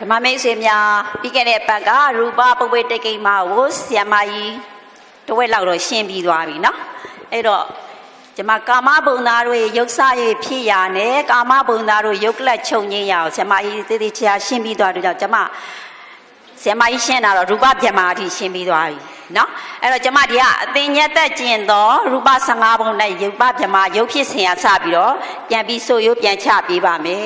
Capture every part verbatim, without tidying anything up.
จะมาไม่เสียมยาพี่แกเนี่ยปากการูปะปเวทเกยมาโวเสียมาอีตัวเราเราเชื่อมีตัวบีเนาะไอ้เราจะมากามาบุญนารุยยกสายพี่ยาเนี่ยกามาบุญนารุยยกเล็ดชงเยียาวเสียมาอีที่ที่เชื่อเชื่อมีตัวเราจะมาเสียมาอีเชื่อนะเรารูปะจะมาที่เชื่อมีตัวบีเนาะไอ้เราจะมาที่อ่ะตีเนี้ยแต่จริงต่อรูปะสังอาบุญในยกปะจะมายกพิเศษซาบิโรยังพิโซยกยังชาบีบามี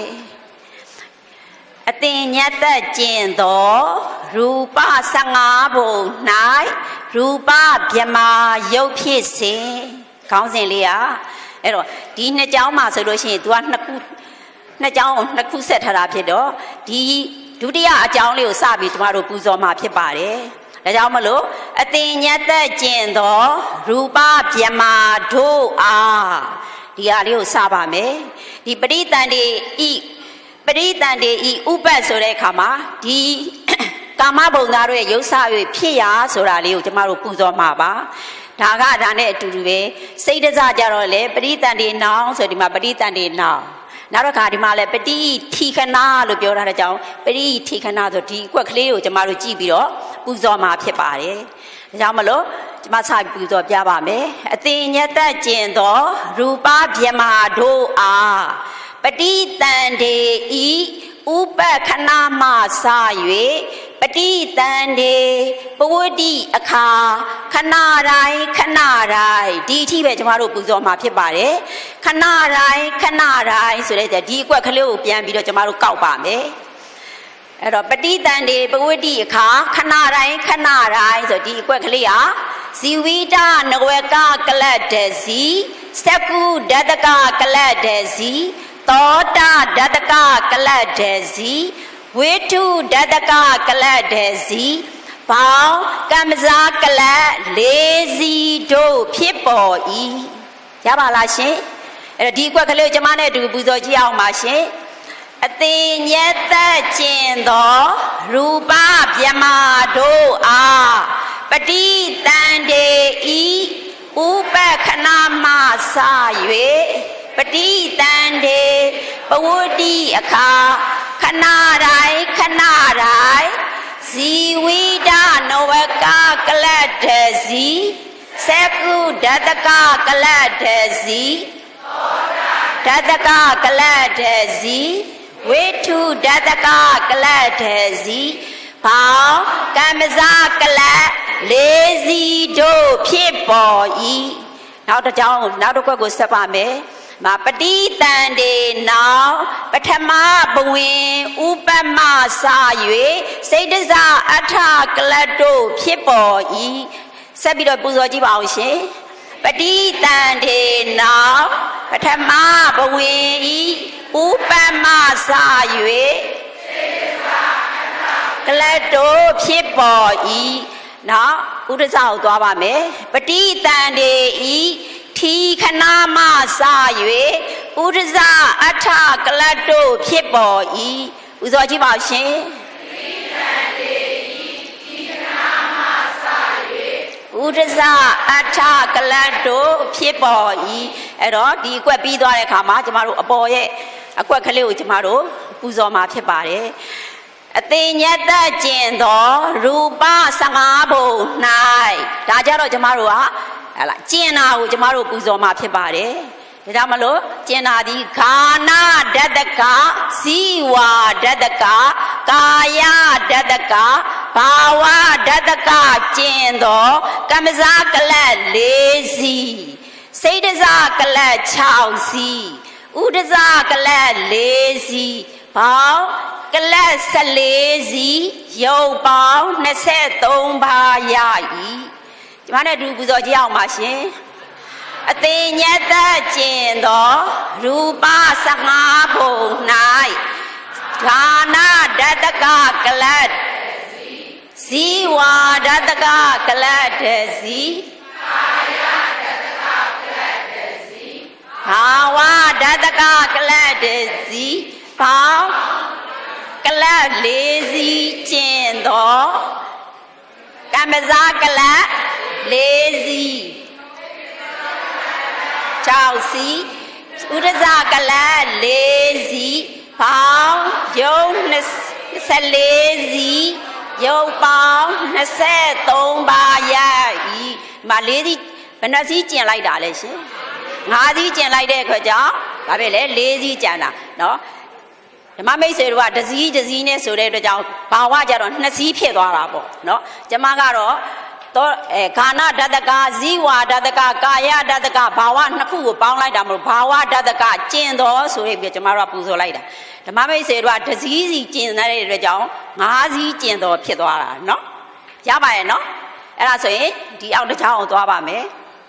ตีเนี้ยแต่จริงต่อรูปะสังอาบุญในรูปะจะมายกพิเศษข้าวเสียเลยอ่ะไอ้เราดีเนี่ยเจ้ามาสุดเลยสิตัวนักเนี่ยเจ้านักคู่เสร็จหาพิโดดีดูดิอ่ะเจ้าเลี้ยวซาบิตัวเราปูซอมาพิบาร์เลยแล้วเจ้ามาลูอติญญาตเจนโตรูปะเพียมาดูอาดีอาเลี้ยวซาบาเมดีปริตันดีอีปริตันดีอีอุปสุเรขามาดีกามาบุญนารุยยกซาอยู่พี่ยาสุราเลี้ยวจะมาลูปูซอมาบาทางการทางเนี่ยดูดูเว้เสียดายจารเลยปริตันดีน้องสุดที่มาปริตันดีน้องนาราคาที่มาเลยปฏิทีขณะลูกเดียวนะเจ้าปฏิทีขณะตัวที่กว่าเคลียวจะมาลูจีบีโร่ปูซอมาเพียบเลยเจ้ามาลูจะมาใช้ปูซอเพียบไหมอติญญาตเจนโตรูปะเพียมาดูอาปฏิตันเดอีอุปขณะมาสายเวปฏิตันเดปวดีอาคาขณะไรขณะไรดีที่เวจะมาลูปูซอมาเพียบเลยขณะไรขณะไรสุดเลยแต่ดีกว่าเคลียวเปลี่ยนบีโร่จะมาลูเก่าป่าไหมไอ้เราปฏิตันเดปวดีอาคาขณะไรขณะไรสุดดีกว่าเคลียสิวิตานกเวกากลัดเดซีสกุดัตกากลัดเดซีโตตาดัตกากลัดเดซีเวทุดัตกากลัดเดซีเผากรรมซากลัดเลซีโดพิปออียาบาลาชิไอ้ดีกว่าเคลียวจะมาเนี่ยดูบุษจีเอามาชิอติญญาตเจนโตรูปะเพียมาดูอาปฏิตันเดอีอุปขณะมาสายเวปฏิตันเดปวดีอาคาขณะไรขณะไรสีวิดานวกากลัดเดซีเสกุดัตกากลัดเดซีดัตกากลัดเดซีเวทุดัตกากลัดเดซีเผากรรมซากลัดเลซีโดพิปออีနောက်တစ်ကြောင်းနောက်တစ်ခွက်ကိုဆက်ပါမယ်มาปฏิตันเดนาปฐมบဝင်อุปมาสา၍စိတ်တစားအထကလတ်တို့ဖြစ်ပေါ်၏ဆက်ပြီးတော့ပူဇော်ကြည့်ပါအောင်ရှင်ပฏิตันเดนาပฐมဘဝင်ဤဥပမာစာ၍ကလတ်တို့ဖြစ်ပေါ်၏နော်ဥဒ္ဒစာကိုသွားပါမယ်ပฏิตันเดဤทีขณะมาสายเวอุตสาอัฐกลัดโตဖြစ်ပေါ်၏ဥဇော်ကြည့်ပါရှင်ဥတ္စအထကလတ်တို့ဖြစ်ပေါ်၏အဲ့တော့ဒီအကွက်ပြီးသွားတဲ့အခါမှာကျမတို့အပေါ်ရဲ့အကွက်ကလေးကိုကျမတို့ပူဇော်မှာဖြစ်ပါတယ်အတိညတကျင်သောရူပဆငါးဘုံ၌ဒါကြတော့ကျမတို့ကဟလာကျင်နာကိုကျမတို့ပူဇော်မှာဖြစ်ပါတယ်ဒါကြောင့်မလို့ကျင်နာဒီခာနာဓတ္တကဇီဝဓတ္တကကာယဓတ္တကဘာဝဓတ္တကကျင်သောကမ္မဇကလတ်၄စီစိတ်တဇကလတ်၆စီဥဒဇကလတ်၄စီဘောင်းကလတ်၁၄စီရုပ်ပေါင်း၂၃ပါးရ၏ဒီမှာနဲ့တူပူဇော်ကြည့်အောင်ပါရှင်အတိညတကျင်သောရူပဆငါးဘုံ၌ဌာနဓတ္တကကလတ်ဇီဝဓတ္တကကလတ်တစီကာယဓတ္တကကလတ်တစီဘာဝဓတ္တကကလတ်တစီဘောင်းကလတ်လေးစီကျင်သောကမ္မဇကလတ်လေးစီ၆စီဥဒဇကလတ်လေးစီဘောင်းယုံ၂ဆက်လေးစီရုပ်ပေါင်းနှစ်ဆယ်သုံးပါးရဤမလေးစီဘယ်နှစီကျင်လိုက်တာလဲရှင်ငါးစီကျင်လိုက်တဲ့အခါကျဘာဖြစ်လဲလေးစီကျန်တာနော်ဓမ္မမိတ်ဆွေတို့ကတစည်းတစည်းနဲ့ဆိုတဲ့အတွက်ကြောင့်ဘာဝကြတော့နှစ်စီးဖြစ်သွားတာပေါ့နော်ကျမကတော့တော့အဲခန္ဓာဓာတကဇီဝဓာတကကာယဓာတကဘာဝနှစ်ခုကိုပေါင်းလိုက်တာမလို့ဘာဝဓာတကကျင်တော်ဆိုပြီးကျမတို့ကပူဇော်လိုက်တာဓမ္မမိတ်ဆွေတို့ကတစည်းစီကျင်တဲ့အတွက်ကြောင့်ငါးစီးကျင်တော်ဖြစ်သွားတာနော်ရပါရဲ့နော်အဲ့ဒါဆိုရင်ဒီအောက်တစ်ချောင်းကိုသွားပါမယ်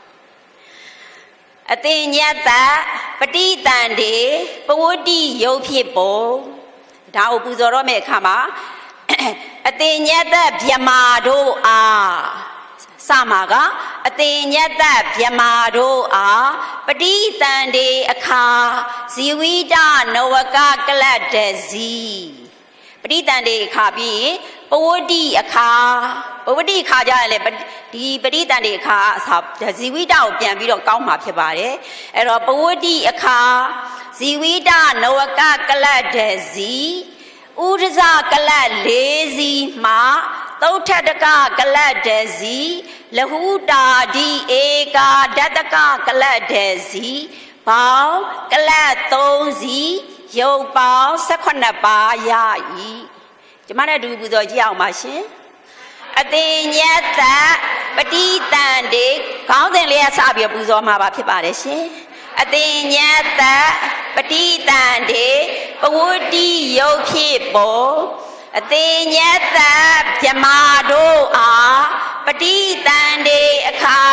အတိညတ္တပဋိတန်တေပဝတ္တိယုတ်ဖြစ်ပုံဒါကိုပူဇော်တော့မယ့်အခါမှာအတိညတ္တဗျမာတို့အားစမှာကအတိညတ္တဗျမာတို့အားပဋိတန်တေအခါဇီဝိတနဝကကလတ္တဇီပဋိတန်တေအခါပြီးပဝတ္တိအခါပဝတ္တိအခါကြရလေဒီပဋိတန်တေအခါဇီဝိတကိုပြန်ပြီးတော့ကောင်းမှာဖြစ်ပါတယ်အဲ့တော့ပဝတ္တိအခါဇီဝိတနဝကကလတ္တဇီဥဒဇကလတ်လေးစီမှသုထတကကလတ်တစီလဟုတာဒီဧကာဓတကကလတ်တစီပေါင်းကလတ်သုံးစီရုပ်ပေါင်း၁၈ပါးရ၏ကျမနဲ့တူပူဇော်ကြည့်အောင်ပါရှင်အတိညတ္တပဋိတန်တေခေါင်းစဉ်လေးကစပြီးပူဇော်မှာပါဖြစ်ပါတယ်ရှင်အတိညတ္တပဋိတန်တေပဝတ္တိယုတ်ဖြစ်ပုံအတိညတ္တဗျမာတို့အားပဋိတန်တေအခါ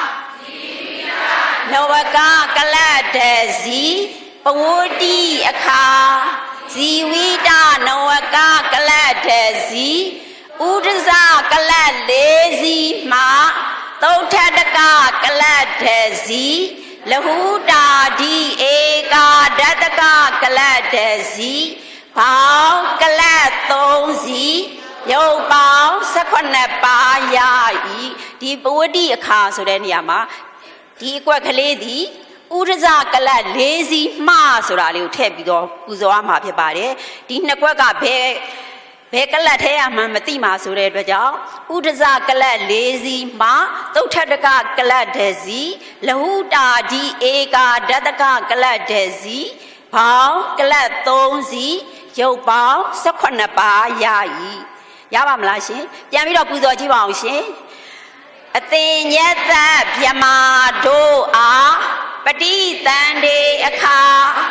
နဝကကလတ္တဇီပဝတ္တိအခါဇီဝိတနဝကကလတ္တဇီဥဒဇကလတ်လေးစီမှသုထတကကလတ္တဇီလဟုတာဒီဧကာဓတကကလတ္တစီပေါင်းကလတ်သုံးစီရုပ်ပေါင်း၁၈ပါးရ၏ဒီပဝတ္တိအခါဆိုတဲ့နေရာမှာဒီအကွက်ကလေးဒီဥဒဇကလတ်လေးစီမှဆိုတာလေးကိုထည့်ပြီးတော့ပူဇော်ရမှာဖြစ်ပါတယ်ဒီနှစ်ကွက်ကဘယ်ဘယ်ကလတ်ထဲမှမသိမှာဆိုတဲ့အတွက်ကြောင့်ဥဒဇကလတ်လေးစီမှသုထတကကလတ်တစီလဟုတာဒီဧကာဓတကကလတ်တစီပေါင်းကလတ်သုံးစီရုပ်ပေါင်း၁၈ပါးရ၏ရပါမလားရှင်ပြန်ပြီးတော့ပူဇော်ကြည့်ပါအောင်ရှင်အတိညတ္တဗျမာတို့အားပဋိတန်တေအခါ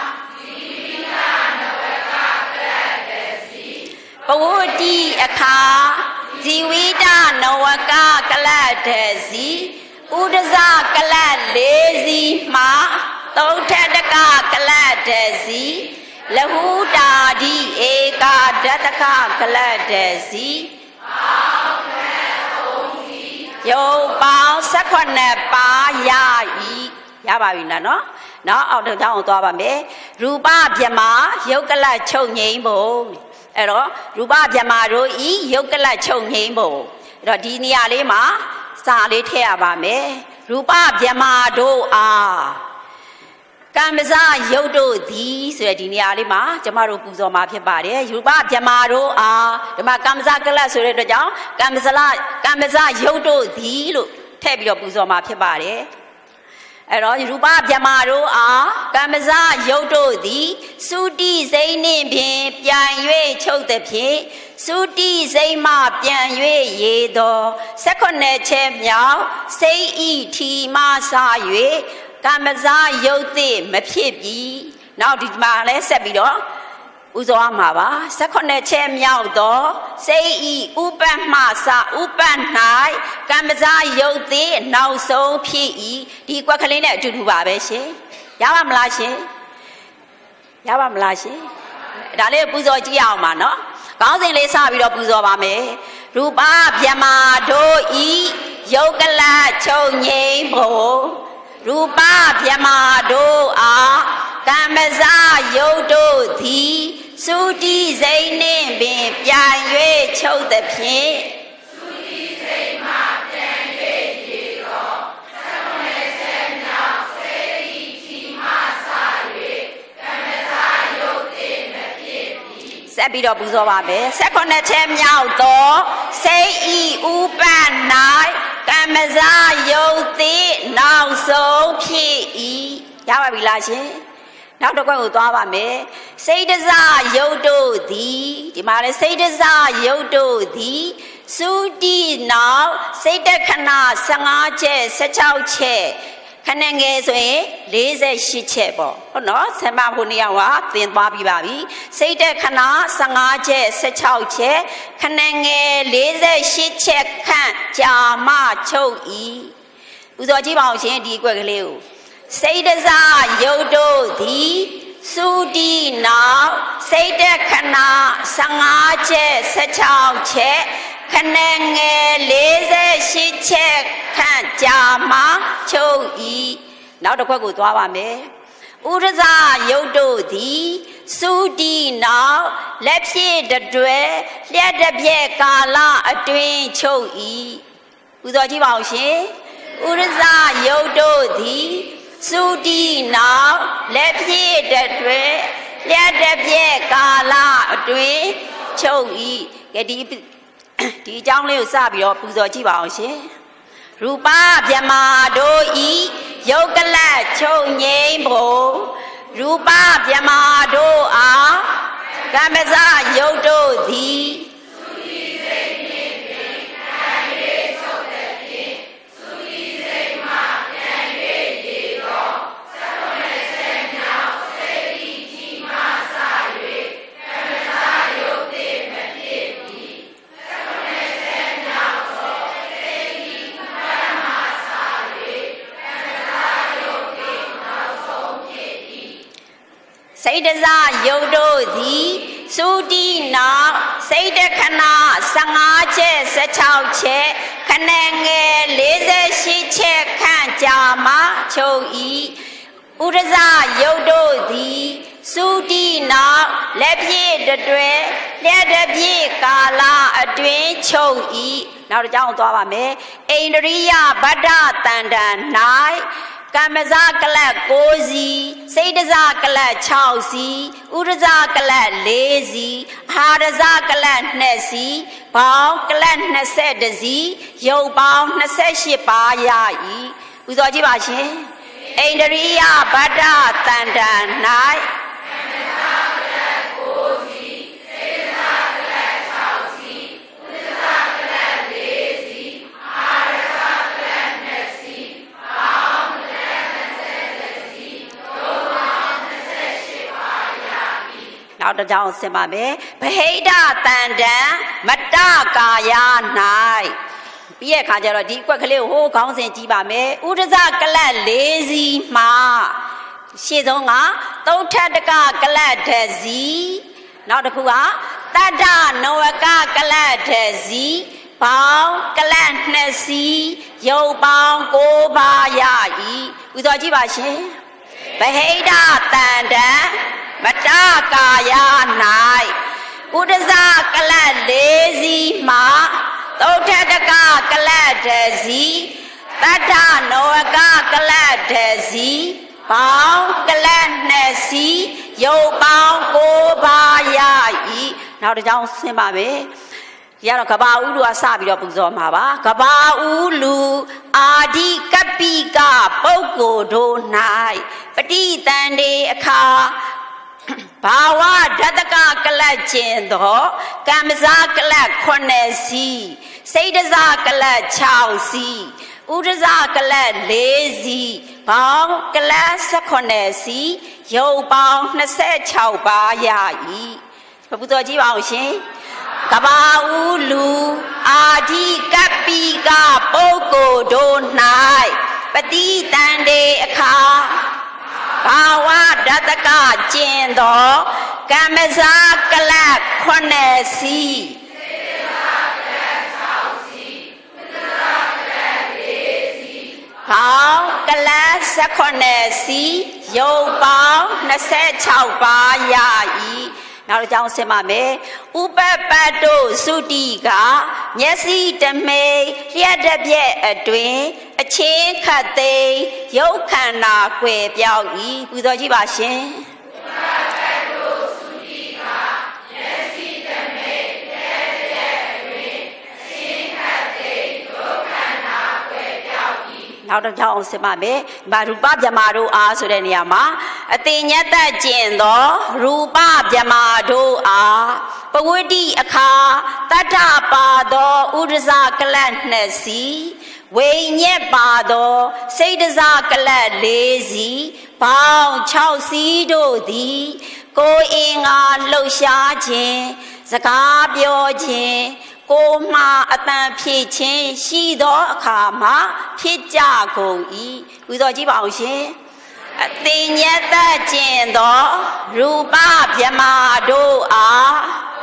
ပဝတ္တိအခါဇီဝိတနဝကကလတ္တစီဥဒဇကလတ်လေးစီမှသုထတကကလတ္တစီလဟုတာဒီဧကာဓတကကလတ္တစီရုပ်ပေါင်း၁၈ပါးရ၏ရပါပြီလားနော်နောက်အောက်တစ်ထောင်သွားပါမယ်ရူပဗျမာယုတ်ကလတ်ချုပ်ငိမ့်ဖို့အဲ့တော့ရူပဗျမာတို့ဤယုတ်ကလတ်ချုပ်ငိမ့်ဖို့အဲ့တော့ဒီနေရာလေးမှာစာလေးထည့်ရပါမယ်ရူပဗျမာတို့အားကမ္မဇယုတ်တို့သည်ဆိုတဲ့ဒီနေရာလေးမှာကျမတို့ပူဇော်မှာဖြစ်ပါတယ်ရူပဗျမာတို့အားဒီမှာကမ္မဇကလတ်ဆိုတဲ့အတွက်ကြောင့်ကမ္မဇလကမ္မဇယုတ်တို့သည်လို့ထည့်ပြီးတော့ပူဇော်မှာဖြစ်ပါတယ်အဲ့တော့ရူပဗျမာတို့အားကမ္မဇယုတ်တို့သည်သုတိစိတ်နှင့်ဖြင့်ပြန်၍ချုပ်သည်ဖြင့်သုတိစိတ်မှပြန်၍ရေသော၁၈ချက်မြောက်စိတ်ဤထီမှစ၍ကမ္မဇယုတ်သိမဖြစ်ပြီနောက်ဒီမှာလဲဆက်ပြီးတော့ဥဇောရမှာပါ၁၈ချက်မြောက်သောစိတ်ဤဥပတ်မှစဥပတ်၌ကမ္မဇယုတ်သိနောက်ဆုံးဖြစ်၏ဒီကွက်ကလေးနဲ့အတူတူပါပဲရှင်ရပါမလားရှင်ရပါမလားရှင်ဒါလေးပူဇော်ကြည့်အောင်ပါနော်ကောင်းစဉ်လေးစပြီးတော့ပူဇော်ပါမယ်ရူပဗျမာတို့ဤယုတ်ကလတ်ချုပ်ငိမ့်ဖို့ရူပဗျမာတို့အားကမ္မဇယုတ်တို့သည်သုတိစိတ်နှင့်ပင်ပြန်၍ချုပ်သည်ဖြင့်သုတိစိတ်မှပြန်၍ရေသော၁၈ချက်မြောက်စေဤထီမှစ၍ကမ္မဇယုတ်သိမဖြစ်ပြီ၁ဆက်ပြီးတော့ပူဇော်ပါမယ်ဆက်ခုနှစ်ချက်မြောက်တော့စိတ်ဤဥပ္ပန္၌ကမ္မဇယုတ်တိနောက်ဆုံးဖြစ်၏ရပါပြီလားရှင်နောက်တစ်ခွက်ကိုသွားပါမယ်စိတ်တစယုတ်တို့သည်ဒီမှာလေစိတ်တစယုတ်တို့သည်သုတိနောက်စိတ်တခဏဆယ်ငါးချက်ဆယ်ခြောက်ချက်ခဏငယ်ဆိုရင်လေးဆယ်ရှစ်ချက်ပေါ့ဟုတ်နော်ဆံမဖို့နေရာကသင်သွားပြီးပါပြီစိတ်တခဏဆယ်ငါးချက်ဆယ်ခြောက်ချက်ခဏငယ်လေးဆယ်ရှစ်ချက်ခန့်ကြာမှချုပ်၏ပူဇော်ကြည့်ပါအောင်ရှင်ဒီအကွက်ကလေးကိုစိတ်တစယုတ်တို့သည်သုတိနောက်စိတ်တခဏဆယ်ငါးချက်ဆယ်ခြောက်ချက်ခဏငယ်လေးဆယ်ရှစ်ချက်ခန့်ကြာမှချုပ်၏နောက်တစ်ခွက်ကိုသွားပါမယ်ဥရဇယုတ်တို့သည်သုတိနောက်လက်ဖြည့်တွယ်လျက်တစ်ပြက်ကာလအတွင်းချုပ်၏ပူဇော်ကြည့်ပါအောင်ရှင်ဥရဇယုတ်တို့သည်သုတိနောက်လက်ဖြည့်တွယ်လျက်တစ်ပြက်ကာလအတွင်းချုပ်၏ကဲဒီဒီအကြောင်းလေးကိုစပြီးတော့ပူဇော်ကြည့်ပါအောင်ရှင်ရူပဗြဟ္မာတို့ဤယုတ်ကလတ်ချုပ်ငိမ့်ဖို့ရူပဗြဟ္မာတို့အားကမ္မဇယုတ်တို့သည်သုတိစိတ်နှင့်ပင်ခံ၍ချုပ်တဲ့ဖြင့်သုတိစိတ်မှပြန်၍ရေတော်သက္ကုနဲ့ဆက်မြောက်စိတ်ဤကြီးမှစ၍ကမ္မဇယုတ်သည်မဖြစ်ပြီသက္ကုနဲ့ဆက်မြောက်သောစိတ်ဤမှမှစ၍ကမ္မဇယုတ်သည်နောက်ဆုံးဖြစ်၏စိတ်တစယုတ်တို့သည်သုတိနောက်စိတ်တခဏဆယ်ငါးချက်ဆယ်ခြောက်ချက်ခဏငယ်လေးဆယ်ရှစ်ချက်ခန့်ကြာမှချုပ်၏ဥရဇယုတ်တို့သည်သုတိနောက်လက်ပြည့်တွယ်လျက်တစ်ပြည့်ကာလအတွင်းချုပ်၏နောက်တစ်ကြောင်းသွားပါမယ်အိန္ဒြိယဗဒ္ဒတန္တန်၌ကမ္မဇကလတ်ကိုးစီစိတ်တဇကလတ်ခြောက်စီဥရဇကလတ်လေးစီအာရဇကလတ်နှစ်စီဘောင်းကလတ်နှစ်ဆယ်တစ်စီရုပ်ပေါင်းနှစ်ဆယ်ရှစ်ပါးရ၏ပူဇော်ကြည့်ပါရှင်အိန္ဒြိယဗဒ္ဒတန္တန်၌နောက်တစ်ကြောင်းဆင်ပါမယ်ဗဟိတတန္တံမတကာယ၌ပြီးရဲ့ခါကျတော့ဒီအကွက်ကလေးကိုဟိုးခေါင်းစဉ်ကြည့်ပါမယ်ဥဒဇကလတ်လေးစီမှာရှေ့ဆုံးကသုထတကကလတ်တစီနောက်တစ်ခုကတတ္တနဝကကလတ်တစီပေါင်းကလတ်နှစ်စီရုပ်ပေါင်းကိုးပါးရ၏ဥသောကြည့်ပါရှင်ဗဟိတတန္တံမတကာယ၌ဥဒဇကလတ်လေးစီမှာသုထတကကလတ်တစီတတ္တနောကကလတ်တစီပေါင်းကလတ်နှစ်စီရုပ်ပေါင်းကိုးပါးရ၏နောက်တစ်ကြောင်းဆင်းပါပဲဒီကတော့ကဘာဦးလူကစပြီးတော့ပူဇော်မှာပါကဘာဦးလူအာဒီကပိကပုဂ္ဂိုလ်တို့၌ပဋိသန္ဓေအခါဘာဝဓတကကလတ်ကျင်သောကမ္မဇကလတ်ခုနှစ်စီစိတ်တဇကလတ်ခြောက်စီဥဒဇကလတ်လေးစီဘောင်းကလတ်ဆယ်ခုနှစ်စီရုပ်ပေါင်းနှစ်ဆယ်ခြောက်ပါးရ၏ဘုရားကြည့်ပါအောင်ရှင်ကဘာဦးလူအာဒီကပိကပုဂ္ဂိုလ်တို့၌ပဋိသန္ဓေအခါဘာဝဓတကကျင်သောကမ္မဇကလတ်ခုနှစ်စီဘောင်းကလတ်ဆယ်ခုနှစ်စီရုပ်ပေါင်းနှစ်ဆယ်ခြောက်ပါးရ၏နောက်တစ်ကြောင်းဆင်ပါမယ်ဥပပတ္တုသုတိကမျက်စိတမိန်လျှက်တစ်ပြက်အတွင်အချင်းခတ်သိမ်းရုပ်ခန္ဓာကွယ်ပြောက်၏ပူဇော်ကြည့်ပါရှင်ဥပပတ္တုသုတိကမျက်စိနောက်တစ်ချောင်းစစ်ပါမယ်ဗာရူပဗြဟ္မာတို့အားဆိုတဲ့နေရာမှာအတိညတ်သက်ကျင့်သောရူပဗြဟ္မာတို့အားပဝိတိအခါတတ္ထပါသောဥဒ္ဒဇကလတ်နှစ်စီဝိညက်ပါသောစိတ်တစကလတ်လေးစီပေါင်း၆စီးတို့သည်ကိုယ်အင်္ဂါလှုပ်ရှားခြင်းစကားပြောခြင်းကိုမှအတန်ဖြည့်ခြင်းရှိသောအခါမှာဖြစ်ကြကုန်၏ဥသောကြည့်ပါအောင်ရှင်အသိဉာဏ်သက်ကျင့်သောရူပဗြဟ္မာတို့အား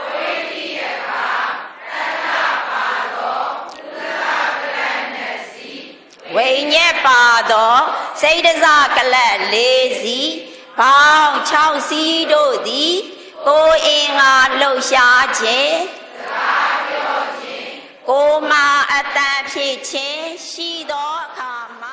ဝိညာဉ်ပါသောစိတ်တစကလတ်လေးစီပေါင်း၆စီးတို့သည်ကိုယ်အင်္ဂါလှုပ်ရှားခြင်းကိုမအတန်ဖြစ်ခြင်းရှိသောအခါမှာ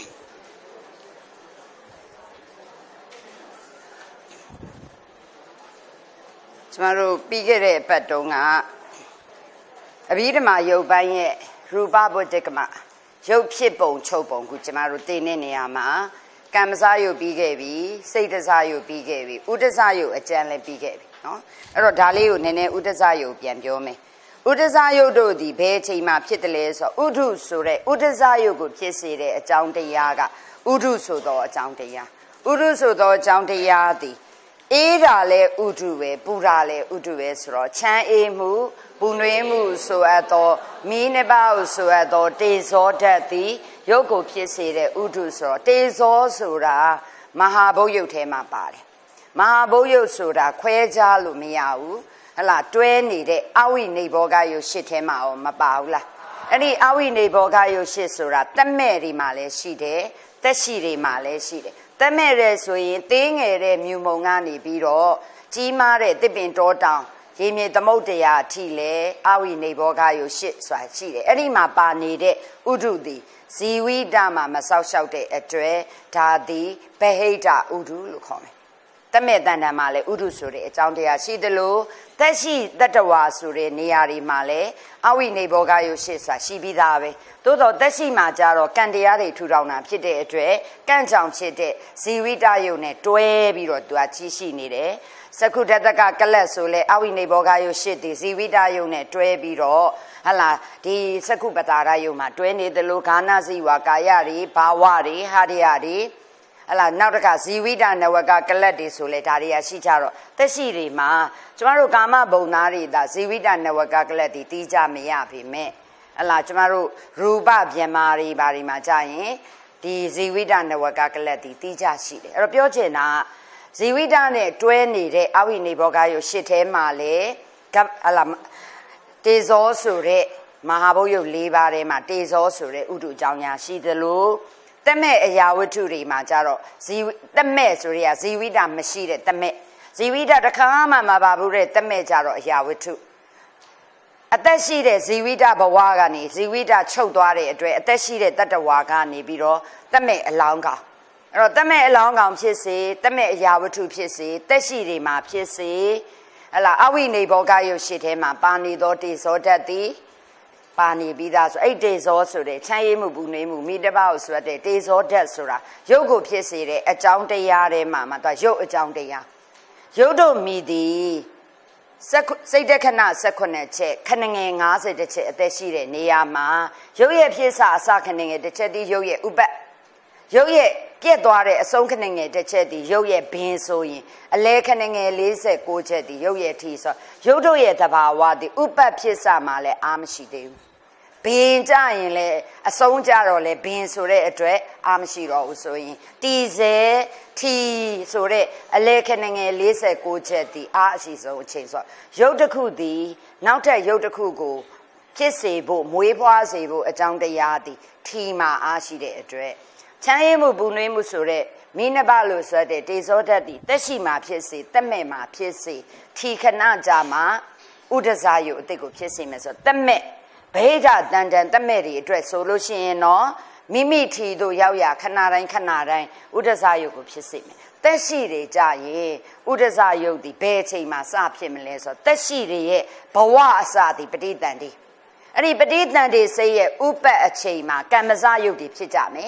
ကျမတို့ပြီးခဲ့တဲ့အပတ်တုန်းကအဘိဓမ္မာယုတ်ပိုင်းရဲ့ရူပဗုဒ္ဓကမရုပ်ဖြစ်ပုံချုပ်ပုံကိုကျမတို့သိတဲ့နေရာမှာကမ္မဇယုတ်ပြီးခဲ့ပြီစိတ်တဇယုတ်ပြီးခဲ့ပြီဥဒ္ဒဇယုတ်အကျဉ်းလည်းပြီးခဲ့ပြီเนาะအဲ့တော့ဒါလေးကိုနည်းနည်းဥဒ္ဒဇယုတ်ပြန်ပြောမယ်ဥဒ္ဒဇယုတ်တို့ဒီဘယ်အချိန်မှဖြစ်တယ်လဲဆိုတော့ဥဒုဆိုတဲ့ဥဒ္ဒဇယုတ်ကိုဖြစ်စေတဲ့အကြောင်းတရားကဥဒုဆိုသောအကြောင်းတရားဥဒုဆိုသောအကြောင်းတရားသည်အေးတာလဲဥဒုပဲပူတာလဲဥဒုပဲဆိုတော့ချမ်းအေးမှုပူနွေးမှုဆိုအပ်သောမီးနှစ်ပါးကိုဆိုအပ်သောတေဇောဓာတ်သည်ရုပ်ကိုဖြစ်စေတဲ့ဥဒုဆိုတော့တေဇောဆိုတာမဟာဘုတ်ရုပ်ထဲမှာပါတယ်မဟာဘုတ်ရုပ်ဆိုတာခွဲခြားလို့မရဘူးဟလာတွဲနေတဲ့အဝိနေဘောဂယုတ်ရှစ်ထဲမှာရောမပါဘူးလားအဲ့ဒီအဝိနေဘောဂယုတ်ရှစ်ဆိုတာတက်မဲ့တွေမှာလည်းရှိတယ်တက်ရှိတွေမှာလည်းရှိတယ်တက်မဲ့တဲ့ဆိုရင်သေးငယ်တဲ့မြူမုံကနေပြီးတော့ကြီးမားတဲ့တစ်ပင်တောတောင်ရေမြေသမုတ်တရားအထိလဲအဝိနေဘောဂယုတ်ရှစ်ဆိုတာရှိတယ်အဲ့ဒီမှာပါနေတဲ့ဥဒုသည်ဇီဝိတမှာမဆောက်ရှောက်တဲ့အတွက်ဒါသည်ဗဟိတဥဒုလို့ခေါ်တယ်တမဲ့တန်တန်မှာလည်းဥဒုဆိုတဲ့အကြောင်းတရားရှိတယ်လို့သက်ရှိတတ္တဝါဆိုတဲ့နေရာတွေမှာလည်းအဝိနေဘောဂယုတ်ရှစ်ဆိုတာရှိပြီးသားပဲသို့တော့သက်ရှိမှာကြတော့ကံတရားတွေထူထောင်တာဖြစ်တဲ့အတွက်ကံကြောင့်ဖြစ်တဲ့ဇီဝိတယုတ်နဲ့တွဲပြီးတော့သူကကြီးရှိနေတယ်စကုတတကကလတ်ဆိုလဲအဝိနေဘောဂယုတ်ရှစ်ဒီဇီဝိတယုတ်နဲ့တွဲပြီးတော့ဟလာဒီစကုပတာရယုတ်မှာတွဲနေတယ်လို့ခါနာဇီဝကာယတွေဘာဝတွေဟာရယတွေဟလာနောက်တစ်ခါဇီဝိတနဝကကလတ်တွေဆိုလဲဒါတွေကရှိကြတော့သက်ရှိတွေမှာကျမတို့ကာမဘုံသားတွေဒါဇီဝိတနဝကကလတ်တွေတီးကြမရပေမဲ့ဟလာကျမတို့ရူပဗြဟ္မာတွေဘာတွေမှာကြာရင်ဒီဇီဝိတနဝကကလတ်တွေတီးကြရှိတယ်အဲ့တော့ပြောချင်တာဇီဝိတနဲ့တွဲနေတဲ့အဝိနေဘောဂယုတ်ရှစ်ထဲမှာလေဟလာတေဇောဆိုတဲ့မဟာဘုတ်ယုတ်၄ပါးထဲမှာတေဇောဆိုတဲ့ဥဒုအကြောင်းညာရှိသလိုတမဲ့အရာဝတ္ထုတွေမှာကြတော့ဇီတမဲ့ဆိုရဇီဝိတမရှိတဲ့တမဲ့ဇီဝိတတစ်ခါမှမပါဘူးတဲ့တမဲ့ကြတော့အရာဝတ္ထုအသက်ရှိတဲ့ဇီဝိတဘဝကနေဇီဝိတချုပ်သွားတဲ့အတွက်အသက်ရှိတဲ့တတ္တဝါကနေပြီးတော့တမဲ့အလောင်းကောင်အဲ့တော့တမဲ့အလောင်းကောင်ဖြစ်စေတမဲ့အရာဝတ္ထုဖြစ်စေသက်ရှိတွေမှာဖြစ်စေဟလာအဝိနေဘောဂယုတ်ရှစ်ထဲမှာပါနေသောတေဇောဓာတ်သည်ပါနေပြီးသားဆိုအဲ့တေဇောဆိုတဲ့ချမ်းရည်မှုပူနွေးမှုမိတပါကိုဆိုတဲ့တေဇောဓာတ်ဆိုတာရုပ်ကိုဖြစ်စေတဲ့အကြောင်းတရားတွေမှာမှာသူကရုပ်အကြောင်းတရားရုပ်တို့မိသည်စိတ်တခဏ၁၈ချက်ခဏငယ်၅၀ချက်အသက်ရှိတဲ့နေရာမှာရုပ်ရဲ့ဖြစ်စာအစခဏငယ်တစ်ချက်တည်းရုပ်ရဲ့ဥပတ်ရုပ်ရဲ့ပြက်သွားတဲ့အဆုံးခဏငယ်တစ်ချက်တည်းရုပ်ရဲ့ဘင်းဆိုရင်အလဲခဏငယ်၄၉ချက်တည်းရုပ်ရဲ့ထီဆိုရုပ်တို့ရဲ့သဘာဝတည်းဥပတ်ဖြစ်စာမှာလည်းအားမရှိသေးဘူးဘင်းကြရင်လည်းအဆုံးကြတော့လေဘင်းဆိုတဲ့အတွက်အားမရှိတော့ဘူးဆိုရင်တီစဲထီဆိုတဲ့အလဲခဏငယ်၄၉ချက်တည်းအားအရှိဆုံးအချိန်ဆိုရုပ်တစ်ခုတည်းနောက်ထပ်ရုပ်တစ်ခုကိုဖြစ်စေဖို့မွေးဖွားစေဖို့အကြောင်းတရားတည်းထီမှာအားရှိတဲ့အတွက်ချမ်းရည်မှုပူနွေးမှုဆိုတဲ့မိနဘလို့ဆိုတဲ့တေဇောဓာတ်ဒီတက်ရှိမှာဖြစ်စေတက်မဲ့မှာဖြစ်စေထီခဏကြာမှာဥဒ္ဒဇယုတ်အတိတ်ကိုဖြစ်စေမယ်ဆိုတက်မဲ့ဗဟိတတန်တန်တက်မဲ့တွေအတွက်ဆိုလို့ရှိရင်တော့မိမိထီတို့ရောက်ရခဏတိုင်းခဏတိုင်းဥဒ္ဒဇယုတ်ကိုဖြစ်စေမယ်တက်ရှိတွေကြရင်ဥဒ္ဒဇယုတ်ဒီဘယ်အချိန်မှာစဖြစ်မလဲဆိုတော့တက်ရှိတွေရဲ့ဘဝအစဒီပဋိသန္ဓေအဲ့ဒီပဋိသန္ဓေစိတ်ရဲ့ဥပတ်အချိန်မှာကမ္မဇယုတ်တွေဖြစ်ကြမယ်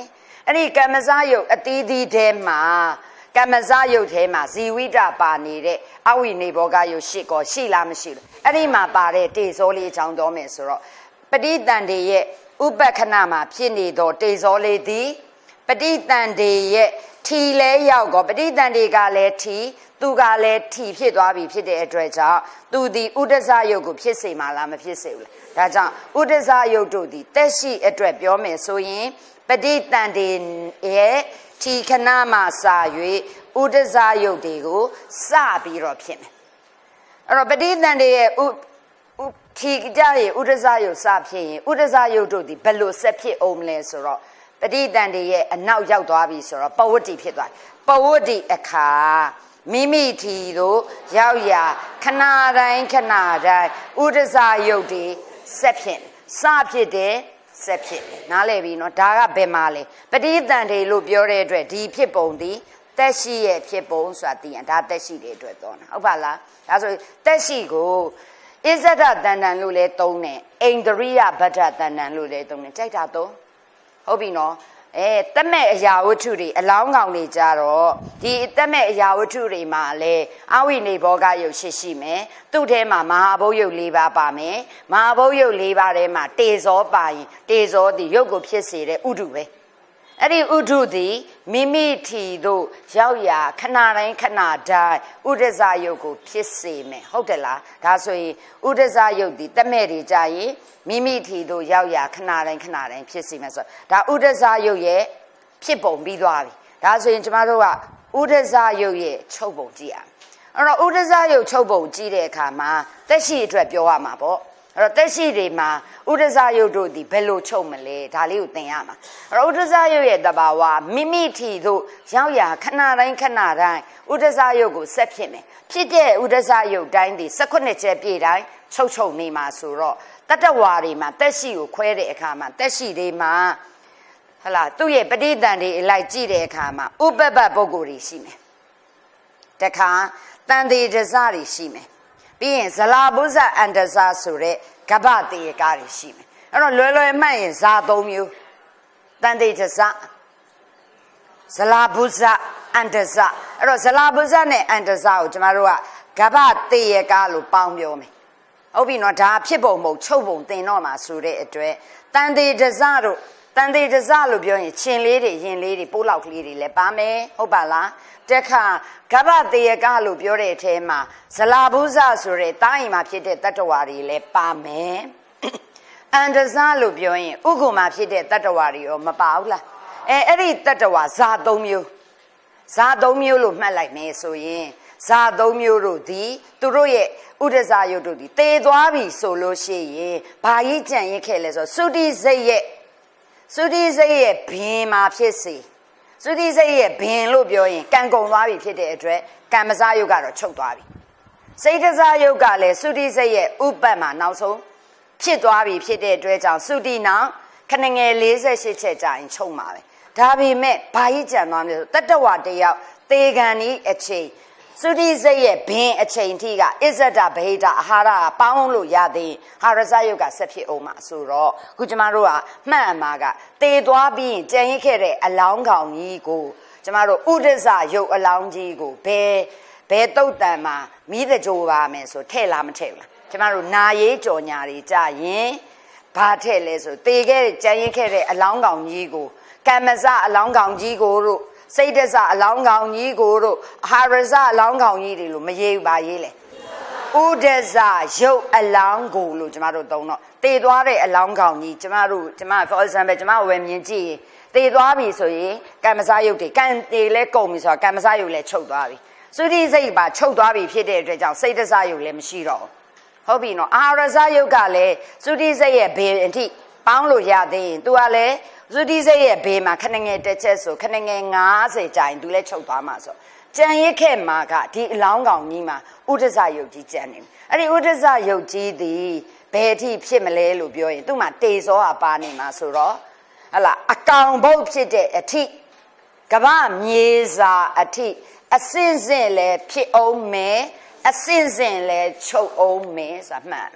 အဲ့ဒီကမ္မဇယုတ်အသီးသီးထဲမှာကမ္မဇယုတ်ထဲမှာဇီဝိတပါနေတဲ့အဝိနေဘောကယုတ်ရှိကောရှိလားမရှိလို့အဲ့ဒီမှာပါတဲ့တေဇောလေးအကြောင်းတော်မယ်ဆိုတော့ပဋိသန္ဓေရဲ့ဥပက္ခဏမှာဖြစ်နေသောတေဇောလေးသည်ပဋိသန္ဓေရဲ့ထီလဲရောက်ကောပဋိသန္ဓေကလည်းထီသူကလည်းထီဖြစ်သွားပြီဖြစ်တဲ့အတွက်ကြောင့်သူဒီဥဒ္ဒဇယုတ်ကိုဖြစ်စေမှာလားမဖြစ်စေဘူးလားဒါကြောင့်ဥဒ္ဒဇယုတ်တို့ဒီတက်ရှိအတွက်ပြောမယ်ဆိုရင်ပဋိသန္ဓေရဲ့ထီခဏမှစာ၍ဥဒ္ဒဇယုတ်တွေကိုစပြီးတော့ဖြစ်မယ်အဲ့တော့ပဋိသန္ဓေရဲ့ဥထီကြရဲ့ဥဒ္ဒဇယုတ်စဖြစ်ရင်ဥဒ္ဒဇယုတ်တို့ဒီဘယ်လိုဆက်ဖြစ်အောင်လဲဆိုတော့ပဋိသန္ဓေရဲ့အနောက်ရောက်သွားပြီဆိုတော့ပဝတ္တိဖြစ်သွားပဝတ္တိအခါမိမိထီတို့ရောက်ရာခဏတိုင်းခဏတိုင်းဥဒ္ဒဇယုတ်တွေဆက်ဖြစ်စဖြစ်တယ်ဆက်ဖြစ်နားလည်ပြီနော်ဒါကဘယ်မှာလဲပဋိသန္ဓေလို့ပြောတဲ့အတွက်ဒီဖြစ်ပုံဒီတက်ရှိရဲ့ဖြစ်ပုံဆိုတာသိရင်ဒါတက်ရှိတဲ့အတွက်တော့ဟုတ်ပါလားဒါဆိုတက်ရှိကိုဣဇဒတန်တန်လို့လည်းသုံးတယ်အိန္ဒရိယဗဒ္ဒတန်တန်လို့လည်းသုံးတယ်ကြိုက်တာသုံးဟုတ်ပြီနော်အဲတက်မဲ့အရာဝတ္ထုတွေအလောင်းကောင်တွေကြတော့ဒီတက်မဲ့အရာဝတ္ထုတွေမှာလည်းအဝိနေဘောကယုတ်ရှိရှိမယ်သူ့ထဲမှာမဟာဘုတ်ယုတ်၄ပါးပါမယ်မဟာဘုတ်ယုတ်၄ပါးထဲမှာတေဇောပါရင်တေဇောဒီယုတ်ကိုဖြစ်စေတဲ့ဥဒုပဲအဲ့ဒီဥဒုသည်မိမိထီတို့ရောက်ရာခဏတိုင်းခဏတိုင်းဥဒ္ဒဇယုတ်ကိုဖြစ်စေမယ်ဟုတ်တယ်လားဒါဆိုရင်ဥဒ္ဒဇယုတ်ဒီတက်မဲ့တွေကြရင်မိမိထီတို့ရောက်ရာခဏတိုင်းခဏတိုင်းဖြစ်စေမယ်ဆိုတော့ဒါဥဒ္ဒဇယုတ်ရဲ့ဖြစ်ပုံပြီးသွားပြီဒါဆိုရင်ကျမတို့ကဥဒ္ဒဇယုတ်ရဲ့ချုပ်ပုံကြည့်ရအောင်အဲ့တော့ဥဒ္ဒဇယုတ်ချုပ်ပုံကြည့်တဲ့အခါမှာတက်ရှိအတွက်ပြောရမှာပေါ့အဲ့တော့တက်ရှိတွေမှာဥဒ္ဒဇယုတ်တို့ဒီဘယ်လိုချုပ်မလဲဒါလေးကိုသင်ရမှာအဲ့တော့ဥဒ္ဒဇယုတ်ရဲ့တဘာဝမိမိထီတို့ရောက်ရာခဏတိုင်းခဏတိုင်းဥဒ္ဒဇယုတ်ကိုဆက်ဖြစ်မယ်ဖြစ်တဲ့ဥဒ္ဒဇယုတ်တိုင်းဒီ၁၈ချက်ပြည့်တိုင်းချုပ်ချုပ်နေမှာဆိုတော့တတ္တဝါတွေမှာတက်ရှိကိုခွဲတဲ့အခါမှာတက်ရှိတွေမှာဟလာသူ့ရဲ့ပဋိသန္ဓေအလိုက်ကြည့်တဲ့အခါမှာဥပ္ပပပုဂ္ဂိုလ်တွေရှိမယ်တခါတန်တေတဇတွေရှိမယ်ပြီးရင်ဇလာဘုဇအန္တဇဆိုတဲ့ကပ္ပတေယကာတွေရှိမယ်အဲ့တော့လွယ်လွယ်မှတ်ရင်ဇာသုံးမျိုးတန်တေတဇဇလာဘုဇအန္တဇအဲ့တော့ဇလာဘုဇနဲ့အန္တဇကိုကျမတို့ကကပ္ပတေယကာလို့ပေါင်းပြောမယ်ဟုတ်ပြီနော်ဒါဖြစ်ပုံမဟုတ်ချုပ်ပုံသင်တော့မှာဆိုတဲ့အတွက်တန်တေတဇတို့တန်တေတဇလို့ပြောရင်ခြင်လေးတွေရင်လေးတွေပိုးလောက်ကလေးတွေလည်းပါမယ်ဟုတ်ပါလားတခါကပ္ပတေယကလို့ပြောတဲ့အထဲမှာဇလာဘုဇဆိုတဲ့တားရင်မှာဖြစ်တဲ့တတ္တဝါတွေလည်းပါမယ်အန္တဇလို့ပြောရင်ဥက္ကုမှာဖြစ်တဲ့တတ္တဝါတွေရောမပါဘူးလားအဲအဲ့ဒီတတ္တဝါဇာသုံးမျိုးဇာသုံးမျိုးလို့မှတ်လိုက်မယ်ဆိုရင်ဇာသုံးမျိုးတို့ဒီသူတို့ရဲ့ဥဒ္ဒဇယုတ်တို့ဒီတည်သွားပြီဆိုလို့ရှိရင်ဘာကြီးကြံရစ်ခဲ့လဲဆိုသုတိစိတ်ရဲ့သုတိစိတ်ရဲ့ဘင်မှာဖြစ်စေသုတိစိတ်ရဲ့ဘင်လို့ပြောရင်ကံကုန်သွားပြီဖြစ်တဲ့အတွက်ကံမဇယုတ်ကတော့ချုပ်သွားပြီစိတ်တဇယုတ်ကလည်းသုတိစိတ်ရဲ့ဥပ္ပတ်မှာနောက်ဆုံးဖြစ်သွားပြီဖြစ်တဲ့အတွက်ကြောင့်သုတိနောက်ခဏငယ်၄၈ချက်ကြာရင်ချုပ်မှာပဲဒါပေမဲ့ဘာကြီးကြံသွားမလဲဆိုတတ္တဝတယောက်သေကံဤအချိန်သုတိစိတ်ရဲ့ဘင်အချိန်ထိကအစ္ဆဒဗဟိတအာဟာရပေါင်းလို့ရသေးဟာရဇယုတ်ကဆက်ဖြစ်အောင်မှာဆိုတော့ခုကျမတို့ကမှတ်အမှားကတေသွားပြီးရင်ကြံရစ်ခဲ့တဲ့အလောင်းကောင်ကြီးကိုကျမတို့ဥဒ္ဒဇယုတ်အလောင်းကြီးကိုဘယ်ဘယ်တုတ်တန်မှာမိသကြိုပါမယ်ဆိုထဲ့လားမထဲ့ဘူးလားကျမတို့နာရေးကြော်ညာတွေကြရင်ဘာထဲ့လဲဆိုတေခဲ့ကြံရစ်ခဲ့တဲ့အလောင်းကောင်ကြီးကိုကမ္မဇအလောင်းကောင်ကြီးကိုတို့စိတ်တဇအလောင်းကောင်ကြီးကိုတို့အာဟာရဇအလောင်းကောင်ကြီးတွေလို့မရေးဘူးပါရေးလေဥဒ္ဒဇရုပ်အလောင်းကိုလို့ကျမတို့သုံးတော့တည်သွားတဲ့အလောင်းကောင်ကြီးကျမတို့ကျမ for example ကျမဝယ်မြင်ကြည့်တည်သွားပြီဆိုရင်ကမ္မဇရုပ်တွေကံတည်လဲကုန်ပြီဆိုတာကမ္မဇရုပ်လည်းချုပ်သွားပြီသုတိစိတ်ပါချုပ်သွားပြီဖြစ်တဲ့အတွက်ကြောင့်စိတ်တဇရုပ်လည်းမရှိတော့ဘူးဟုတ်ပြီနော်အာဟာရဇရုပ်ကလည်းသုတိစိတ်ရဲ့ဘေအထိပေါင်းလို့ရသေးရင် तू ကလည်းသုတိစိတ်ရဲ့ဘေမှာခဏငယ်တစ်ချက်ဆိုခဏငယ်၅၀ကြာရင် तू လည်းချုပ်သွားမှာဆိုကြံရစ်ခဲ့မှာကဒီအလောင်းကောင်ကြီးမှာဥဒ္ဒဇယုတ်ကြီးကြံနေတယ်အဲ့ဒီဥဒ္ဒဇယုတ်ကြီးသည်ဘယ်အထိဖြစ်မလဲလို့ပြောရင်သူ့မှာတေဇောဟာပါနေမှာဆိုတော့ဟလာအကောင်ဘုတ်ဖြစ်တဲ့အထိကမ္ဘာမြေစာအထိအစင်းစင်းလဲဖြစ်အောင်မယ်အစင်းစင်းလဲချုပ်အောင်မယ်ဆိုတာမှန်တယ်ဟ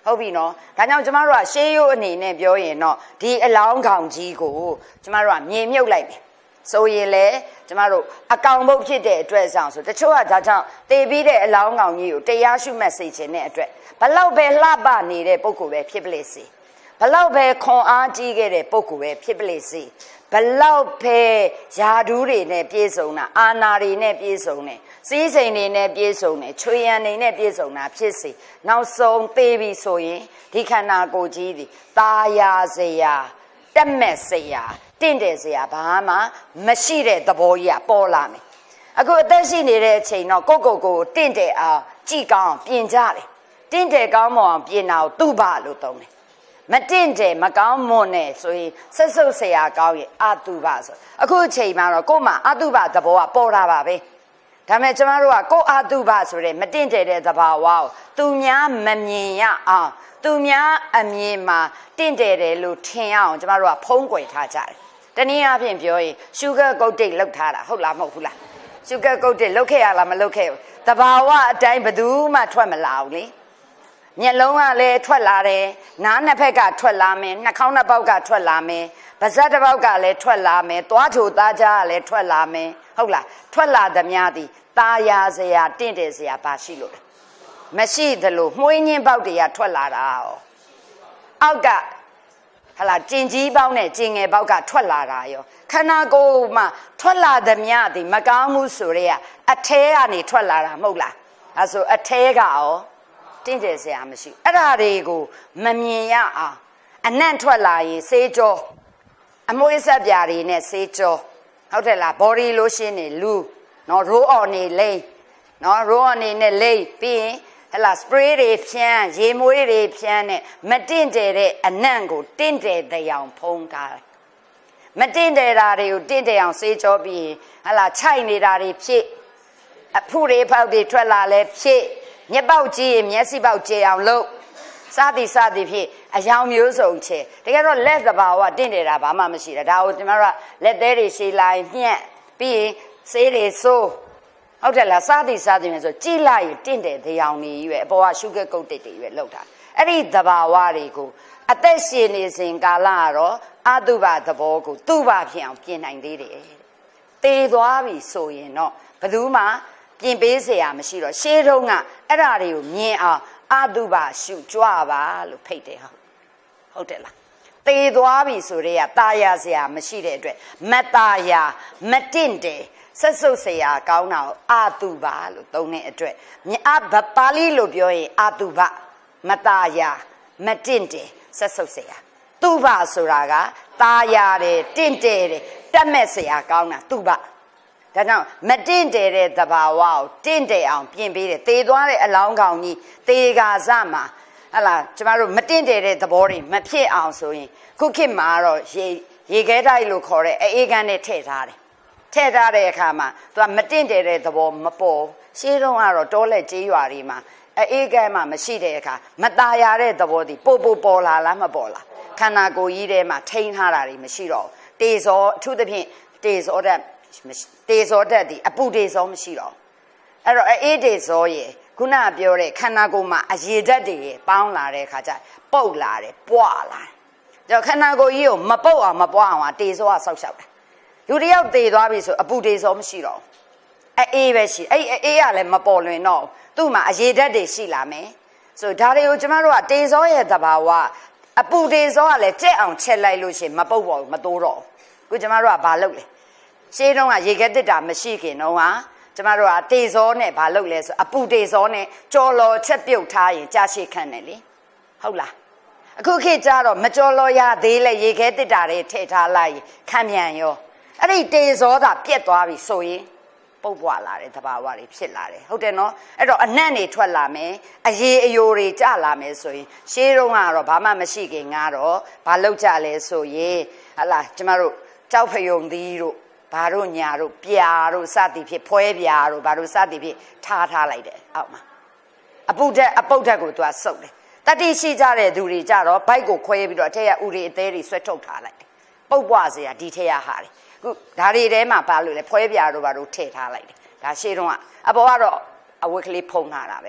ဟုတ်ပြီနော်ဒါကြောင့်ကျမတို့ကရှေးရိုးအနေနဲ့ပြောရင်တော့ဒီအလောင်းကောင်ကြီးကိုကျမတို့ကမြေမြုပ်လိုက်မယ်ဆိုရင်လေကျမတို့အကောင်ဘုတ်ဖြစ်တဲ့အတွက်ဆောင်ဆိုတချို့ကဒါကြောင့်တေပြီးတဲ့အလောင်းကောင်ကြီးကိုတရားရှုမှတ်စေခြင်းတဲ့အတွက်ဘလောက်ပဲလှပနေတဲ့ပုဂ္ဂိုလ်ပဲဖြစ်ပလေစေဘလောက်ပဲခွန်အားကြီးခဲ့တဲ့ပုဂ္ဂိုလ်ပဲဖြစ်ပလေစေဘလောက်ပဲယာဒူးတွေနဲ့ပြည့်စုံတာအာနာတွေနဲ့ပြည့်စုံတယ်စီးစိမ်တွေနဲ့ပြည့်စုံတယ်ချွေရန်တွေနဲ့ပြည့်စုံတာဖြစ်စေနောက်ဆုံးသေးပြီဆိုရင်ဒီခန္ဓာကိုယ်ကြီးဒီตาယာစရာတက်မဲ့စရာတင့်တယ်စရာဘာမှမရှိတဲ့သဘောကြီးကပေါ်လာမယ်အခုအသက်ရှိနေတဲ့အချိန်တော့ကိုယ့်ကိုယ်ကိုတင့်တယ်အောင်ကြည်ကောင်းပြင်ကြတယ်တင့်တယ်ကောင်းမအောင်ပြင်တာကိုသူ့ဘာလို့သုံးတယ်မတင့်တယ်မကောင်းမွန်နဲ့ဆိုရင်ဆက်ဆုပ်ဆရာကောင်းရင်အတုပဆိုအခုအချိန်မှာတော့ကို့မှာအတုပသဘောကပေါ်တာပါပဲဒါပေမဲ့ကျမတို့ကကို့အတုပဆိုတဲ့မတင့်တယ်တဲ့သဘာဝကိုသူများမမြင်ရအောင်သူများအမြင်မှာတင့်တယ်တယ်လို့ထင်အောင်ကျမတို့ကဖုံးကွယ်ထားကြတယ်တနည်းအားဖြင့်ပြောရင် sugar coating လောက်ထားတာဟုတ်လားမဟုတ်ဘူးလား sugar coating လောက်ခဲ့ရလားမလောက်ခဲ့ဘူးသဘာဝအတိုင်းဘယ်သူမှထွက်မလာဘူးလေမျက်လုံးကလည်းထွက်လာတယ်နားနှစ်ဖက်ကထွက်လာမယ်နှာခေါင်းနှစ်ပေါက်ကထွက်လာမယ်ပါးစပ်တစ်ပေါက်ကလည်းထွက်လာမယ်သွားချိုသားကြားကလည်းထွက်လာမယ်ဟုတ်လားထွက်လာသမျှသည်ตาယာစရာတင့်တယ်စရာဘာရှိလို့လဲမရှိသလိုမှုင်းညင်းပေါက်တွေကထွက်လာတာဩအောက်ကဟလာကျင်ကြီးပေါက်နဲ့ကျင်ငယ်ပေါက်ကထွက်လာတာရောခန္ဓာကိုယ်မှာထွက်လာသမျှသည်မကောင်းမှုဆိုရဲအထဲကနေထွက်လာတာမဟုတ်လားအဲဆိုအထဲကရောတင့်တယ်စရာမရှိအဲ့ဓာတွေကိုမမြင်ရအောင်အနံ့ထွက်လာရင်စေးကြောအမွှေးဆက်ပြာတွေနဲ့စေးကြောဟုတ်တယ်လား body lotion တွေလူနော် roll on နေလိမ့်နော် roll on နေနဲ့လိမ့်ပြီးရင်ဟလာ spray တွေဖြန်းရေမွေးတွေဖြန်းနဲ့မတင့်တယ်တဲ့အနံ့ကိုတင့်တယ်တဲ့အောင်ဖုံးထားတယ်မတင့်တယ်တာတွေကိုတင့်တယ်အောင်စေးကြောပြီးရင်ဟလာခြိုက်နေတာတွေဖြစ်အဖုတွေဖောက်တွေထွက်လာလဲဖြစ်မျက်ပေါက်ကြီးရင်မျက်စိပေါက်ကျအောင်လုပ်စသည်စသည်ဖြစ်အယောင်မျိုးစုံချေတကယ်တော့လက်သဘာဝတင့်တယ်တာဘာမှမရှိတာဒါကိုကျွန်တော်တို့ကလက်သေးတွေရှည်လိုက်ညှက်ပြီးရင်ဆေးတွေစိုးဟုတ်တယ်လားစသည်စသည်မျိုးဆိုကြိလိုက်ရင်တင့်တယ်တရားနေရွယ်အပေါ်က sugar coating တွေရွယ်လောက်တာအဲ့ဒီသဘာဝတွေကိုအသက်ရှင်နေစဉ်ကာလကတော့အတုပသဘောကိုသူ့ဘာဖြစ်အောင်ပြင်နိုင်သေးတယ်တေသွားပြီဆိုရင်တော့ဘယ်သူမှပြင်ပေးเสียရမရှိတော့ရှေးတုန်းကအဲ့ဓာတွေကိုမြင်အောင်အတုပရှုကြွပါလို့ဖိတ်တယ်ဟုတ်ဟုတ်တယ်လားတေသွားပြီဆိုတော့ตาယာเสียမရှိတဲ့အတွက်မตาယာမတင့်တယ်ဆက်စုပ်เสียကောင်းတာကိုအတုပလို့သုံးတဲ့အတွက်အပါဠိလိုပြောရင်အတုပမตาယာမတင့်တယ်ဆက်စုပ်เสียသူပဆိုတာကตาယာတယ်တင့်တယ်တယ်တက်မဲ့เสียကောင်းတာသူပဒါကြောင့်မတင့်တယ်တဲ့သဘာဝကိုတင့်တယ်အောင်ပြင်ပေးတယ်သေသွားတဲ့အလောင်းကောင်ကြီးသေကာစမှာဟလာကျမတို့မတင့်တယ်တဲ့သဘောတွေမဖြစ်အောင်ဆိုရင်ခုခေတ်မှာတော့ရေရေခဲတိုက်လို့ခေါ်တဲ့အေးကန်းနဲ့ထည့်ထားတယ်ထည့်ထားတဲ့အခါမှာသူကမတင့်တယ်တဲ့သဘောမပေါ်ရှေးတုန်းကတော့တောလက်ကျေးရွာတွေမှာအေးကန်းမှာမရှိတဲ့အခါမตาရတဲ့သဘောဒီပို့ပို့ပေါ်လာလားမပေါ်လားခန္ဓာကိုယ်ကြီးထဲမှာထိန်းထားတာတွေမရှိတော့တေဇောအထူးသဖြင့်တေဇောတဲ့တေဇောတတ်ဒီအပူတေဇောမရှိတော့အဲ့တော့အေးတေဇောရေခုနပြောတဲ့ခန္ဓာကိုယ်မှာအရေဓာတ်တွေပေါင်းလာတဲ့အခါကျပုတ်လာတယ်ပွာလာတယ်ကြောင့်ခန္ဓာကိုယ်ကြီးကိုမပုတ်အောင်မပွားအောင်တေဇောကဆောက်ရှောက်တာလူတယောက်တေသွားပြီဆိုအပူတေဇောမရှိတော့အေးပဲရှိအဲ့အေးကလည်းမပေါ်လွင်တော့သူ့မှာအရေဓာတ်တွေရှိလာမယ်ဆိုဒါတွေကိုကျမတို့ကတေဇောရဲ့သဘာဝအပူတေဇောကလည်းကြက်အောင်ချက်လိုက်လို့ရှိရင်မပုတ်တော့မတိုးတော့ခုကျမတို့ကဘာလုပ်လဲရှေးတုန်းကရေခဲတစ်တာမရှိခင်တော့ဟာကျမတို့ကတေဇောနဲ့ဘာလုပ်လဲဆိုအပူတေဇောနဲ့ကြော်လော်ချက်ပြုတ်ထားရင်ကြာရှည်ခံတယ်လေဟုတ်လားအခုခေတ်ကျတော့မကြော်လော်ရသေးလဲရေခဲတစ်တာတွေထည့်ထားလိုက်ခံမြန်ရောအဲ့ဒီတေဇောသာပြက်သွားပြီဆိုရင်ပုတ်ပွားလာတယ်သဘာဝတွေဖြစ်လာတယ်ဟုတ်တယ်နော်အဲ့တော့အနံ့တွေထွက်လာမယ်အရေအယိုတွေကျလာမယ်ဆိုရင်ရှေးတုန်းကတော့ဘာမှမရှိခင်ငါတော့ဘာလုပ်ကြလဲဆိုရင်ဟာလာကျမတို့ကြောက်ဖယုံသီးတို့ဘာတို့ညာတို့ပြာတို့စသည်ဖြစ်ဖွဲပြာတို့ဘာတို့စသည်ဖြစ်ထားထားလိုက်တယ်အောက်မှာအပုတ်တက်အပုတ်တက်ကိုသူကစုပ်တယ်တတိရှိကြတဲ့သူတွေကြတော့ဘိုက်ကိုခွဲပြီးတော့အထက်ကဥတွေအသေးတွေဆွဲထုတ်ထားလိုက်တယ်ပုတ်ပွားစရာဒီထက်ကဟာတယ်ခုဒါတွေထဲမှာဘာလို့လဲဖွဲပြာတို့ဘာတို့ထည့်ထားလိုက်တယ်ဒါရှေးတုန်းကအပေါ်ကတော့အဝတ်ကလေးဖုံးထားတာပဲပေါ့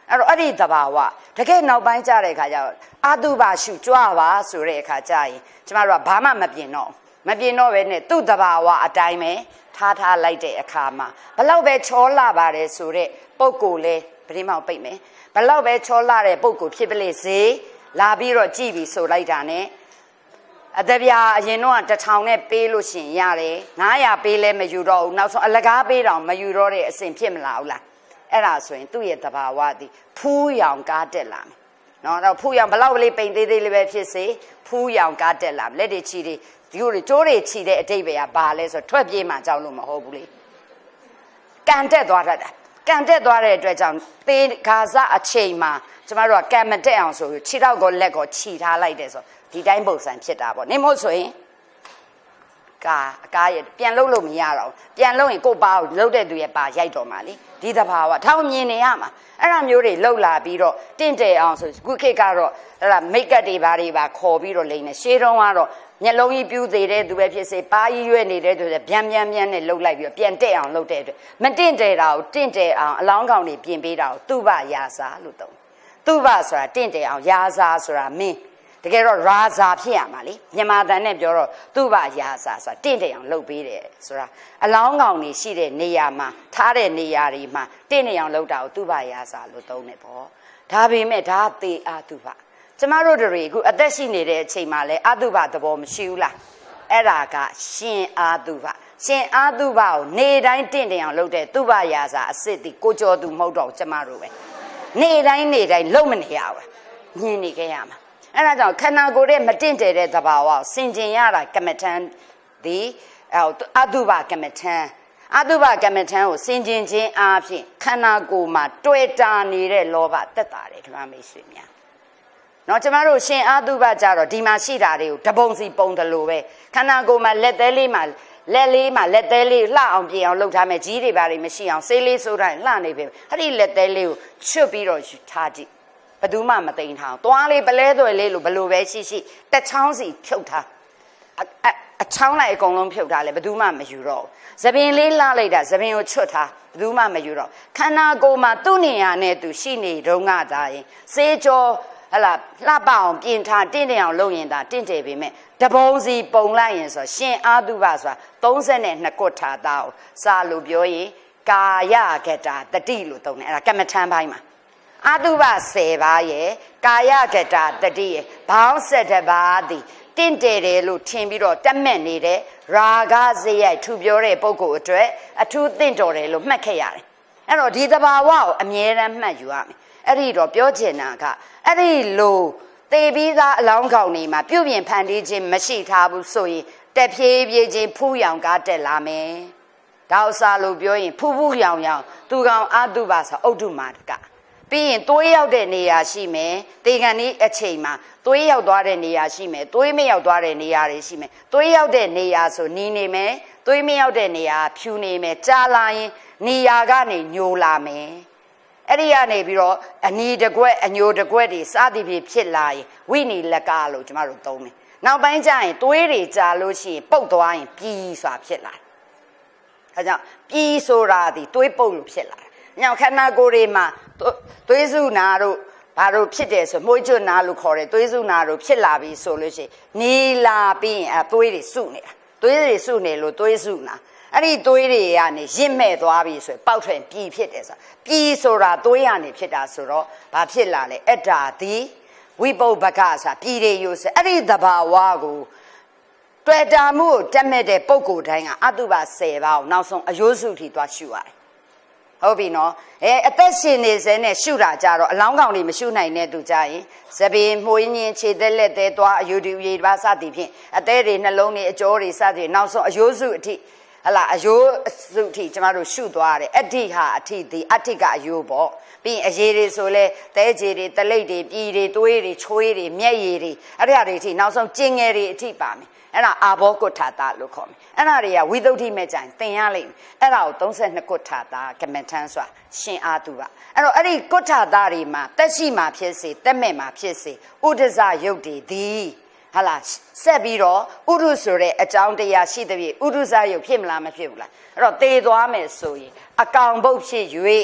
အဲ့တော့အဲ့ဒီသဘာဝတကယ်နောက်ပိုင်းကြတဲ့အခါကျတော့အတုပရှုကြွပါဆိုတဲ့အခါကျရင်ကျမတို့ကဘာမှမပြင်တော့မပြင်တော့ပဲနဲ့သူ့သဘာဝအတိုင်းပဲထားထားလိုက်တဲ့အခါမှာဘလောက်ပဲချောလာပါတယ်ဆိုတဲ့ပုံကိုလေပရိမောက်ပိတ်မယ်ဘလောက်ပဲချောလာတဲ့ပုံကိုဖြစ်ပလေစေလာပြီးတော့ကြည်ပြီးဆိုလိုက်တာ ਨੇ အတပြာအရင်တော့တစ်ထောင်နဲ့ပေးလို့ရှင်ရတယ်ငါးရာပေးလဲမယူတော့ဘူးနောက်ဆုံးအလကားပေးတော့မယူတော့တဲ့အစဉ်ဖြစ်မလာဘူးလားအဲ့ဒါဆိုရင်သူ့ရဲ့သဘာဝသည်ဖူးရောင်ကားတက်လာမယ်နော်တော့ဖူးရောင်ဘလောက်လေးပိန်သေးသေးလေးပဲဖြစ်စေဖူးရောင်ကားတက်လာလက်တွေချီတွေဒီလိုတိုးတွေချီတဲ့အတိတ်ပဲကဘာလဲဆိုထွက်ပြေးမှကြောက်လို့မဟုတ်ဘူးလေကန်တက်သွားတတ်တာကန်တက်သွားတဲ့အတွက်ကြောင့်သေခါစအချိန်မှာကျမတို့ကကံမတက်အောင်ဆိုခြေထောက်ကိုလက်ကိုခြီထားလိုက်တယ်ဆိုဒီတိုင်းပုံစံဖြစ်တာပေါ့နေမို့ဆိုရင်ကာအကားရပြန်လှုပ်လို့မရတော့ပြန်လှုပ်ရင်ကိုပါကိုလှုပ်တဲ့သူရဲ့ပါရိုက်တော့မှာလေဒီသဘာဝထောင်မြင်နေရမှာအဲ့ဒါမျိုးတွေလှုပ်လာပြီးတော့တင့်တယ်အောင်ဆိုခုခေတ်ကတော့အဲ့ဒါမိတ်ကပ်တွေဘာတွေပါခေါ်ပြီးတော့လိမ့်နေရှေးတုန်းကတော့မျက်လုံးကြီးပြူးသေးတဲ့သူပဲဖြစ်စေပါးကြီးရွက်နေတဲ့သူပဲဗျမ်းဗျမ်းဗျမ်းနဲ့လှုပ်လိုက်ပြီးတော့ပြန်တက်အောင်လှုပ်တဲ့အတွက်မတင့်တယ်တာကိုတင့်တယ်အောင်အလောင်းကောင်တွေပြင်ပေးတာကိုသူ့ဘရာစာလို့သုံးသူ့ဘဆိုတာတင့်တယ်အောင်ရာစာဆိုတာမင်းတကယ်တော့ရာဇာဖြစ်ရမှာလေမြန်မာတန်နဲ့ပြောတော့သူ့ဘရာဇာဆိုတာတင့်တယ်အောင်လှုပ်ပေးတယ်ဆိုတာအလောင်းကောင်တွေရှိတဲ့နေရာမှာထားတဲ့နေရာတွေမှာတင့်တယ်အောင်လှုပ်တာကိုသူ့ဘရာဇာလို့သုံးတယ်ပေါ့ဒါပေမဲ့ဒါသေအာသူဘကျမတို့တွေအခုအသက်ရှိနေတဲ့အချိန်မှာလဲအတုပသဘောမရှိဘူးလားအဲ့ဒါကရှင်အာတုပရှင်အာတုပကိုနေတိုင်းတင့်တယ်အောင်လုပ်တဲ့သူပရာစာအစ်စ်ဒီကိုကျော်သူမဟုတ်တော့ကျမတို့ပဲနေတိုင်းနေတိုင်းလုံမနေရဘူးညင်နေခဲ့ရမှာအဲ့ဒါကြောင့်ခန္ဓာကိုယ်ရဲ့မတင့်တယ်တဲ့သဘာဝကိုစင်ကျင်ရတာကမ္မထံဒီအတုပကမ္မထံအတုပကမ္မထံကိုစင်ကျင်ခြင်းအားဖြင့်ခန္ဓာကိုယ်မှာတွေ့တာနေတဲ့လောဘတက်တာတယ်ဓမ္မမိတ်ဆွေများနော်ကျမတို့ရှင်အာတုပကြတော့ဒီမှာရှိတာတွေကိုတပုံစီပုံတယ်လို့ပဲခန္ဓာကိုယ်မှာလက်သေးလေးမှာလက်လေးမှာလက်သေးလေးလှအောင်ပြင်အောင်လုပ်ထားမယ်ကြီးတွေပါတွေမရှိအောင်ဆေးလေးဆိုတိုင်းလှနေပြီအဲ့ဒီလက်သေးလေးကိုချွတ်ပြီးတော့ထားကြည့်ဘယ်သူမှမသိမ်းထားအောင်သွားလေးပလဲသွယ်လေးလို့ဘလို့ပဲရှိရှိတစ်ချောင်းစီဖြုတ်ထားအချောင်းလိုက်အကုန်လုံးဖြုတ်ထားလဲဘယ်သူမှမယူတော့ဘူးသပင်လေးလှလိုက်တာသပင်ကိုချွတ်ထားဘယ်သူမှမယူတော့ခန္ဓာကိုယ်မှာသူ့နေရာနဲ့သူရှိနေတုန်းကသာရင်စေးကြောဟလာလှပအောင်ပြင်ထားတင့်တယ်အောင်လုပ်ရင်သာတင့်တယ်ပေမဲ့တပုံစီပုံလိုက်ရင်ဆိုရှင်အာတုပဆိုတာသုံး၂ခုထာတာကိုစာလို့ပြောရင်ကာယကတာတတိလို့သုံးတယ်အဲ့ဒါကမ္မထံပိုင်းမှာအာတုပ၁၀ပါးရဲ့ကာယကတာတတိရဲ့ဘောင်း၁၁ပါးသည်တင့်တယ်တယ်လို့ထင်ပြီးတော့တက်မဲ့နေတဲ့ရာဂဇေယျထူပြောတဲ့ပုဂ္ဂိုလ်အတွက်အထူးတင့်တော်တယ်လို့မှတ်ခဲ့ရတယ်အဲ့တော့ဒီသဘာဝကိုအမြဲတမ်းမှတ်ယူရမယ်အဲ့ဒီတော့ပြောချင်တာကအဲ့ဒီလိုသေပြီးသားအလောင်းကောင်တွေမှာပြုပြင်ဖန်တီးခြင်းမရှိထားဘူးဆိုရင်တက်ဖြည်းဖြည်းချင်းဖူးရောင်ကားတက်လာမယ်ဒါဥစားလို့ပြောရင်ဖူးဖူးရောင်ရောင်သူကောင်အတုပါဆိုဥဒ္ဓမာတကပြီးရင်သွေးရောက်တဲ့နေရာရှိမယ်တေကန်ဒီအချိန်မှာသွေးရောက်သွားတဲ့နေရာရှိမယ်သွေးမရောက်သွားတဲ့နေရာတွေရှိမယ်သွေးရောက်တဲ့နေရာဆိုနီးနေမယ်သွေးမရောက်တဲ့နေရာဖြူနေမယ်ကြာလာရင်နေရာကနေညိုလာမယ်အဲ့ဒီကနေပြီးတော့အနီတကွက်အညိုတကွက်တွေစသည်ဖြင့်ဖြစ်လာရင်ဝိနီလကလို့ကျမတို့သုံးတယ်နောက်ပိုင်းကျရင်သွေးတွေကြာလို့ရှိရင်ပုတ်သွားရင်ပြီးစွာဖြစ်လာတယ်အဲကြောင့်ပြီးဆိုတာဒီသွေးပုတ်လို့ဖြစ်လာတယ်ညောင်ခန္ဓာကိုယ်တွေမှာသွေးစုနာတို့ဘာလို့ဖြစ်တယ်ဆိုမှုကျွတ်နာလို့ခေါ်တယ်သွေးစုနာတို့ဖြစ်လာပြီဆိုလို့ရှိရင်နီလာပြီးရင်အဲသွေးတွေစုနေတာသွေးတွေစုနေလို့သွေးစုနာအဲ့ဒီသွေးတွေကနေရင့်မဲ့သွားပြီဆိုရင်ပေါက်ထွက်ပြည်ဖြစ်တယ်ဆိုတာပြည်ဆိုတာသွေးရနေဖြစ်တာဆိုတော့ဘာဖြစ်လာလဲအဲ့ဒါဒီဝိပုပ္ပကဆိုတာပြည်တွေယူစအဲ့ဒီသဘာဝကိုတွေ့တာမှုကိုတက်မဲ့တဲ့ပုံကိုယ်တိုင်းကအတုပ၁၀ပါးကိုနောက်ဆုံးအယိုးစုထိသွားရှုရတယ်ဟုတ်ပြီနော်အဲအသက်ရှင်နေစဲနဲ့ရှုတာကြတော့အလောင်းကောင်တွေမရှုနိုင်တဲ့သူကြရင်သပင်မှုင်းရင်ခြေသက်လက်သေးသွားအယိုးတူရေပါစသည်ဖြင့်အသေးတွေနှလုံးတွေအကြောတွေစသည်နောက်ဆုံးအယိုးစုအထိဟလာအယိုးစုထိကျမတို့ရှုသွားရတယ်အဋ္ဌိဟာအဋ္ဌိဒီအဋ္ဌိကအယိုးပေါ့ပြီးအရေးတွေဆိုလဲသဲခြေတွေတလိပ်တွေပြည်တွေသွေးတွေချွေးတွေမျက်ရည်တွေအဲ့ဒါတွေအထိနောက်ဆုံးကျင်ငယ်တွေအထိပါမယ်အဲ့ဒါအာဘောကုဋ္ဌာတလို့ခေါ်မယ်အဲ့ဒါတွေကဝိသုဒ္ဓိမဲ့ကြရင်သင်ရလိမ့်မယ်အဲ့ဒါကိုသုံး၂ကုဋ္ဌာတကမ္မထမ်းဆိုတာရှင်အာတုပအဲ့တော့အဲ့ဒီကုဋ္ဌာတတွေမှာတက်ရှိမှာဖြစ်စေတက်မဲ့မှာဖြစ်စေဥဒ္ဒဇယုတ်တွေဒီဟာလားဆက်ပြီးတော့ဥဒုဆိုတဲ့အကြောင်းတရားရှိတဲ့ပြည့်ဥဒုဇယုတ်ဖြစ်မလားမဖြစ်ဘူးလားအဲ့တော့သေသွားမယ်ဆိုရင်အကောင်ဘုတ်ဖြစ်၍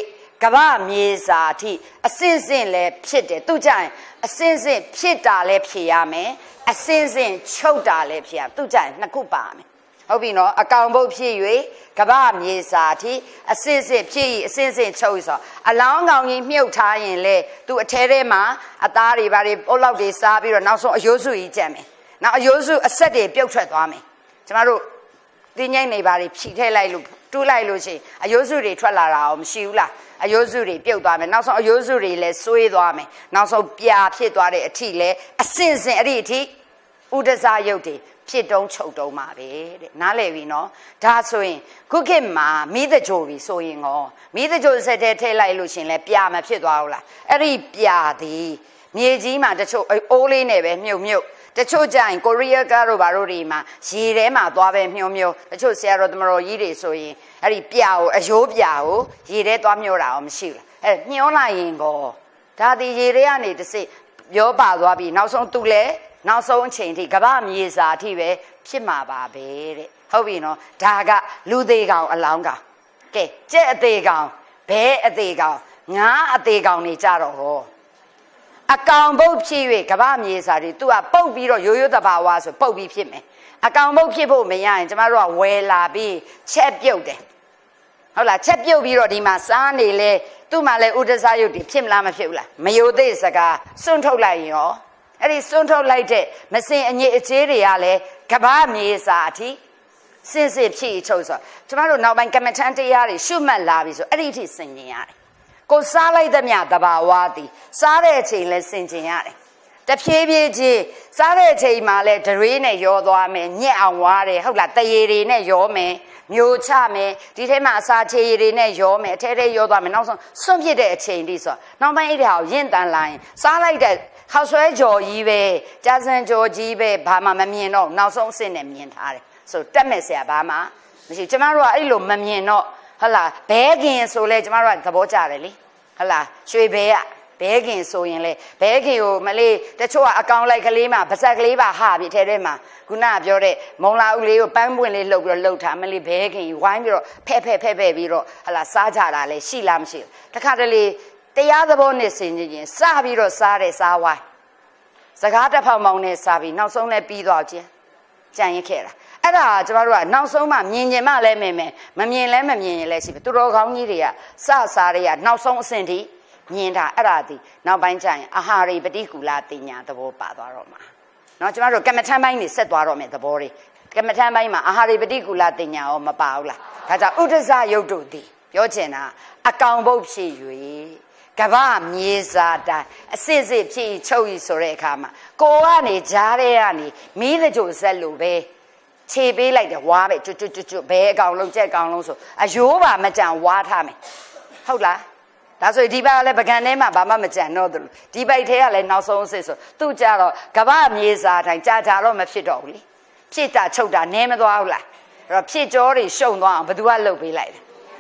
ကဘာမြေစာအထိအစင်းစင်းလည်းဖြစ်တယ်သူကြရင်အစင်းစင်းဖြစ်တာလည်းဖြစ်ရမယ်အစင်းစင်းချုပ်တာလည်းဖြစ်ရသူကြရင်နှစ်ခုပါမယ်ဟုတ်ပြီနော်အကောင်ဘုတ်ဖြစ်၍ကဘာမြေစာအထိအစင်းစင်းဖြစ်အစင်းစင်းချုပ်ဆိုအလောင်းကောင်ကြီးမြုပ်ထားရင်လေသူအထဲထဲမှာအသားတွေဘာတွေပုတ်လောက်တွေစားပြီးတော့နောက်ဆုံးအယိုးစုကြီးကြံမယ်နောက်အယိုးစုအဆက်တွေပြုတ်ထွက်သွားမယ်ကျမတို့တင်းငိမ့်နေပါတွေဖြီထည့်လိုက်လို့တူးလိုက်လို့ရှိရင်အယိုးစုတွေထွက်လာတာအောင်မရှိဘူးလားအယိုးစုတွေပြုတ်သွားမယ်နောက်ဆုံးအယိုးစုတွေလည်းဆွေးသွားမယ်နောက်ဆုံးပြာဖြစ်သွားတဲ့အထိလည်းအစင်စင်အဲ့ဒီအထိဥဒစာရုပ်တွေဖြစ်တုံးချုပ်တုံးပါပဲတဲ့နားလည်ပြီနော်ဒါဆိုရင်ခုခေတ်မှာမိသကြိုပြီဆိုရင်ရောမိသကြိုစက်ထဲထည့်လိုက်လို့ရှင်လဲပြာမဖြစ်သွားဘူးလားအဲ့ဒီပြာသည်မြေကြီးမှာတချို့အိုးလေးနဲ့ပဲမြုပ်မြုပ်တချို့ကြရင်ကိုရီးယားကားတို့ဘာတို့တွေမှာရေထဲမှာသွားပဲမြုံမြုံတချို့ဆရာတော်တမတော်ကြီးတွေဆိုရင်အဲ့ဒီပြာကိုအယိုးပြာကိုရေထဲသွားမြုံတာအောင်မရှိဘူးလားအဲ့ညှောလိုက်ရင်ကောဒါဒီရေထဲကနေတစ်စိပြောပါသွားပြီနောက်ဆုံးသူလဲနောက်ဆုံးအချိန်ထိကမ္ဘာမြေစာအထိပဲဖြစ်မှာပါပဲတဲ့ဟုတ်ပြီနော်ဒါကလူသေးကောင်အလောင်းကောင်ကဲကြက်အသေးကောင်ဘဲအသေးကောင်ငါးအသေးကောင်နေကြတော့ဟောအကောင်ဘုတ်ဖြစ်၍ကမ္ဘာမြေစာတွေ तू ကပုတ်ပြီးတော့ရိုးရိုးတဘာဝဆိုပုတ်ပြီးဖြစ်မယ်အကောင်ဘုတ်ဖြစ်ဖို့မရရင်ကျမတို့ကဝယ်လာပြီးချက်ပြုတ်တယ်ဟုတ်လားချက်ပြုတ်ပြီးတော့ဒီမှာစားနေလေသူ့မှာလည်းဥဒ္ဒစာရုပ်တွေဖြစ်မလားမဖြစ်ဘူးလားမယိုသေးစကားစွန့်ထုတ်လိုက်ရင်ရောအဲ့ဒီစွန့်ထုတ်လိုက်တဲ့မစင်အညစ်အကြေးတွေကလည်းကမ္ဘာမြေစာအထိစစ်စစ်ဖြစ်ချုပ်ဆိုကျမတို့နောက်ပိုင်းကမ္မထန်တရားတွေရှုမှတ်လာပြီဆိုအဲ့ဒီအထိဆင်ញင်ရတယ်ကိုစားလိုက်သမျှတဘာဝသည်စားတဲ့အချိန်လဲဆင်ကျင်ရတယ်တဖြည်းဖြည်းချင်းစားတဲ့အချိန်မှာလဲဒရွေးနဲ့ရောသွားမယ်ညက်အောင်ဝါတယ်ဟုတ်လားတရေတွေနဲ့ရောမယ်မျိုးချမယ်ဒီထဲမှာအစာချေတွေနဲ့ရောမယ်အထဲထဲရောသွားမယ်နောက်ဆုံးစွန့်ပစ်တဲ့အချိန်တိဆိုနောက်ပိုင်းအဲ့ဒါကိုရင့်တန်လာရင်စားလိုက်တဲ့ခောက်ဆွဲကြော်ကြီးပဲကြာစံကြော်ကြီးပဲဘာမှမမြင်တော့နောက်ဆုံးအဆင့်နဲ့မြင်ထားတယ်ဆိုတက်မဲ့ဆရာဘာမှမရှိကျမတို့ကအဲ့လိုမမြင်တော့ဟုတ်လားဘဲခင်ဆိုလဲကျမတို့ကသဘောကျတယ်လေဟုတ်လားရွှေဘဲကဘဲခင်ဆိုရင်လေဘဲခင်ကိုမလေးတချို့ကအကောင်လိုက်ကလေးမှာပါဇက်ကလေးပါဟာပြီးထဲထဲမှာခုနကပြောတဲ့မုံလာဦးလေးကိုပန်းပွင့်လေးလှုပ်ပြီးတော့လှုပ်ထားမလေးဘဲခင်ဝိုင်းပြီးတော့ဖဲ့ဖဲ့ဖဲ့ဖဲ့ပြီးတော့ဟုတ်လားစားကြတာလေရှိလားမရှိဘူးတခါတလေတရားသဘောနဲ့ဆင်ခြင်ချင်းစပြီးတော့စားတယ်စားဝိုင်းစကားတစ်ဖောင်မောင်နဲ့စားပြီးနောက်ဆုံးလည်းပြီးသွားခြင်းကြံရင်ခဲ့တာအဲ့ဒါကျမတို့ကနောက်ဆုံးမှမြင်ကျင်မှလည်းမင်းမယ်မမြင်လည်းမမြင်ရင်လည်းရှိပြီသူတော်ကောင်းကြီးတွေကစစားတွေကနောက်ဆုံးအဆင့်ထိမြင်တာအဲ့ဒါဒီနောက်ပိုင်းကျရင်အာဟာရိပတိကူလာတင်ညာသဘောပါသွားတော့မှာเนาะကျမတို့ကမ္မထမ်းပိုင်းနေဆက်သွားတော့မယ်သဘောတွေကမ္မထမ်းပိုင်းမှာအာဟာရိပတိကူလာတင်ညာရောမပါဘူးလားဒါကြောင့်ဥဒ္ဒဇယုတ်တို့သည်ပြောချင်တာအကောင်ဘုတ်ဖြစ်၍ကဗမြေစာတိုင်အစစ်စစ်ဖြစ်ချုပ်ဤဆိုတဲ့အခါမှာကိုကနေကြားတဲ့ကနေမီးတကြိုဆက်လို့ပဲခြေပေးလိုက်တယ်ဝါပဲကျွတ်ကျွတ်ကျွတ်ဘဲအကောင်လုံးကြက်ကောင်လုံးဆိုအယိုးပါမကြံဝါထားမယ်ဟုတ်လားဒါဆိုဒီဘက်ကလည်းပကံထဲမှာဘာမှမကြံတော့ဘူးဒီဘက်ထဲကလည်းနောက်ဆုံးအစစ်ဆိုသူ့ကြတော့ကဗမြေစာတိုင်ကြာကြာတော့မဖြစ်တော့ဘူးလေဖြစ်တာချုပ်တာနည်းမသွားဘူးလားအဲ့တော့ဖြစ်ကြောတွေရှုံသွားအောင်ဘယ်သူကလှုပ်ပေးလိုက်လဲ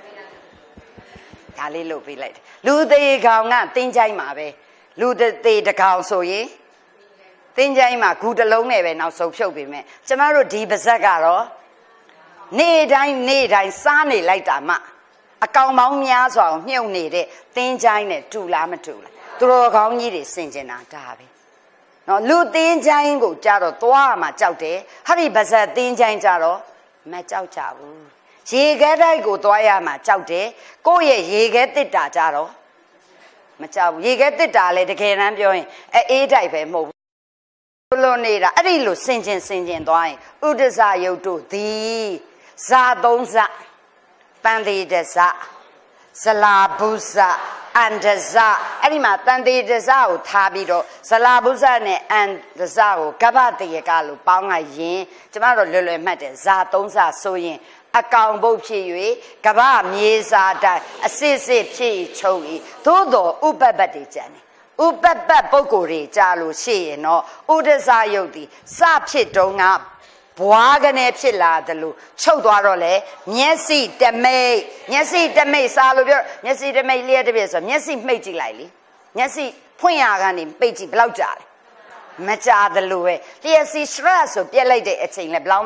ဒါလေးလှုပ်ပေးလိုက်တယ်လူသေးကောင်ကတင်းချိုင်းမှာပဲလူသေးတကောင်ဆိုရင်တင်းချိုင်းမှာဂူတလုံးနဲ့ပဲနောက်ဆုံးဖြုတ်ပေးမယ်ကျမတို့ဒီပါဇက်ကတော့နေ့တိုင်းနေ့တိုင်းစားနေလိုက်တာမှအကောင်ပေါင်းများစွာကိုမြုပ်နေတဲ့တင်းချိုင်းနဲ့တူလားမတူလားသူတော်ကောင်းကြီးတွေဆင်ကျင်တာဒါပဲနော်လူတင်းချိုင်းကိုကြတော့သွားမှကြောက်တယ်ဟာဒီပါဇက်တင်းချိုင်းကြတော့မကြောက်ကြဘူးရေခဲတိုက်ကိုသွားရမှာကြောက်တယ်ကိုယ့်ရဲ့ရေခဲတစ်တာကြတော့မကြောက်ဘူးရေခဲတစ်တာလည်းတကယ်တမ်းပြောရင်အေးတိုက်ပဲမဟုတ်ဘူးလွန်နေတာအဲ့ဒီလိုစင်ကျင်စင်ကျင်သွားရင်ဥဒ္ဒဇယုတ်တို့သည်ဇာသုံးဇတန်သေးတဇဇလာဘုဇအန္တဇအဲ့ဒီမှာတန်သေးတဇကိုထားပြီးတော့ဇလာဘုဇနဲ့အန္တဇကိုကပ္ပတရေကလို့ပေါင်းလိုက်ရင်ကျမတို့လွယ်လွယ်မှတ်တယ်ဇာသုံးဇဆိုရင်အကောင်ဘုတ်ဖြစ်၍ကဗ္ဗမြေစာတိုင်အစစ်စစ်ဖြစ်ချုပ်၏သို့တော်ဥပပတ္တိကြံတယ်ဥပပတ္ပုဂ္ဂိုလ်တွေကြားလို့ရှိရင်တော့ဥဒ္ဒဇယုတ်သည်စဖြစ်တုံးကဘွားကနေဖြစ်လာတယ်လို့ချုပ်သွားတော့လေမျက်စိတမိတ်မျက်စိတမိတ်စားလို့ပြောမျက်စိတမိတ်လျက်တပြည့်ဆိုမျက်စိမှိတ်ကြည့်လိုက်လေမျက်စိဖွင့်ရကနေပိတ်ကြည့်ဘယ်လောက်ကြာလဲမကြာတယ်လို့ပဲလျက်စီ stress ဆိုပြက်လိုက်တဲ့အချိန်လဲဘယ်လောက်မှ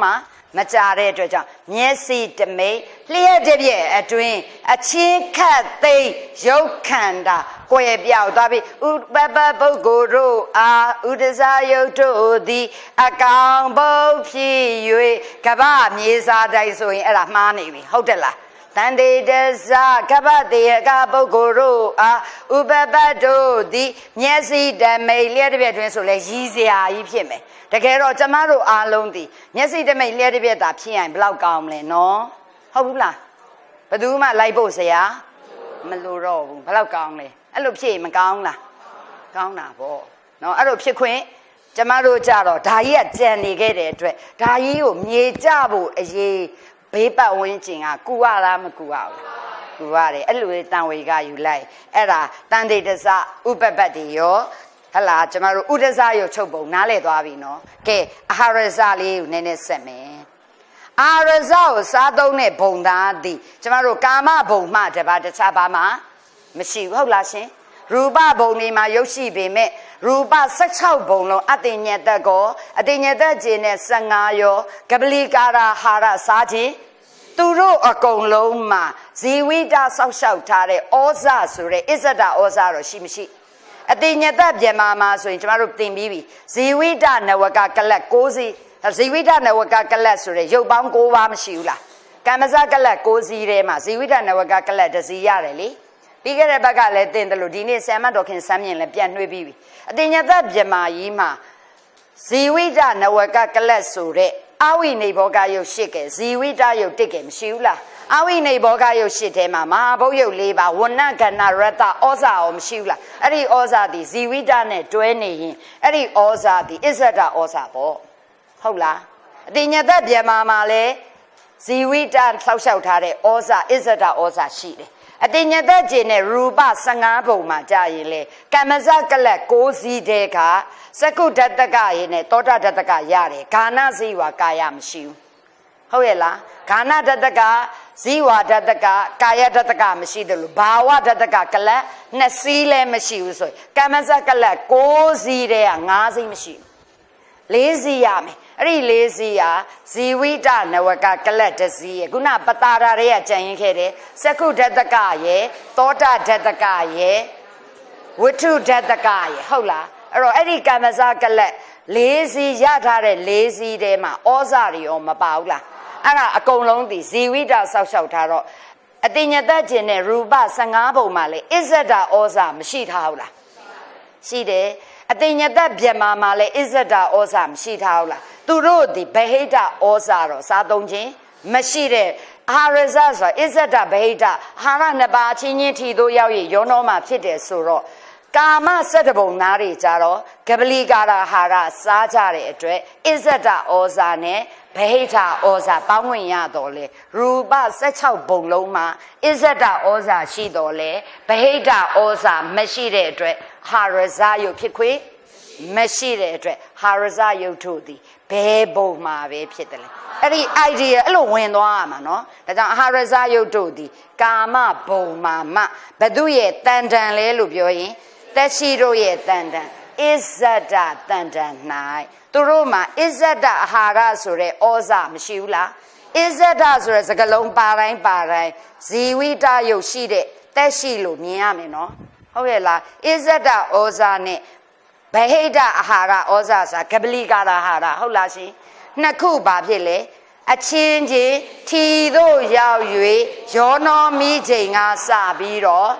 မကြတဲ့အတွက်ကြောင့်မျက်စိတမိတ်လျှက်တစ်ပြည့်အတွင်းအချင်းခတ်သိမ်းရုပ်ခန္ဓာကွယ်ပြောက်သွားပြီဥပပပုဂ္ဂိုလ်တို့အားဥဒဇာယုတ်တို့သည်အကောင်ဘုတ်ဖြစ်၍ကပ္ပမြေစာတိုင်းဆိုရင်အဲ့ဒါမှားနေပြီဟုတ်တယ်လားတန်တေတဇကပ္ပတေကပုဂ္ဂိုလ်တို့အားဥပပတို့သည်မျက်စိတမိတ်လျှက်တစ်ပြည့်အတွင်းဆိုလဲရည်စရာကြီးဖြစ်မယ်တကယ်တော့ကျမတို့အားလုံးဒီမျက်စိတမိတ်လျှက်တစ်ပြက်သာဖြစ်ရင်ဘလောက်ကောင်းမလဲနော်ဟုတ်ဘူးလားဘယ်သူမှလိုက်ဖို့ဆရာမလိုတော့ဘူးဘလောက်ကောင်းလဲအဲ့လိုဖြစ်ရင်မကောင်းလားကောင်းတာပေါ့နော်အဲ့လိုဖြစ်ခွင့်ကျမတို့ကြတော့ဓာကြီးကကြံနေခဲ့တဲ့အတွက်ဓာကြီးကိုမြေကြဖို့အရေးဘေးပတ်ဝန်းကျင်ကကူရလားမကူရဘူးကူရတယ်အဲ့လိုတန်ဝေကယူလိုက်အဲ့ဒါတန်တေတစဥပပတ်တွေရောဟလာကျမတို့ဥဒဇရုပ်ချုပ်ပုံနားလဲသွားပြီနော်ကဲအာဟာရဇလေးကိုနည်းနည်းဆက်မယ်အာဟာရဇကိုစားသုံးတဲ့ဘုံသားသည်ကျမတို့ကာမဘုံမှတပါးတခြားပါမှမရှိဘူးဟုတ်လားရှင်ရူပဘုံတွေမှာရုပ်ရှိပေမဲ့ရူပ၁၆ဘုံလုံးအတ္တညတကောအတ္တညတခြင်းနဲ့၁၅ရောကပလီကာရာဟာရစားခြင်းသူတို့အကုန်လုံးမှာဇီဝိတဆောက်ရှောက်ထားတဲ့ဩဇဆိုတဲ့အစ္ဆဒဩဇတော့ရှိမရှိအတိညတဗျမမှာဆိုရင်ကျမတို့သင်ပြီးပြီဇီဝိတနဝကကလတ်၉စီးဇီဝိတနဝကကလတ်ဆိုတဲ့ရုပ်ပေါင်း၉ပါးမရှိဘူးလားကမ္မဇကလတ်၉စီးထဲမှာဇီဝိတနဝကကလတ်တစ်စီးရတယ်လေပြီးခဲ့တဲ့ဘက်ကလည်းသင်တယ်လို့ဒီနေ့ဆရာမတော်ခင်စမ်းမြင်လည်းပြန်နှွေးပြီးပြီအတိညတဗျမကြီးမှာဇီဝိတနဝကကလတ်ဆိုတဲ့အဝိနေဘောကယုတ်ရှစ်ကဲဇီဝိတယုတ်တစ်ကဲမရှိဘူးလားအဝိနေဘောကယုတ်ရှစ်ထဲမှာမဟာဘုတ်ယုတ်၄ပါးဝဏ္ဏကဏ္ဍရတ္တဩဇာအောင်မရှိဘူးလားအဲ့ဒီဩဇာသည်ဇီဝိတနဲ့တွဲနေရင်အဲ့ဒီဩဇာသည်အစ္ဆဒဩဇာပေါ့ဟုတ်လားအတိညတဗျမမှာလဲဇီဝိတဆောက်ရှောက်ထားတဲ့ဩဇာအစ္ဆဒဩဇာရှိတယ်အတိညတကျင်နဲ့ရူပ၁၅ဘုံမှာကြာရင်လေကမ္မဇကလတ်၉စီးတဲ့ကစကုဓတ္တကရေနဲ့သောတာဓတ္တကရတယ်ဂါနဇီဝကာယမရှိဘူးဟုတ်ရဲ့လားဂါနဓတ္တကဇီဝဓတ္တကကာယဓတ္တကမရှိတယ်လို့ဘာဝဓတ္တကကလတ်နှစ်စီးလည်းမရှိဘူးဆိုရင်ကမ္မဇကလတ်၉စီးတဲ့က၅စီးမရှိဘူး၄စီးရမယ်အဲ့ဒီ၄စီးဟာဇီဝိတနဝကကလတ်တစ်စီးရခုနပတာရာတွေကကြံရင်ခဲ့တယ်စကုဓတ္တကရေသောတာဓတ္တကရေဝိထုဓတ္တကရေဟုတ်လားအဲ့တော့အဲ့ဒီကမ္မဇကလတ်၄စီးရထားတဲ့၄စီးထဲမှာဩဇာတွေရောမပါဘူးလားအဲ့ဒါအကုန်လုံးဒီဇီဝိတဆောက်ရှောက်ထားတော့အတိညတကျင်နဲ့ရူပ၁၅ဘုံမှာလေအစ္ဆဒဩဇာမရှိထားဘူးလားရှိတယ်အတိညတဗျမမှာလည်းအစ္ဆဒဩဇာမရှိထားဘူးလားသူတို့ဒီဗဟိတဩဇာတော့စားသုံးခြင်းမရှိတဲ့အာဟာရဇဆိုတာအစ္ဆဒဗဟိတအာဟာရနှစ်ပါးချင်းချင်းထီတို့ရောက်ရရောနောမှာဖြစ်တယ်ဆိုတော့ကာမစက်တဘုံနာတွေကြတော့ကပလီကာရာဟာရစားကြတဲ့အတွက်အစ္ဆဒဩဇာနဲ့ဗဟိတဩဇာပေါင်းဝင်ရတော့လေရူပ၁၆ဘုံလုံးမှာအစ္ဆဒဩဇာရှိတော့လေဗဟိတဩဇာမရှိတဲ့အတွက်ဟာရဇယုတ်ဖြစ်ခွင့်မရှိတဲ့အတွက်ဟာရဇယုတ်တို့သည်ဘယ်ဘုံမှာပဲဖြစ်တယ်လေအဲ့ဒီ idea အဲ့လိုဝင်သွားရမှာနော်ဒါကြောင့်ဟာရဇယုတ်တို့သည်ကာမဘုံမှာမှဘသူရဲ့တန်တန်လဲလို့ပြောရင်တက်ရှိတို့ရဲ့တန်တန်အစ္ဆဒတန်တန်၌သူတို့မှာအစ္ဆဒအာဟာရဆိုတဲ့ဩဇာမရှိဘူးလားအစ္ဆဒဆိုတဲ့စကားလုံးပါတိုင်းပါတိုင်းဇီဝိတယုတ်ရှိတဲ့တက်ရှိလို့မြင်ရမယ်နော်ဟုတ်ရဲ့လားအစ္ဆဒဩဇာနဲ့ဗဟိတအာဟာရဩဇာစာကပလီကာရာဟာရဟုတ်လားရှင်နှစ်ခုပါဖြစ်လေအချင်းချင်းထီတို့ရောက်၍ယောနောမိချိန်ကစပြီးတော့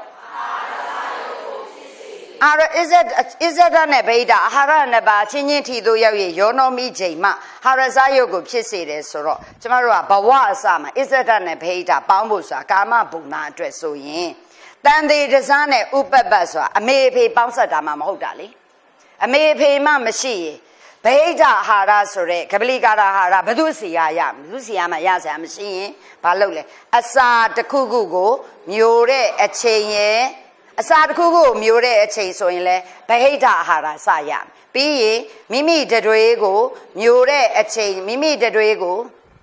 အာရအစ္ဆဒအစ္ဆဒနဲ့ဗဟိတအာဟာရနှစ်ပါးချင်းချင်းထီတို့ရောက်၍ယောနောမိချိန်မှဟာရဇယုတ်ကိုဖြစ်စေတယ်ဆိုတော့ကျမတို့ကဘဝအစမှာအစ္ဆဒနဲ့ဗဟိတပေါင်းဖို့ဆိုတာကာမဘုံနာအတွက်ဆိုရင်တန်သေးတစားနဲ့ဥပပတ်ဆိုတာအမေအဖေပေါင်းဆက်တာမှမဟုတ်တာလေအမေအဖေမှမရှိရင်ဗဟိတအာဟာရဆိုတဲ့ကပလီကာရာအာဟာရဘုသူစီရရဘုသူစီရမှရစရာမရှိရင်ဘာလုပ်လဲအစာတစ်ခုခုကိုမျိုးတဲ့အချိန်ရဲ့အစာတစ်ခုခုကိုမျိုးတဲ့အချိန်ဆိုရင်လဲဗဟိတအာဟာရစရမယ်ပြီးရင်မိမိတတွေးကိုမျိုးတဲ့အချိန်မိမိတတွေးကို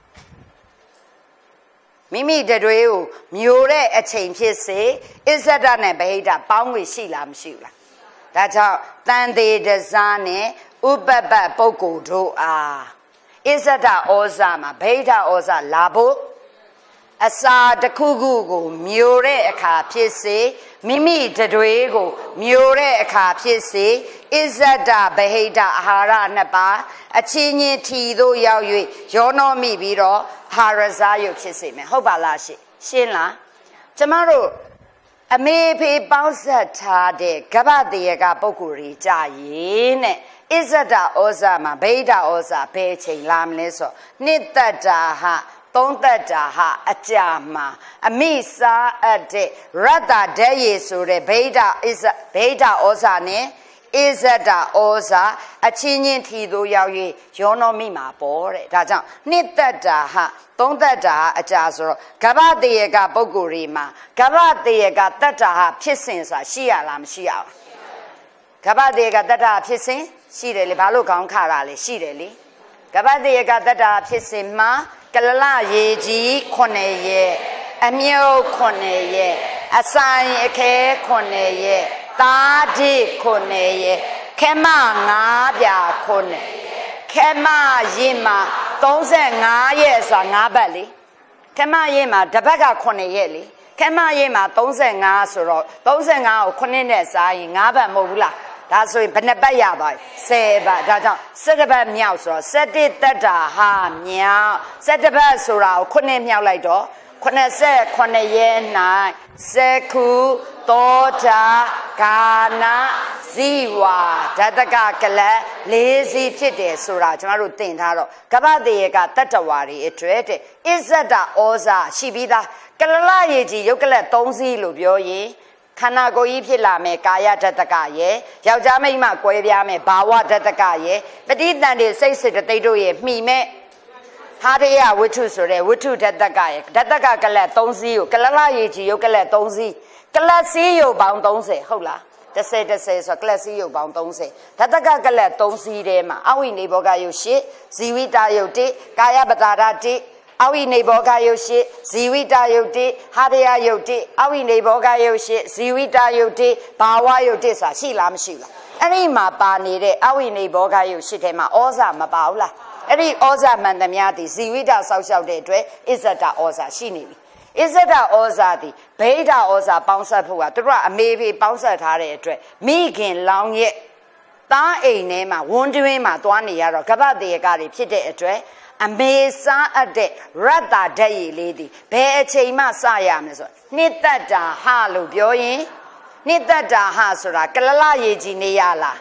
မိမိတတွေးကိုမျိုးတဲ့အချိန်ဖြစ်စေအစ္ဆဒနဲ့ဗဟိတပေါင်းဝင်ရှိလားမရှိဘူးလားဒါကြောင့်တန်သေးတစားနဲ့ဥပပပုဂ္ဂိုလ်တို့အား Izada Ozama, Beta Oza Labo, Asa the Kugu, Mure Aka Pisi, Mimi the Duego, Mure Aka Pisi, Izada Beheda Hara Naba, Achini Tido Yawi, Jono Mi Biro, Harazayo Chisime, Hobalashi, Shila, tomorrow. A maybe bouncer tade, Gabadiaga Bokuri Jayin, Izada Ozama, Beda Oza, Peche Lamleso, Nita Daha, Tonta Daha, Ajama, a Misa a de Rada de Sure, Beda is Beda Ozane, Izada Oza, a Chinin Tido Yawi, Jono Mima Bore, Dajan, Nita Daha. Tonta da a jazro, Gabadiaga Bogurima, Gabadiaga Tata, Pissinsa, Shia Lam Shia. Gabadiaga Tata Pissin, Shideli Balukan Karali, Shideli. Gabadiaga Tata Pissima, Galala Yeji, Koneye, Amio Koneye, Asai Eke Koneye, Tadi Koneye, Kema Nabia Kone, Kema Yima. Thousand years are Nabali. Kema Yema, Tabaga Koneyeli. Kema Yema, thousand Asuro, thousand hour Konines are in Abba Mobula. That's why Benabaya by Seba, Dada, Sedaba Miausro, Set it Dada, Ha, Miao, Setaba Sura, Kone Miao Lido, Konese, Koneyena, Seku, Tota, Kana, Ziwa, Tataga Kale, Lazy Chite, Sura, Jamaru Tintaro, Kabadiega, Tatawari, Etrete, Izada Oza, Shibida, Kalalaji, Yokale, Tonzi, Lubioyi, Kanago Ipilame, Kaya Tatakaye, Yaujame, Quaviame, Bawa Tatakaye, but it then they say that they do it, me me. Hadia, which is a which to Tataka, Tataka Kala, Tonzi, Kalalaji, Yokale, Tonzi, Kalasio bound Tonze, Hola. The say the says a classy bound don't say. Tataka Galet don't see them. Awi neighbor you shit, Ziwita you did, Kaya Batara did, Awi neighbor you shit, Ziwita you did, Hadia you did, Awi neighbor you shit, Ziwita you did, Bawa you did, Shilam Shila. Any ma bani de Awi neighbor you shit him, Oza Mabaula. Any Oza Mandamiati, Ziwita South de Dre, is that Oza Shini. Is it a Ozadi? Beta Oza bouncer pua, Dra, maybe bouncer tare, Megan long yet. Ta a name, wondering my twenty year of Kabadi Gari Pite a tray, and may sa a day, rather day lady, Pay Chema Sayam. Knit that da halu bioin, knit that da hasura, Kalala Yeji Niala.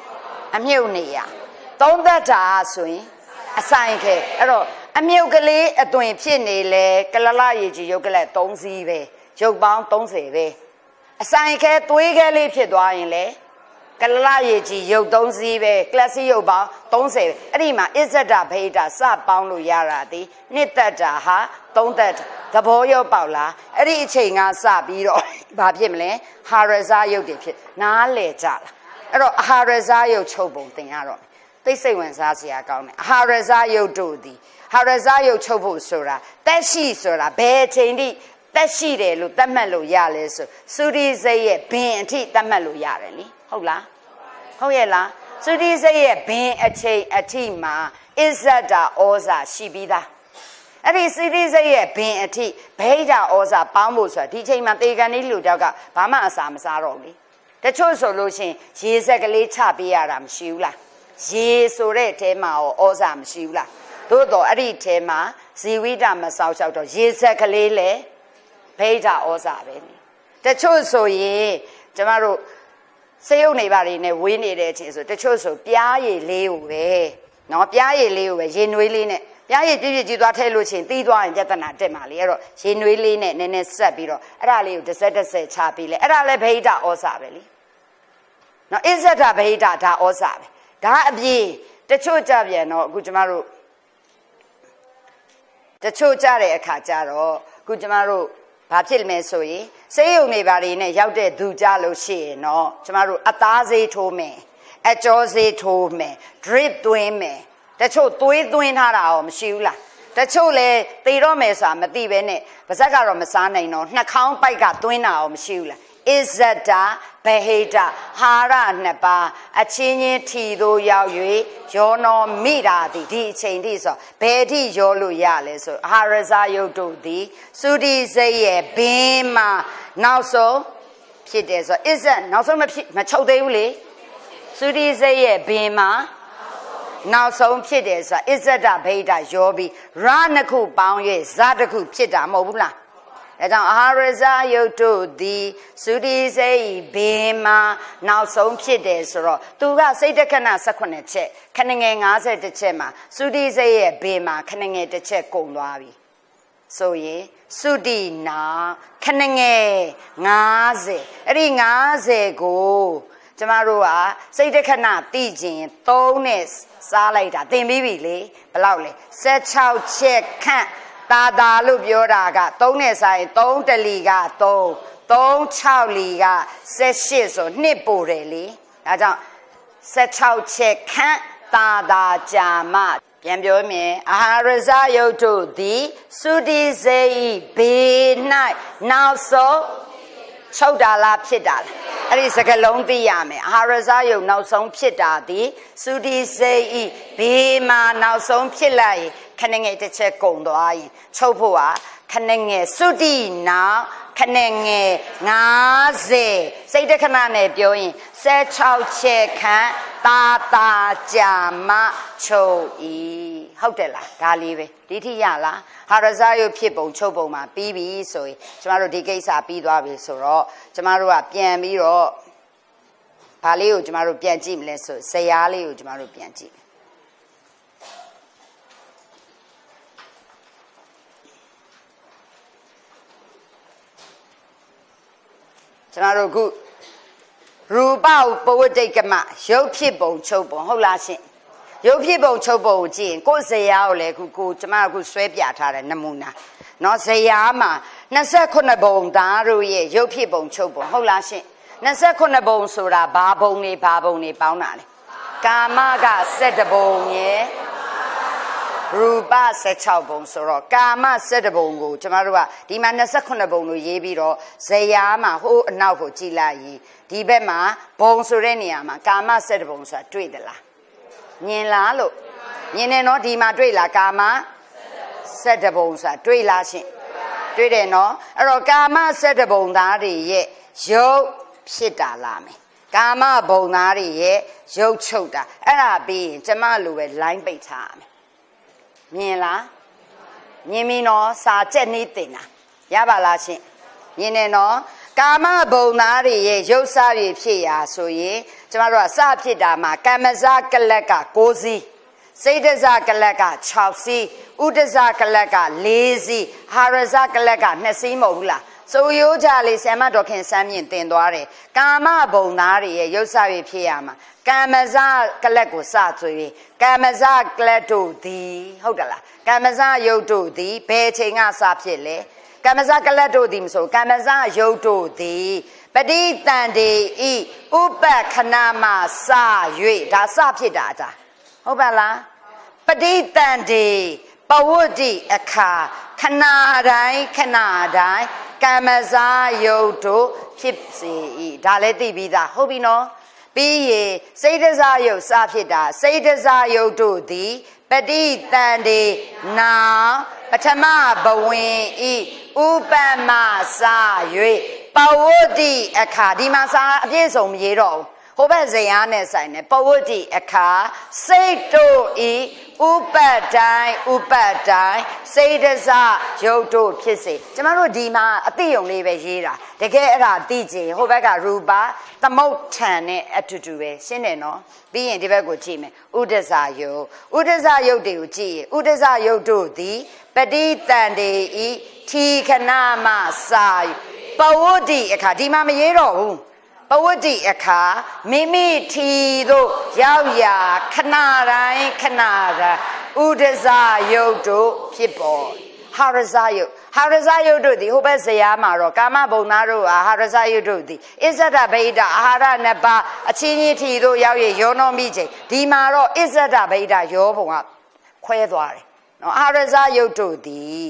Amunia. Don't that da swing, a sign cake. A milkly a doing pinny, Kalalaji, Yogale, don't see way, Jog bound, don't say way. A sign cat, twiggy pidoinle, Kalalaji, you don't see way, classy yo bound, don't say. Rima is a da peta, sub bound Yaradi, knit that ha, don't that, the boyo paula, a reaching a sabiro, Babimle, Harazayo dip, na letal. Harazayo chobo thing arrow. They say when Sasia gone, Harazayo do thee. Harazayo chobo sura, that she sura, betty, that she de lu, the melo yalis, Sudi say a bin tea, the melo yarely. Hola, hoyela, Sudi say a bin a tea, a tima, is that da oza, shibida. And he say a bin a tea, beta oza, bambusa, teaching Matega Nilu Daga, Bama Samsaroli. The choice solution, she is a glitcha biaram shula. She surete mao ozam shula. Todo aritema, Ziwida Masau out of Yizakale, Peta Ozabeni. The choso ye, Jamaru, say only very in a winning it is the choso, Piaye Lewe, no Piaye Lewe, Genuine, Piaye did you tell Lucin, Tidwa and Jatana Demalero, Genuine, Nene Sabiro, Rally, the Seta say Chapile, Rale Peta Ozabeli. Now is that a Peta da Ozab? That be the choja, no, Gujamaru. The Chojare Kajaro, Gujamaru, Papil Mesoi, say you may vary in a Yaude Dujalo she, no, Jamaru, Ataze told me, a Jose told me, drip doing me, the Cho Tui doing her om Shula, the Chole, the Romesa, Madivene, Bazagaro Masana, no, Nakam by God doing our Shula, Izzata Beheda Hara Neba a chini tido yawi yono mira di di chindi so bedi yolu yale so haraza yodo di sudi zeye bima now soဖြစ်တယ်ဆိုအစ္ဆတ်နောက်ဆုံးမဖြစ်မချုပ်သေးဘူးလေသုတိစိတ်ရဲ့ဘင်မှာနောက်ဆုံးဖြစ်တယ်ဆိုတာအစ္ဆဒဗိဒရောပြီးရနှစ်ခုပေါင်း၍ဇတစ်ခုဖြစ်တာမဟုတ်ဘူးလားအဲကြောင့်အာဟာရဇယုတ်တို့သည်သုတိစိတ်ဘင်မှာနောက်ဆုံးဖြစ်တယ်ဆိုတော့သူကစိတ်တခဏ၁၈ချက်ခဏငယ်၅၁ချက်မှာသုတိစိတ်ရဲ့ဘင်မှာခဏငယ်တစ်ချက်ကုန်သွားပြီဆိုရင်သုတိနာခဏငယ်၅၀အဲ့ဒီ၅၀ကိုကျမတို့ကစိတ်တခဏသိခြင်းသုံးနဲ့စားလိုက်တာသင်ပြီးပြီလေဘယ်လောက်လဲ၁၆ချက်ခန့်တာတာလို့ပြောတာကသုံးနဲ့စားရင်သုံးတလီကသုံးသုံး၆လီက၁၈ဆိုနှစ်ပို့တယ်လေဒါကြောင့်၁၆ချက်ခန့်တာတာကြာမပြန်ပြောမယ်အာဟာရဇယုတ်တို့သည်သုတိစေဤဘေ၌နောက်ဆုံးချုပ်တာလားဖြစ်တာလားအဲ့ဒီစကားလုံးသိရမယ်အာဟာရဇယုတ်နောက်ဆုံးဖြစ်တာသည်သုတိစေဤဘေမှာနောက်ဆုံးဖြစ်လိုက်ရင်ခဏငယ်တစ်ချက်ကုန်သွားရင်ချုပ်ဖို့ဟာခဏငယ်သုတိနောက်ခဏငယ်၅၀စိတ်တခဏနဲ့ပြောရင်၁၆ချက်ခန့်တာတာကြာမချုပ်ဤဟုတ်တယ်လားဒါလေးပဲဒီထိရလားဟာရဇယုတ်ဖြစ်ပုံချုပ်ပုံမှာပြီးပြီဆိုရင်ကျမတို့ဒီကိစ္စပြီးသွားပြီဆိုတော့ကျမတို့ကပြန်ပြီးတော့ဘာလေးကိုကျမတို့ပြန်ကြည့်မလဲဆိုဇယားလေးကိုကျမတို့ပြန်ကြည့်ကျမတို့ခုရူပပဝတ္တိကမရုပ်ဖြစ်ပုံချုပ်ပုံဟုတ်လားရှင်ရုပ်ဖြစ်ပုံချုပ်ပုံကိုကြည့်ရင်ကိုယ်ဇယားကိုလည်းခုကိုကျမအခုဆွဲပြထားတဲ့နမူနာเนาะဇယားမှာ၂၈ဘုံသားတို့ရဲ့ရုပ်ဖြစ်ပုံချုပ်ပုံဟုတ်လားရှင်၂၈ဘုံဆိုတာဘာဘုံနေဘာဘုံနေပေါင်းတာလဲကာမက၁၁ဘုံရဲ့ရူပ၁၆ဘုံဆိုတော့ကာမ၁၁ဘုံကိုကျမတို့ကဒီမှာ၂၈ဘုံလို့ရေးပြီးတော့ဇယားမှာဟိုးအနောက်ကိုကြည့်လိုက်ရင်ဒီဘက်မှာဘုံဆိုတဲ့နေရာမှာကာမ၁၁ဘုံဆိုတာတွေ့သလားမြင်လားလို့မြင်တယ်နော်ဒီမှာတွေ့လားကာမ၁၁ဘုံဆိုတာတွေ့လားရှင်တွေ့တယ်နော်အဲ့တော့ကာမ၁၁ဘုံသားတွေရဲ့ရုပ်ဖြစ်တာလားမယ်ကာမဘုံသားတွေရဲ့ရုပ်ချုပ်တာအဲ့ဒါပြီးရင်ကျမလိုပဲ line ပိတ်ထားရမယ်မြင်လားမြင်ပြီနော်စာကြက်နေတင်တာရပါလားရှင်မြင်တယ်နော်ကာမဘုံသားတွေရဲ့ရုပ်စားရဖြစ်ရာဆိုရင်ကျမတို့ကစဖြစ်တာမှာကမ္မဇကလက်က၉စီးစိတ်တဇကလက်က၆စီးဥဒဇကလက်က၄စီးဟာရဇကလက်က၂စီးမဟုတ်ဘူးလားဆိုရိုးကြလေးဆ iam တော်ခင်စမ်းမြင့်တင်သွားတယ်ကာမဘုံသားတွေရဲ့ရုပ်စားရဖြစ်ရာမှာကမ္မဇကလက်ကိုစဆွေးကမ္မဇကလက်တို့သည်ဟုတ်တယ်လားကမ္မဇယုတ်တို့သည်ဘယ်ချိန်ကစဖြစ်လဲကမ္မဇကလတ်တို့သည်မဆိုကမ္မဇယုတ်တို့သည်ပဋိတန်တေဤဥပခဏမစ၍ဒါစဖြစ်တာဒါဟုတ်ပါလားပဋိတန်တေပဝတ္တိအခါခဏတိုင်းခဏတိုင်းကမ္မဇယုတ်တို့ဖြစ်စေဤဒါလည်းသိပြီးသားဟုတ်ပြီနော်ပြီးရင်စိတ်တဇယုတ်စဖြစ်တာစိတ်တဇယုတ်တို့သည်ပဋိတန်တေနာပထမဘဝင်ဤဥပမစ၍ပဝတ္တိအခါဒီမှာစာအပြည့်စုံမရေးတော့ဘူးဟိုဘက်ဇယားနဲ့ဆိုင်တယ်ပဝတ္တိအခါစိတ်တို့ဤဥပတိုင်းဥပတိုင်းစိတ်တဇယုတ်တို့ဖြစ်စေကျမတို့ဒီမှာအတိယုံလေးပဲရေးတာတကယ်အဲ့ဒါသိကြဟိုဘက်ကရူပသမုဋ္ဌာန်နဲ့အတူတူပဲရှင်းတယ်နော်ပြီးရင်ဒီဘက်ကိုကြည့်မယ်ဥဒဇယုတ်ဥဒဇယုတ်တွေကိုကြည့်ရင်ဥဒဇယုတ်တို့သည်ပဋိတန်တေဤထီခဏမစာပဝတ္တိအခါဒီမှာမရေးတော့ဘူးပဝတ္တိအခါမိမိထီတို့ရောက်ရာခဏတိုင်းခဏတိုင်းဥဒဇယုတ်တို့ဖြစ်ပေါ်ဟာရဇယုတ်ဟာရဇယုတ်တို့သည်ဟိုဘက်ဇယားမှာတော့ကာမဘုံသားတို့ဟာဟာရဇယုတ်တို့သည်အစ္ဆဒဗိဒအာဟာရနှစ်ပါးအချင်းချင်းထီတို့ရောက်ရရောနှောမိချိန်ဒီမှာတော့အစ္ဆဒဗိဒရောဘုံကခွဲသွားတယ်နော်အာဟာရဇယုတ်တို့သည်က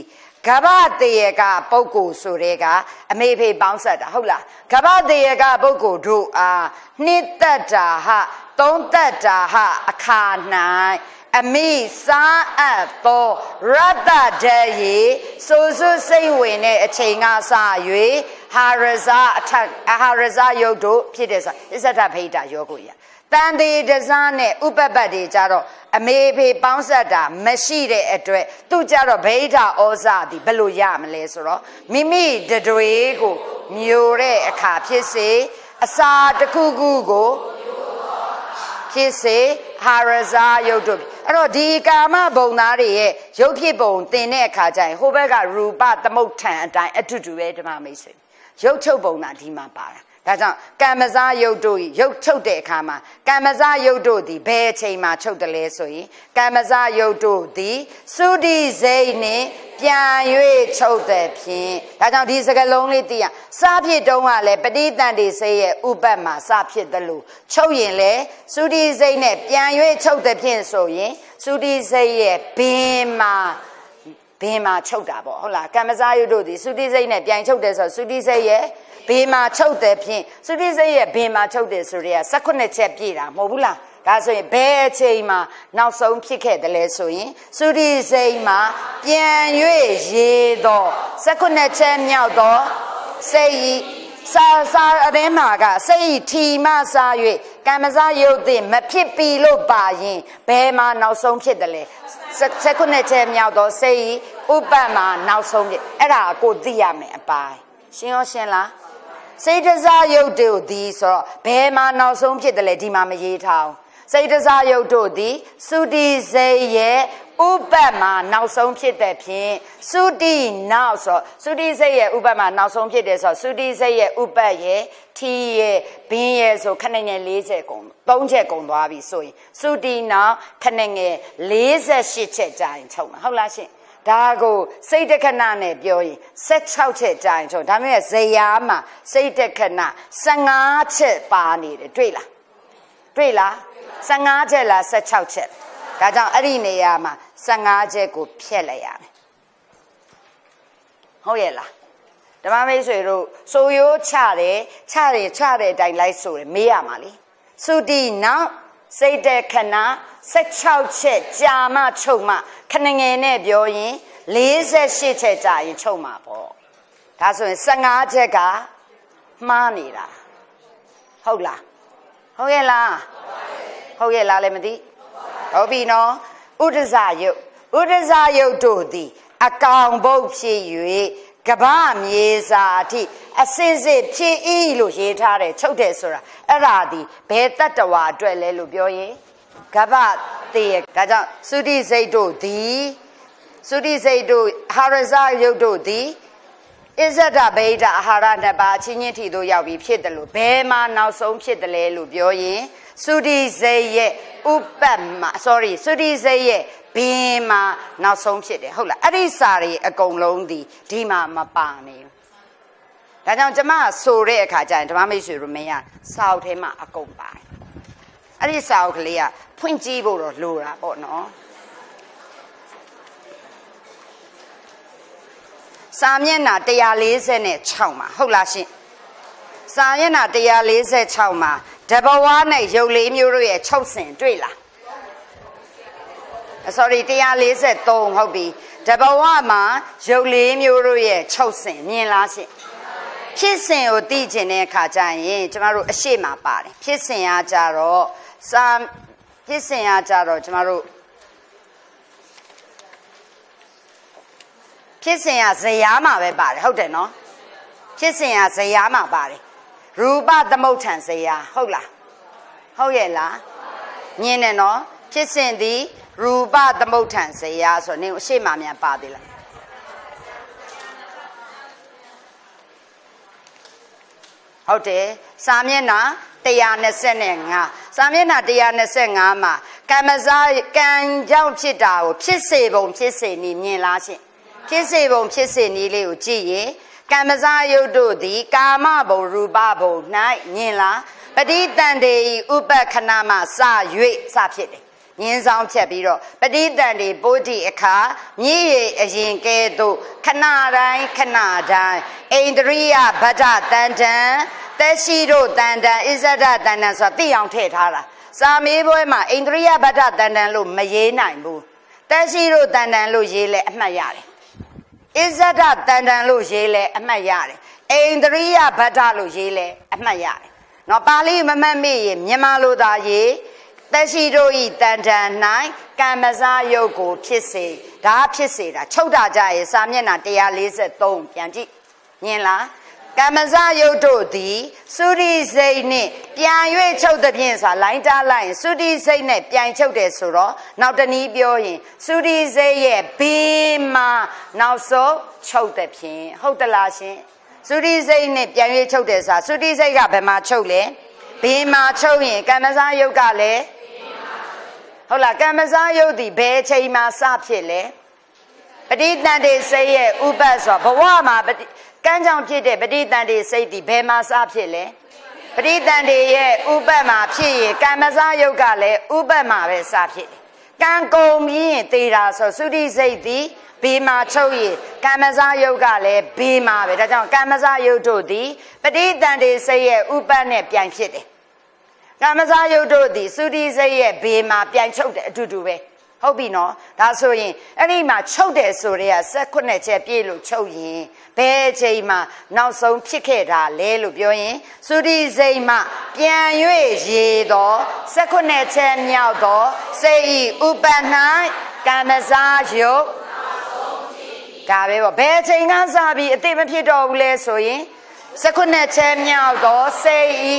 ကဗ္ဗတေယကပုဂ္ဂိုလ်ဆိုတဲ့ကအမေဖေပေါင်းဆက်တာဟုတ်လားကဗ္ဗတေယကပုဂ္ဂိုလ်တို့အားနှစ်သက်တာဟသုံးသက်တာဟအခါ၌အမိစားအပ်သောရတ္တတရေစိုးစွစိတ်ဝင်တဲ့အချိန်ကစ၍ဟာရဇအထအဟာရဇယုတ်တို့ဖြစ်တဲ့ဆိုအစ္ဆဒဖိတာယောကိုရတန်တေတစားနဲ့ဥပပတ်တွေကြတော့အမေဖေပေါင်းဆက်တာမရှိတဲ့အတွက်သူကြတော့ဗိဓာဩဇာသည်ဘယ်လိုရမလဲဆိုတော့မိမိတတွေကိုမျိုးတဲ့အခါဖြစ်စေအစာတစ်ခုခုကိုဖြစ်စေဟာရဇာယုတ်တို့အဲ့တော့ဒီကာမဘုံသားတွေရဲ့ရုပ်ဖြစ်ပုံသင်တဲ့အခါကျရင်ဟိုဘက်ကရူပသမုဋ္ဌံအတိုင်းအတူတူပဲဓမ္မမိတ်ဆွေရုပ်ချုပ်ပုံသာဒီမှာပါတာဒါကြောင့်ကမ္မဇယုတ်တို့ရုပ်ချုပ်တဲ့အခါမှာကမ္မဇယုတ်တို့ဒီဘယ်အချိန်မှာချုပ်တယ်လဲဆိုရင်ကမ္မဇယုတ်တို့ဒီသုတိစိတ်နဲ့ပြန်၍ချုပ်တဲ့ဖြင့်ဒါကြောင့်ဒီစကားလုံးလေးသိရစဖြစ်တုံးကလည်းပဋိသန္ဓေစိတ်ရဲ့ဥပတ်မှာစဖြစ်တယ်လို့ချုပ်ရင်လေသုတိစိတ်နဲ့ပြန်၍ချုပ်တဲ့ဖြင့်ဆိုရင်သုတိစိတ်ရဲ့ဘင်းမှာဘင်းမှာချုပ်တာပေါ့ဟုတ်လားကမ္မဇယုတ်တို့ဒီသုတိစိတ်နဲ့ပြန်ချုပ်တယ်ဆိုသုတိစိတ်ရဲ့ဘေးမှာချုပ်တဲ့ဖြင့်သုတိစိတ်ရဲ့ဘေးမှာချုပ်တယ်ဆိုရဲ၁၈ချက်ပြည့်တာမဟုတ်ဘူးလားဒါဆိုရင်ဘယ်အချိန်မှာနောက်ဆုံးဖြစ်ခဲ့တယ်လဲဆိုရင်သုတိစိတ်မှာပြန်၍ရေတော့၁၈ချက်မြောက်တော့စိတ်စာစာအထဲမှာကစိတ်ထီမစား၍ကမ္မဇယုတ်သိမဖြစ်ပြီလို့ပါရင်ဘယ်မှာနောက်ဆုံးဖြစ်တယ်လဲ၁၈ချက်မြောက်တော့စိတ်ဥပ္ပမှာနောက်ဆုံးဖြစ်အဲ့ဒါကိုသိရမယ်အပိုင်းရှင်းရောရှင်းလားစိတ်တစားယုတ်တို့သည်ဆိုတော့ဘယ်မှာနောက်ဆုံးဖြစ်တယ်လဲဒီမှာမရေးထားအောင်စိတ်တစားယုတ်တို့သည်သုတိစိတ်ရဲ့ဥပ္ပမှာနောက်ဆုံးဖြစ်တဲ့ဖြင့်သုတိနောက်ဆိုသုတိစိတ်ရဲ့ဥပ္ပမှာနောက်ဆုံးဖြစ်တယ်ဆိုတော့သုတိစိတ်ရဲ့ဥပ္ပရဲ့ထီရဲ့ဘင်းရဲ့ဆိုခဏငယ်၄၀ကုန်၃ချက်ကုန်သွားပြီဆိုရင်သုတိနောက်ခဏငယ်၄၈ချက်ကြာရင်ချုပ်မှာဟုတ်လားရှင်ဒါကိုစိတ်တခဏနဲ့ပြောရင်၁၆ချက်ကြာရင်ချုပ်ဒါပေမဲ့ဇယားမှာစိတ်တခဏ၁၅ချက်ပါနေတယ်တွေ့လားတွေ့လား၁၅ချက်လား၁၆ချက်ဒါကြောင့်အဲ့ဒီနေရာမှာ၁၅ချက်ကိုဖြတ်လိုက်ရမယ်ဟုတ်ရဲ့လားဓမ္မမိတ်ဆွေတို့ဆိုရိုးချတယ်ချတယ်ချတဲ့အတိုင်းလိုက်ဆိုတယ်မေးရမှာလေသုတိနောက်စိတ်တခဏ၁၆ချက်ကြာမှချုပ်မှခဏငယ်နဲ့ပြောရင်၄၈ချက်ကြာရင်ချုပ်မှာပေါ့ဒါဆိုရင်၁၅ချက်ကမှားနေတာဟုတ်လားဟုတ်ရဲ့လားဟုတ်ရဲ့လားလည်းမသိဟုတ်ပြီနော်ဥဒ္ဒဇယုတ်ဥဒ္ဒဇယုတ်တို့သည်အကောင်ဘုတ်ဖြစ်၍ကဗ္ဗမြေစာအထိအစစ်စစ်ဖြစ်ဤလို့ရေးထားတယ်ချုပ်တယ်ဆိုတာအဲ့ဒါဒီဘယ်တတ္တဝါအတွက်လဲလို့ပြောရင်ကဗ္ဗတေယဒါကြောင့်သုတိစိတ်တို့သည်သုတိစိတ်တို့ဟာရဇယုတ်တို့သည်အစ္ဆဒဗိဒအာဟာရနှစ်ပါးချင်းချင်းထီတို့ရောက်ပြီးဖြစ်တယ်လို့ဘယ်မှာနောက်ဆုံးဖြစ်တယ်လဲလို့ပြောရင်သုတိစိတ်ရဲ့ဥပ္ပမှာ sorry သုတိစိတ်ရဲ့ဘင်းမှာနောက်ဆုံးဖြစ်တယ်ဟုတ်လားအဲ့ဒီစာတွေအကုန်လုံးဒီဒီမှာမပါနေဘူးဒါကြောင့်ကျမဆိုတဲ့အခါကျရင်ဓမ္မမိတ်ဆွေတို့မင်းကစာအုပ်ထဲမှာအကုန်ပါတယ်အဲ့ဒီစာအုပ်ကလေးကဖွင့်ကြည့်ဖို့တော့လိုတာပေါ့နော်စာမျက်နှာ၁၄၆မှာဟုတ်လားရှင်စာမျက်နှာ၁၄၆မှာတဘဝနဲ့ရုပ်လေးမျိုးတို့ရဲ့ချုပ်စင်တွေ့လား sorry ၁၄၃ဟုတ်ပြီတဘဝမှာရုပ်လေးမျိုးတို့ရဲ့ချုပ်စင်မြင်လားရှင်ဖြစ်စဉ်ကိုသိကျင်တဲ့အခါကျရင်ကျမတို့အရှိမပါတယ်ဖြစ်စဉ်ကကြတော့စာဖြစ်စဉ်ကကြတော့ကျမတို့ဖြစ်စဉ်ကဇယားမှာပဲပါတယ်ဟုတ်တယ်နော်ဖြစ်စဉ်ကဇယားမှာပါတယ်ရူပသမုဋ္ဌံဇယားဟုတ်လားဟုတ်ရဲ့လားမြင်တယ်နော်ဖြစ်စဉ်သည်ရူပသမုဋ္ဌံဇယားဆိုနေအရှိမမြန်ပါသေးလားဟုတ်တယ်စာမျက်နှာ၁၂၅စာမျက်နှာ၁၂၅မှာကမ္မဇကံကြောင့်ဖြစ်တာကိုဖြစ်စေပုံဖြစ်စေနည်းမြင်လားရှင်ဖြစ်စေပုံဖြစ်စေနည်းလေးကိုကြည့်ရင်ကမ္မဇယုတ်တို့သည်ကာမဘုံရူပဘုံ၌မြင်လားပဋိသန္ဓေဥပခဏမှစ၍စဖြစ်တယ်ညင်းဆောင်ဖြတ်ပြီးတော့ပဋိသန္ဓေပိုးတိအခါမြည်ရည်အရင်ကဲ့သို့ခဏတိုင်းခဏတိုင်းဣန္ဒြိယဗဒ္ဒတန်တံသက်ရှိတို့တန်တံဣဇဒတန်တံဆိုတာသိအောင်ထည့်ထားတာစာမေးပွဲမှာဣန္ဒြိယဗဒ္ဒတန်တံလို့မရေးနိုင်ဘူးသက်ရှိတို့တန်တံလို့ရေးလဲအမှတ်ရတယ်ဣဇဒတန်တံလို့ရေးလဲအမှတ်ရတယ်ဣန္ဒြိယဗဒ္ဒလို့ရေးလဲအမှတ်ရတယ်နော်ပါဠိမမှတ်မိရင်မြန်မာလိုသာရေးသက်ရှိတို့ဤတန်တံ၌ကမ္မဇယုတ်ကိုဖြစ်စေဒါဖြစ်စေတာချုပ်တာကြရဲ့စာမျက်နှာone forty-threeပြန်ကြည့်ညင်လားကမ္မဇယုတ်တို့သည်သုရိစိတ်နှင့်ပြန်၍ချုပ်သဖြင့်ဆိုတာလိုင်းတားလိုက်ရင်သုရိစိတ်နဲ့ပြန်ချုပ်တယ်ဆိုတော့နောက်တနည်းပြောရင်သုရိစိတ်ရဲ့ဘေးမှာနောက်ဆုံးချုပ်သဖြင့်ဟုတ်တလားရှင်သုရိစိတ်နဲ့ပြန်၍ချုပ်တယ်ဆိုတာသုရိစိတ်ကဘယ်မှာချုပ်လဲဘေးမှာချုပ်ရင်ကမ္မဇယုတ်ကလည်းဟုတ်လားကမ္မဇယုတ်ဒီဘယ်အချိန်မှာစဖြစ်လဲပဋိသန္ဓေစိတ်ရဲ့ဥပတ်ဆိုဘဝမှာကံကြောင့်ဖြစ်တဲ့ပဋိသန္ဓေစိတ်ဒီဘယ်မှာစဖြစ်လဲပဋိသန္ဓေရဲ့ဥပတ်မှာဖြစ်ရင်ကမ္မဇယုတ်ကလည်းဥပတ်မှာပဲစဖြစ်တယ်ကံကုန်ပြီးရင်သေတာဆိုသုတိစိတ်ဒီဘေးမှာချုပ်ရင်ကမ္မဇယုတ်ကလည်းဘေးမှာပဲဒါကြောင့်ကမ္မဇယုတ်တို့ဒီပဋိသန္ဓေစိတ်ရဲ့ဥပတ်နဲ့ပြိုင်ဖြစ်တယ်ကမ္မဇယုတ်တို့ဒီသုတိစိတ်ရဲ့ဘေးမှာပြိုင်ချုပ်တယ်အတူတူပဲဟုတ်ပြီနော်ဒါဆိုရင်အဲ့ဒီမှာချုပ်တယ်ဆိုရဲsevenချက်ပြည့်လို့ချုပ်ရင်ဘယ်အချိန်မှာနောက်ဆုံးဖြစ်ခဲ့တာလဲလို့ပြောရင်သုတိစိတ်မှာပြန်၍ရေတော့sevenချက်မြောက်တော့စိတ်ဤဥပ္ပန္နကမ္မဇယုတ်ဒါပဲပေါ့ဘယ်အချိန်ကစပြီးအတိတ်မဖြစ်တော့ဘူးလဲဆိုရင်sevenချက်မြောက်တော့စိတ်ဤ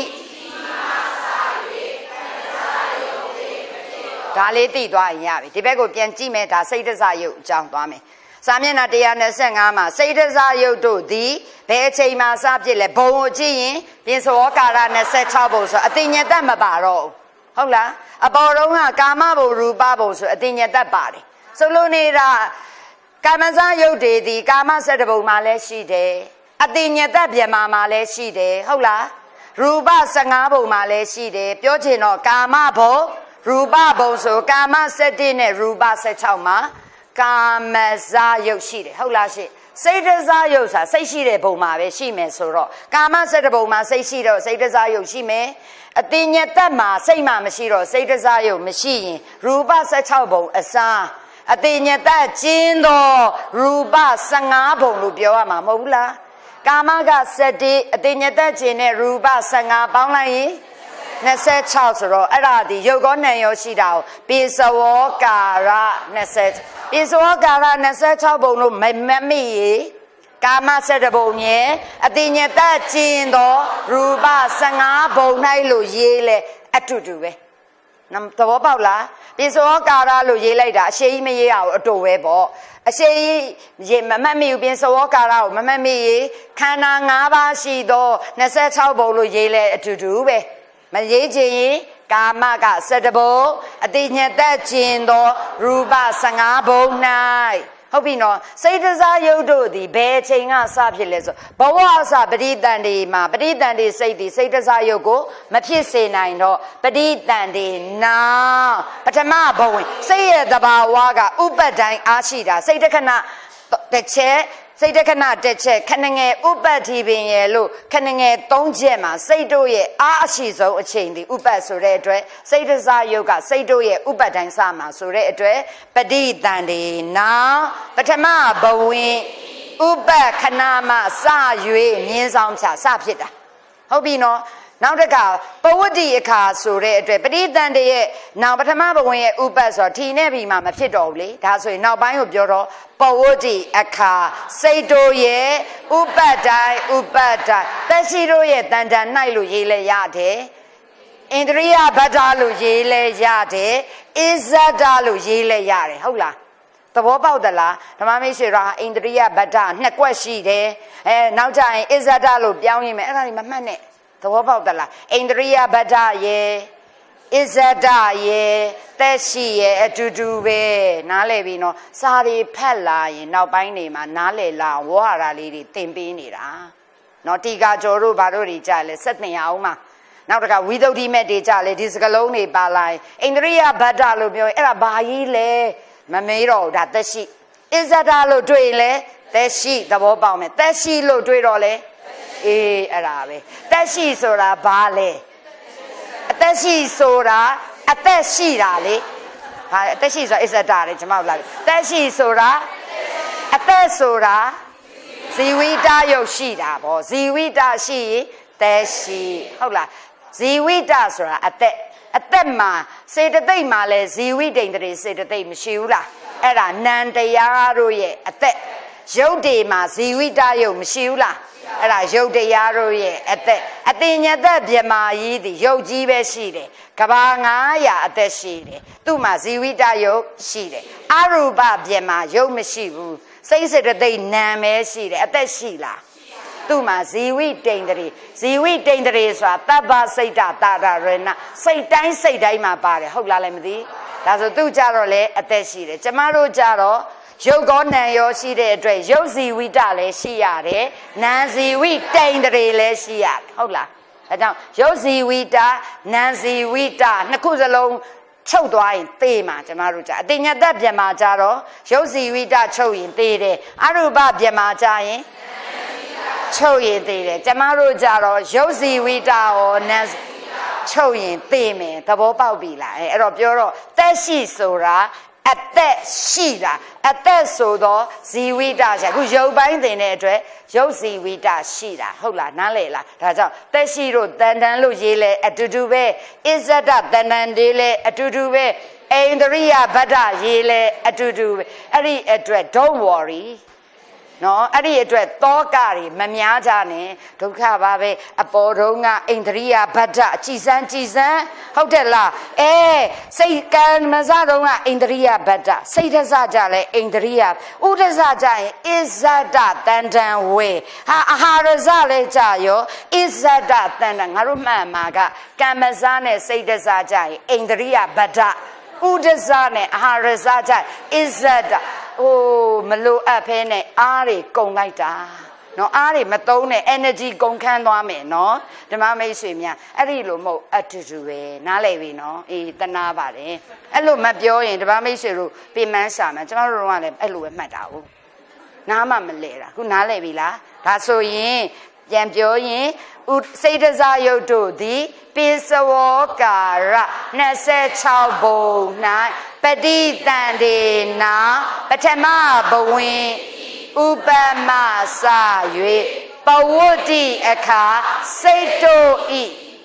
ဒါလေးသိသွားရင်ရပြီဒီဘက်ကိုပြန်ကြည့်မယ်ဒါစိတ်တဇယုတ်အကြောင်းသွားမယ်စာမျက်နှာone twenty-fiveမှာစိတ်တဇယုတ်တို့သည်ဘယ်အချိန်မှာစဖြစ်လဲဘုံကိုကြည့်ရင်ပြင်စောကာရtwenty-sixဘုံဆိုအတိညာတတ်မပါတော့ဟုတ်လားအပေါ်တုန်းကကာမဘုံရူပဘုံဆိုအတိညာတတ်ပါတယ်ဆိုလို့နေတာကာမဇယုတ်တွေဒီကာမsevenဘုံမှာလည်းရှိတယ်အတိညာတတ်ပြမာမှာလည်းရှိတယ်ဟုတ်လားရူပfifteenဘုံမှာလည်းရှိတယ်ပြောချင်တော့ကာမဘုံရူပဘုံဆိုကာမsevenနဲ့ရူပsixteenမှာကာမဇယုတ်ရှိတယ်ဟုတ်လားရှိစိတ်တဇယုတ်ဆိုတာစိတ်ရှိတဲ့ဘုံမှာပဲရှိမယ်ဆိုတော့ကာမsevenဘုံမှာစိတ်ရှိတော့စိတ်တဇယုတ်ရှိမယ်အတိညာတတ်မှာစိတ်မှမရှိတော့စိတ်တဇယုတ်မရှိရင်ရူပsixteenဘုံအစားအတိညာတတ်ကျင်းတော့ရူပfifteenဘုံလို့ပြောရမှာမဟုတ်ဘူးလားကာမကsevenအတိညာတတ်ကျင်းတဲ့ရူပfifteenပေါင်းလိုက်ရင်twenty-sixဆိုတော့အဲ့ဒါဒီရုပ်ကောနံရောရှိတာကိုပိစဝောကာရtwenty-sixပိစဝောကာရtwenty-sixဘုံလို့မမမိရေကာမsevenဘုံရဲ့အတိညာတကျင်တော့ရူပfifteenဘုံ၌လို့ရေးလဲအတူတူပဲနမ်သဘောပေါက်လားပိစဝောကာရလို့ရေးလိုက်တာအရှိကြီးမရေးအောင်အတူပဲပေါ့အရှိကြီးမမတ်မိဘူးပိစဝောကာရကိုမမတ်မိရေခန္ဓာfiveပါးရှိတော့twenty-sixဘုံလို့ရေးလဲအတူတူပဲမရေးချင်ရင်ကာမကsevenဘုံအတိညာတတ်ကျင်သောရူပfifteenဘုံ၌ဟုတ်ပြီနော်စိတ်တဇယုတ်တို့သည်ဘယ်အချိန်ကစဖြစ်လဲဆိုဘဝအစပဋိသန္ဓေမှာပဋိသန္ဓေစိတ်သည်စိတ်တဇယုတ်ကိုမဖြစ်စေနိုင်တော့ပဋိသန္ဓေနာပထမဘဝစိတ်ရဲ့တဘာဝကဥပ္ပတိုင်းအားရှိတာစိတ်တခဏတစ်ချက်စိတ်တခဏတစ်ချက်ခဏငယ်ဥပ္ပတိပင်ရဲ့လို့ခဏငယ်threeချက်မှာစိတ်တို့ရဲ့အားအရှိဆုံးအချိန်ဒီဥပ္ပဆိုတဲ့အတွက်စိတ်တဇယုတ်ကစိတ်တို့ရဲ့ဥပ္ပတိုင်းစမှာဆိုတဲ့အတွက်ပဋိသန္ဓေနာပထမဘဝင်ဥပ္ပခဏမှစ၍မြင်းဆောင်ဖြာစဖြစ်တာဟုတ်ပြီနော်နောက်တစ်ခါပဝတ္တိအခါဆိုတဲ့အတွက်ပဋိသန္ဓေရဲ့နောက်ပထမဘဝင်ရဲ့ဥပ္ပဆိုထီနဲ့ပြီးမှမဖြစ်တော့ဘူးလေဒါဆိုရင်နောက်ပိုင်းကိုပြောတော့ပဝတ္တိအခါစိတ်တို့ရဲ့ဥပ္ပတိုင်းဥပ္ပတိုင်းသက်ရှိတို့ရဲ့တန်တန်၌လို့ရေးလဲရတယ်ဣန္ဒြိယဗဒ္ဒလို့ရေးလဲရတယ်ဣဇဒလို့ရေးလဲရတယ်ဟုတ်လားသဘောပေါက်သလားဓမ္မမိတ်ဆွေတို့ဣန္ဒြိယဗဒ္ဒနှစ်ကွက်ရှိတယ်အဲနောက်ကြရင်ဣဇဒလို့ပြောင်းရင်းမယ်အဲ့ဒါကြီးမမှတ်နဲ့သဘောပေါက်သလားဣန္ဒြိယဗဒ္ဒရဲ့ဣဇဒရဲ့သက်ရှိရဲ့အတူတူပဲနားလည်ပြီနော်စာတွေဖတ်လာရင်နောက်ပိုင်းနေမှာနားလည်လာဝါဟာရလေးတွေသင်ပေးနေတာနော်တီကာကျော်တို့ဘာတို့တွေကြားလဲစက်တင်ရအောင်မှာနောက်တစ်ခါဝိသုဒ္ဓိမဲ့တေကြလေဒီစကလုံးတွေပါလာရင်အိန္ဒြိယဘဒ္ဒလို့ပြောရင်အဲ့ဒါဘာကြီးလဲမမေးတော့ဒါသက်ရှိအစ္ဆဒလို့တွေ့ရင်လေသက်ရှိသဘောပေါက်မယ်သက်ရှိလို့တွေ့တော့လေအေးအဲ့ဒါပဲသက်ရှိဆိုတာဘာလဲအသက်ရှိဆိုတာအသက်ရှိတာလေဟာအသက်ရှိဆိုတာအစ္ဆဒလေကျွန်မတို့လာသက်ရှိဆိုတာအသက်ဆိုတာဇီဝိတယုတ်ရှိတာဗောဇီဝိတရှိသက်ရှိဟုတ်လားဇီဝိတဆိုတာအသက်အသက်မှာစေတသိက်မှာလဲဇီဝိတ္တိန်တရေစေတသိက်မရှိဘူးလားအဲ့ဒါနန္တရားတို့ရဲ့အသက်ရုပ်တွေမှာဇီဝိတယုတ်မရှိဘူးလားအဲ့ဒါရုပ်တရားတို့ရဲ့အသက်အတင်ညသက်မြမာကြီးသည်ရုပ်ကြီးပဲရှိတယ်ကဘာငါးရာအသက်ရှိတယ်သူ့မှာဇီဝိတယုတ်ရှိတယ်အရူပမြမာရုပ်မရှိဘူးစိတ်စေတသိက်နာမ်ပဲရှိတယ်အသက်ရှိလားသူ့မှာဇီဝိတ္တိန်တရေဇီဝိတ္တိန်တရေဆိုတာတပ္ပစိတ်တတာရရဏစိတ်တိုင်းစိတ်တိုင်းမှာပါတယ်ဟုတ်လားလည်းမသိဒါဆိုသူကြတော့လေအသက်ရှိတယ်ကျမတို့ကြတော့ရုပ်ကောနံရောရှိတဲ့အတွက်ရုပ်ဇီဝိတလည်းရှိရတယ်နာမ်ဇီဝိတ္တိန်တရေလည်းရှိရတယ်ဟုတ်လားအဲကြောင့်ရုပ်ဇီဝိတနာမ်ဇီဝိတနှစ်ခုစလုံးချုပ်သွားရင်သေမှာကျမတို့ကြအတင်ညတ်သက်ပြန်မှာကြတော့ရုပ်ဇီဝိတချုပ်ရင်သေတယ်အရူပပြန်မှာကြရင်ချုပ်ရင်သေးတယ်ကျမတို့ကြတော့ရုပ်စီဝိတာရောနတ်ချုပ်ရင်သေမယ်သဘောပေါက်ပြီလားအဲအဲ့တော့ပြောတော့သက်ရှိဆိုတာအသက်ရှိတာအသက်ဆိုတော့ဇီဝိတာရှိအခုရုပ်ပိုင်းသင်တဲ့အတွက်ရုပ်ဇီဝိတာရှိတာဟုတ်လားနားလည်လားဒါကြောင့်သက်ရှိတို့တန်တန်လို့ရေးလဲအတူတူပဲအစ္ဆဒတန်တန်လေးလဲအတူတူပဲအိန္ဒြိယဗဒ္ဒရေးလဲအတူတူပဲအဲ့ဒီအတွက် don't worryနော်အဲ့ဒီအတွက်တောကတွေမများကြနဲ့ဒုက္ခပါပဲအပေါ်တုံးကအိန္ဒြိယဗဒ္ဒကြည်စမ်းကြည်စမ်းဟုတ်တယ်လားအဲစိတ်ကံမစတုံးကအိန္ဒြိယဗဒ္ဒစိတ်ထစကြလဲအိန္ဒြိယဥဒစကြရင်အစ္ဆဒတန်တန်ဝေဟာအာဟာရစလဲကြရောအစ္ဆဒတန်တန်ငါတို့မှန်မှာကကံမစနဲ့စိတ်ထစကြရင်အိန္ဒြိယဗဒ္ဒဥဒစနဲ့အာဟာရစကြအစ္ဆဒအိုးမလိုအပ်ဖဲနဲ့အားတွေကုန်လိုက်တာနော်အားတွေမသုံးနဲ့ energy ကုန်ခန်းသွားမယ်နော်ဓမ္မမိတ်ဆွေများအဲ့ဒီလိုမဟုတ်အတူတူပဲနားလည်ပြီနော်အေးတနာပါတယ်အဲ့လိုမပြောရင်ဓမ္မမိတ်ဆွေတို့ပြင်ပန်းရှာမယ်ကျွန်တော်တို့ကလည်းအဲ့လိုပဲမှတ်တာဟုတ်နားမှမလဲတာခုနားလည်ပြီလားဒါဆိုရင်ပြန်ပြောရင်စိတ်တစားယုတ်တို့သည်ပိစဝောကာရနှစ်ဆယ်ခြောက်ဘုံ၌ပတိတန်တေနာပထမဘဝင်ဥပမစ၍ပဝတ္တိအခါစိတ်တို့ဤ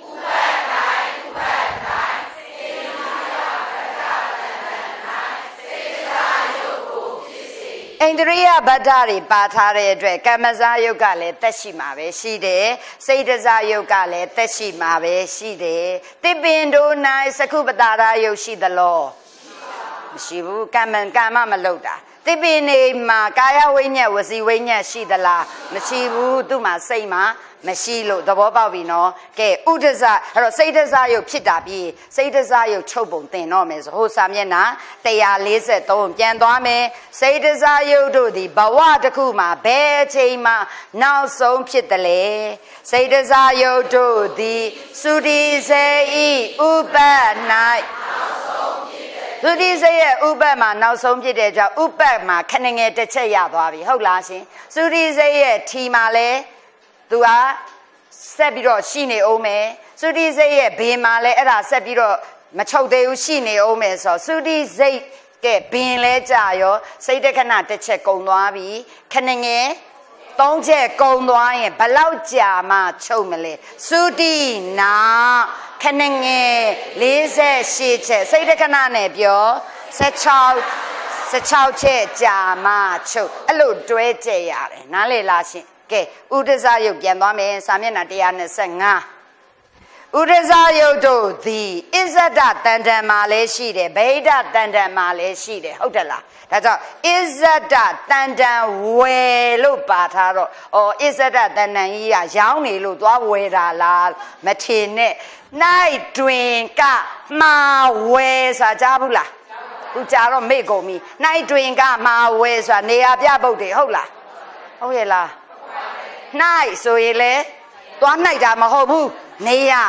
အိန္ဒြိယဗဒ္ဒတွေပါထားတဲ့အတွက်ကမ္မဇာယုတ်ကလည်းသက်ရှိမှာပဲရှိတယ်စိတ်တဇာယုတ်ကလည်းသက်ရှိမှာပဲရှိတယ်တိပင်တို့၌စကုပတာရယုတ်ရှိသလားမရှိဘူးကမ္မကမ္မမလုပ်တာတိပင်နေမှာကာယဝိညာဉ်ဝစီဝိညာဉ်ရှိသလားမရှိဘူးသူ့မှာစိတ်မှာမရှိလို့သဘောပေါက်ပြီနော်ကဲဥဒဇအဲ့တော့စိတ်တဇယုတ်ဖြစ်တာပြီးစိတ်တဇယုတ်ချုပ်ပုံသင်တော့မယ်ဆိုဟိုစာမျက်နှာone forty-threeပြန်သွားမယ်စိတ်တဇယုတ်တို့သည်ဘဝတစ်ခုမှာဘယ်အချိန်မှနောက်ဆုံးဖြစ်တယ်လေစိတ်တဇယုတ်တို့သည်သုတိစေဤဥပ၌သုတိစေရဲ့ဥပမှာနောက်ဆုံးဖြစ်တဲ့ကြောင့်ဥပမှာခဏငယ်တစ်ချက်ရသွားပြီဟုတ်လားရှင်သုတိစေရဲ့ထီမှာလဲသူကဆက်ပြီးတော့ရှိနေအောင်မယ်သုတိစိတ်ရဲ့ဘေးမှာလဲအဲ့ဒါဆက်ပြီးတော့မချုပ်သေးဘူးရှိနေအောင်မယ်ဆိုတော့သုတိစိတ်ကဲဘင်လဲကြာရောစိတ်တခဏတစ်ချက်ကုံသွားပြီခဏငယ်သုံးချက်ကုံသွားရင်ဘလောက်ကြာမှချုပ်မလဲသုတိနာခဏငယ်forty-eightချက်စိတ်တခဏနဲ့ပြောsixteen sixteenချက်ကြာမှချုပ်အဲ့လိုတွဲကြရတယ်နားလေလားရှင်ကဲဥဒဇယုတ်ပြန်သွားမယ်စာမျက်နှာone twenty-fiveဥဒဇယုတ်တို့သည်အစ္ဆဒတန်တန်မှာလည်းရှိတယ်ဗိဒတန်တန်မှာလည်းရှိတယ်ဟုတ်တယ်လားဒါကြောင့်အစ္ဆဒတန်တန်ဝယ်လို့ပါထားတော့ဩအစ္ဆဒတန်တန်ကြီးကရောင်းနေလို့သွားဝယ်တာလားမထင်နဲ့၌တွင်ကမှာဝယ်ဆိုတာကြားဘူးလားသူကြားတော့မေ့ကုန်ပြီ၌တွင်ကမှာဝယ်ဆိုတာနေရာပြပုတ်တယ်ဟုတ်လားဟုတ်ရဲ့လား၌ဆိုရင်လေသွားနိုင်တာမဟုတ်ဘူးနေရ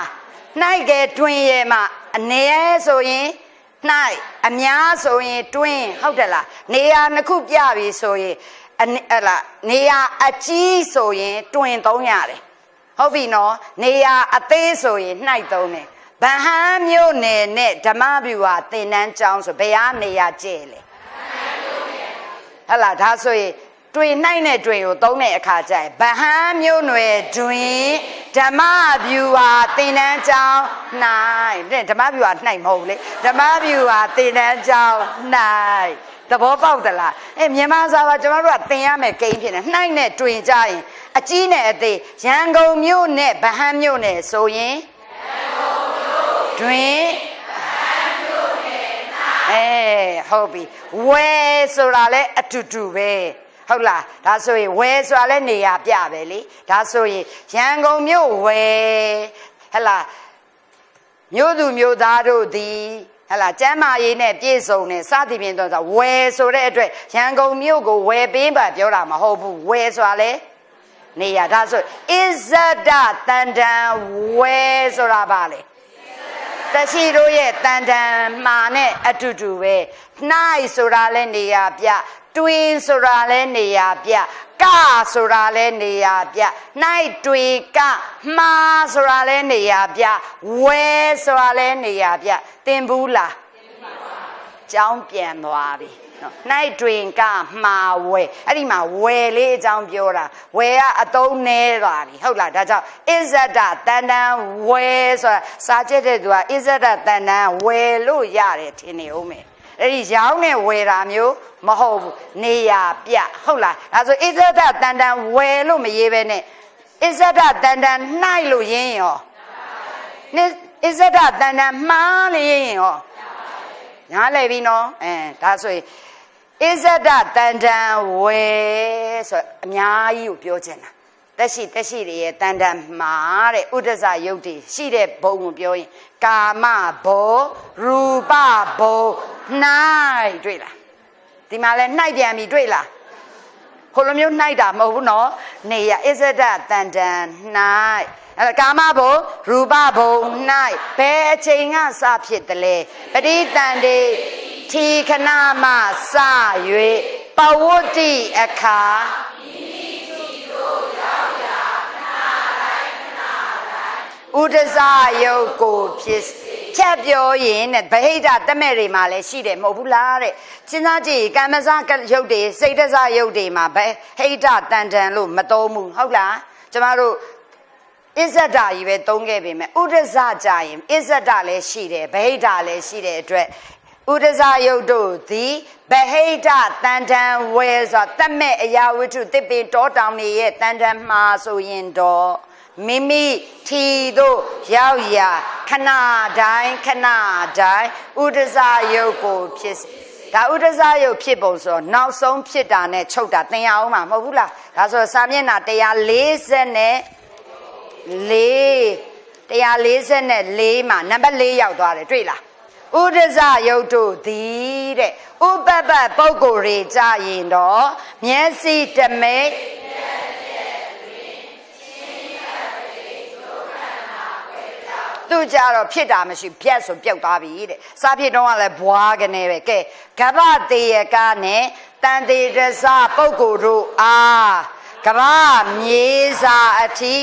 နိုင်ကတွင်ရဲ့မှာအနေရဲဆိုရင်နိုင်အများဆိုရင်တွင်ဟုတ်တယ်လားနေရာနှစ်ခုပြပြီဆိုရင်ဟလာနေရာအကြီးဆိုရင်တွင်သုံးရတယ်ဟုတ်ပြီနော်နေရာအသေးဆိုရင်နိုင်သုံးတယ်ဗဟန်းမြို့နယ်နဲ့ဓမ္မဗျူဟာသင်တန်းကျောင်းဆိုဘယ်ဟာနေရာကျဲလဲဟလာဒါဆိုရင်တွင်နိုင်တဲ့တွင်ကိုသုံးတဲ့အခါကျရင်ဗဟန်းမြို့နယ်တွင်ဓမ္မဗျူဟာသင်တန်းကျောင်းနိုင်တဲ့ဓမ္မဗျူဟာနိုင်မဟုတ်လေဓမ္မဗျူဟာသင်တန်းကျောင်းနိုင်သဘောပေါက်သလားအဲမြန်မာစာပါကျွန်တော်တို့ကသင်ရမယ်ကိန်းဖြစ်နေနှိုက်နဲ့တွင်ကြရင်အကြီးနဲ့အသေးရန်ကုန်မြို့နဲ့ဗဟန်းမြို့နဲ့ဆိုရင်ရန်ကုန်မြို့တွင်ဗဟန်းမြို့နဲ့အဲဟုတ်ပြီဝယ်ဆိုတာလဲအတူတူပဲဟုတ်လားဒါဆိုရင်ဝယ်ဆိုတာလဲနေရာပြပဲလေဒါဆိုရင်ရန်ကုန်မြို့ဝယ်ဟဲ့လားမြို့သူမြို့သားတို့သည်ဟလာကျမ်းမာရေးနဲ့ပြည့်စုံတဲ့စသည်ဖြင့်တော့ဝယ်ဆိုတဲ့အတွက်ရန်ကုန်မြို့ကိုဝယ်ပေးပါပြောတာမဟုတ်ဘူးဝယ်ဆိုတာလေနေရဒါဆိုအစ္ဆဒတန်တန်ဝယ်ဆိုတာပါလေတရှိတို့ရဲ့တန်တန်မှာနဲ့အတူတူပဲနိုင်ဆိုတာလဲနေရပြတွင်ဆိုတာလဲနေရပြကဆိုတာလဲနေရပြနိုင်တွေကမှားဆိုတာလဲနေရပြဝဲဆိုတာလဲနေရပြသင်ဘူးလားကျောင်းပြန်သွားပြီနော်နိုင်တွေကမှားဝဲအဲ့ဒီမှာဝဲလေးအကြောင်းပြောတာဝဲကအသုံးနဲသွားပြီဟုတ်လားဒါကြောင့်အစ္ဆဒတန်တန်ဝဲဆိုတာစာကျက်တဲ့သူကအစ္ဆဒတန်တန်ဝဲလို့ရတယ်ထင်နေဦးမယ်အဲ့ဒီရောင်းနဲ့ဝယ်တာမျိုးမဟုတ်ဘူးနေရပြဟုတ်လားဒါဆိုအစ္ဆဒတန်တန်ဝယ်လို့မရေးပဲနဲ့အစ္ဆဒတန်တန်နှိုက်လို့ရင်းရောနေအစ္ဆဒတန်တန်မှားလို့ရင်းရောညားလေပြီနော်အဲဒါဆိုရင်အစ္ဆဒတန်တန်ဝယ်ဆိုအများကြီးကိုပြောချင်တာတက်ရှိတက်ရှိတွေရဲ့တန်တန်မှာတဲ့ဥဒ္ဒဇယုတ်တိရှိတဲ့ဘုံကိုပြောရင်ကာမဘောရူပဘောနိုင်တွေ့လားဒီမှာလဲနှိုက်ပြန်ပြီတွေ့လားဟိုလိုမျိုးနှိုက်တာမဟုတ်ဘူးနော်နေရအစ္ဆဒတန်တန်နိုင်အဲကာမဘောရူပဘောနိုင်ဘယ်အချိန်ကစဖြစ်တယ်လဲပဋိသန္ဓေထီခဏမှစ၍ပဝတ္တိအခါဥဒ္ဒဇယုတ်ကိုဖြစ်ချက်ပြောရင်တဲ့ဗဟိတတမဲ့တွေမှာလည်းရှိတယ်မဟုတ်ဘူးလားတဲ့စဉ်းစားကြည့်ကမ္မဇယုတ်တွေစိတ်တဇယုတ်တွေမှာဗဟိတတန်တန်လို့မသုံးဘူးဟုတ်လားကျမတို့အစ္ဆဒကြီးပဲသုံးခဲ့ပေမဲ့ဥဒ္ဒဇကြရင်အစ္ဆဒလည်းရှိတယ်ဗဟိတလည်းရှိတဲ့အတွက်ဥဒ္ဒဇယုတ်တို့သည်ဗဟိတတန်တန်ဝဲဆိုတမဲ့အရာဝတ္ထုတစ်ပင်တောတောင်တွေရဲ့တန်တန်မှာဆိုရင်တော့မိမိထီတို့ရောက်ရာခဏတိုင်းခဏတိုင်းဥဒ္ဒဇယုတ်ကိုဖြစ်ဒါဥဒ္ဒဇယုတ်ဖြစ်ပုံဆိုနောက်ဆုံးဖြစ်တာနဲ့ချုပ်တာသင်ရအောင်မှာမဟုတ်ဘူးလားဒါဆိုစာမျက်နှာone fortyနဲ့four one fortyနဲ့fourမှာနံပါတ်fourရောက်သွားတယ်တွေ့လားဥဒ္ဒဇယုတ်တို့သည်တဲ့ဥပပ္ပပုဂ္ဂိုလ်တွေကြရင်တော့မျက်စိတမိတ်သူကြတော့ဖြစ်တာမရှိပြတ်ဆိုပြုတ်သွားပြီတဲ့စားဖြစ်တော့ကလည်းဘွားကနေပဲကဲကဗ္ဗတေယကနဲ့တန်တေတစပုဂ္ဂိုလ်တို့အားကဗ္ဗမြေစာအထိ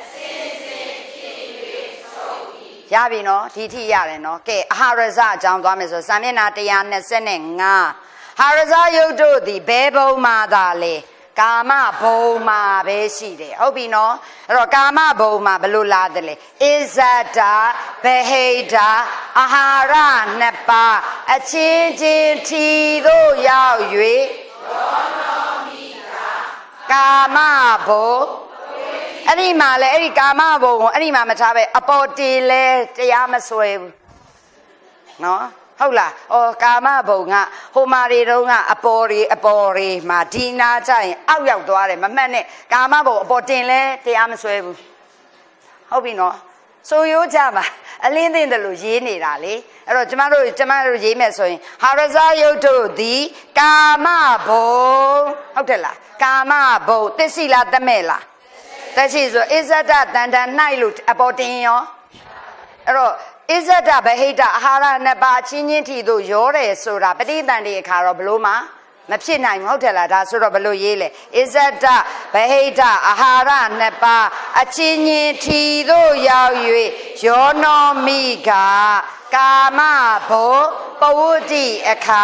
ရပြီနော်ဒီထိရတယ်နော်ကဲအဟာရဇအကြောင်းသွားမယ်ဆိုစာမျက်နှာone twenty-fiveဟာရဇယုတ်တို့သည်ဘယ်ဘုံမှာသာလဲကာမဘုံမှာပဲရှိတယ်ဟုတ်ပြီနော်အဲ့တော့ကာမဘုံမှာဘလို့လာတယ်လဲအစ္ဆဒဗဟိတအာဟာရနှစ်ပါးအချင်းချင်းထီတို့ရောက်၍ကာမဘုံအဲ့ဒီမှာလဲအဲ့ဒီကာမဘုံကိုအဲ့ဒီမှာမထားပဲအပေါ်တီလဲတရားမဆွဲဘူးနော်ဟုတ်လားဩကာမဘုံကဟိုမာတွေတုန်းကအပေါ်တွေအပေါ်တွေမှာဒီနာကြရင်အောက်ရောက်သွားတယ်မမှတ်နဲ့ကာမဘုံအပေါ်တင်လဲတရားမဆွဲဘူးဟုတ်ပြီနော်ဆိုရိုးကြပါအလင်းသိတယ်လို့ရေးနေတာလေအဲ့တော့ကျမတို့ကျမတို့ရေးမယ်ဆိုရင်ဟာရဇယုတ်တို့သည်ကာမဘုံဟုတ်တယ်လားကာမဘုံသစ္စိလားတမဲ့လားတရှိဆိုအစ္ဆဒတန်တန်၌လို့အပေါ်တင်ရောအဲ့တော့ဣဇဒဗဟိတအာဟာရနှစ်ပါးချင်းချင်းထီတို့ရောတယ်ဆိုတာပဋိသန္ဓေအခါတော့ဘလို့မှမဖြစ်နိုင်ဘူးဟုတ်တယ်လားဒါဆိုတော့ဘလို့ရေးလဲဣဇဒဗဟိတအာဟာရနှစ်ပါးအချင်းချင်းထီတို့ရောက်၍ယောနောမိကကာမဘုပဝုတ္တိအခါ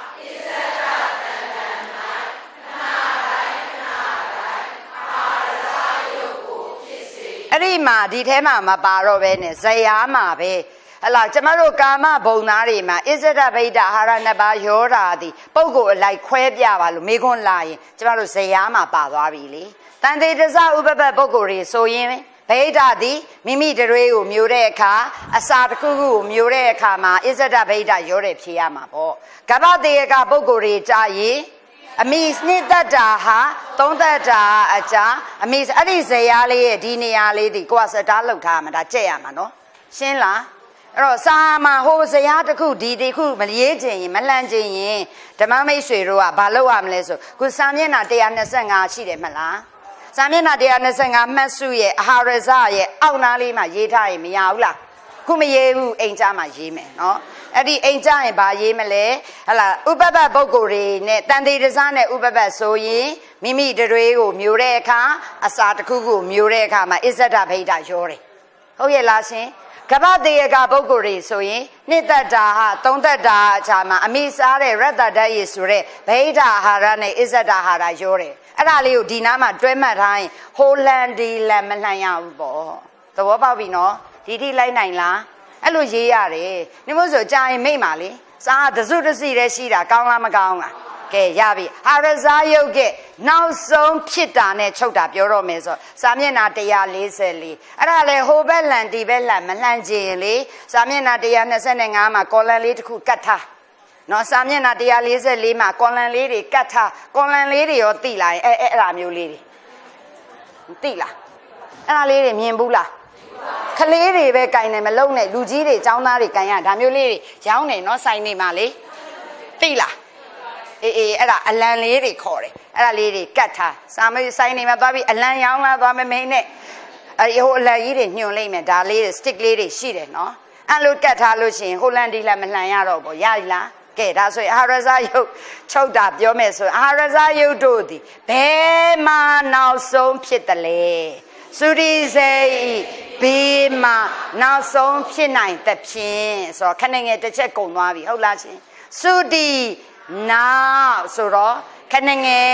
အဲ့ဒီမှာဒီထဲမှာမပါတော့ပဲနဲ့ဇယားမှာပဲဟလာကျမတို့ကာမဘုံသားတွေမှာဣဇဒဗိဒအာဟာရနှစ်ပါးရောတာသည်ပုဂ္ဂိုလ်အလိုက်ခွဲပြပါလို့မေခွန်းလာရင်ကျမတို့ဇယားမှာပါသွားပြီလေတန်တေတစဥပပပုဂ္ဂိုလ်တွေဆိုရင်ဗိဒသည်မိမိတွေကိုမျိုးတဲ့အခါအစာတစ်ခုခုကိုမျိုးတဲ့အခါမှာဣဇဒဗိဒရောတယ်ဖြေရမှာပေါ့ကပ္ပတေယကပုဂ္ဂိုလ်တွေကြာရင်အမိစနစ်တ္တာဟာသုံးတ္တာအကြာအမိအဲ့ဒီဇယားလေးရဲ့ဒီနေရာလေးဒီကိုကစတားလောက်ထားမှာဒါကြက်ရမှာနော်ရှင်းလားအဲ့တော့စာမှာဟိုဇယားတစ်ခုဒီတစ်ခုမရေးချင်ရင်မလှမ်းချင်ရင်ဓမ္မမိတ်ဆွေတို့ကဘာလုပ်ရမလဲဆိုခုစာမျက်နှာone twenty-fiveရှိတယ်မလားစာမျက်နှာone twenty-fiveမှတ်စုရဲ့အာဟာရဇရဲ့အောက်နားလေးမှာရေးထားရင်မရဘူးလားခုမရေးဘူးအိမ်ကြမှာရေးမယ်နော်အဲ့ဒီအိမ်ကြရင်ဘာရေးမလဲဟလာဥပပပုဂ္ဂိုလ်တွေနဲ့တန်တေတစားနဲ့ဥပပဆိုရင်မိမိတွေကိုမျိုးတဲ့အခါအစာတစ်ခုခုမျိုးတဲ့အခါမှာဣဇဒဗိဒရောတယ်ဟုတ်ရဲ့လားရှင်ကပ္ပတေယကပုဂ္ဂိုလ်တွေဆိုရင်နှစ်တ္တာဟာသုံးတ္တာအချာမှာအမိစားတဲ့ရတ္တတရေဆိုတဲ့ဗိဒအာဟာရနဲ့ဣဇဒအာဟာရရောတယ်အဲ့ဒါလေးကိုဒီနားမှာတွဲမှတ်ထားရင်ဟိုလန်ဒီလန်မလှန်ရဘူးပေါ့သဘောပေါက်ပြီနော်ဒီထိလိုက်နိုင်လားအဲ့လိုရေးရတယ်နိမို့ဆိုကြာရင်မိတ်ပါလေစာတစုတစီတည်းရှိတာကောင်းလားမကောင်းလားကဲရပြီအာရဇာယုတ်ကနောက်ဆုံးဖြစ်တာနဲ့ချုပ်တာပြောတော့မယ်ဆိုစာမျက်နှာone forty-fourအဲ့ဒါလေဟိုဘက်လန်ဒီဘက်လန်မလှန်ကျင်လေစာမျက်နှာone twenty-fiveမှာကောလန်လေးတစ်ခုကတ်ထားနော်စာမျက်နှာone forty-fourမှာကောလန်လေးတွေကတ်ထားကောလန်လေးတွေရောသိလာရင်အဲ့အဲ့ဒါမျိုးလေးတွေသိလားအဲ့ဒါလေးတွေမြင်ဘူးလားခလေးတွေပဲကင်နေမလုံးနဲ့လူကြီးတွေចောင်းသားတွေကင်ရဒါမျိုးလေးတွေရောင်းနေနော်ဆိုင်နေမှာလေသိလားအေးအေးအဲ့ဒါအလံလေးတွေခေါ်တယ်အဲ့ဒါလေးတွေကတ်ထားစာမေးဆိုင်နေမှာသွားပြီးအလံရောင်းလာသွားမမင်းနဲ့အဲဟိုအလံကြီးတွေညွှန်လိုက်မယ်ဒါလေးတွေ stick လေးတွေရှိတယ်နော်အဲ့လိုကတ်ထားလို့ရှိရင်ဟိုလန်ဒီလန်မလှန်ရတော့ဘူးရည်လားကဲဒါဆိုရင်အာရဇယုတ်ချုပ်တာပြောမယ်ဆိုအာရဇယုတ်တို့ဒီဘယ်မှာနောက်ဆုံးဖြစ်တယ်လဲသုရိစေဘေးမှာနောက်ဆုံးဖြစ်နိုင်တဲ့ဖြင့်ဆိုတော့ခဏငယ်တစ်ချက်ကုန်သွားပြီဟုတ်လားရှင်သုတိနောက်ဆိုတော့ခဏငယ်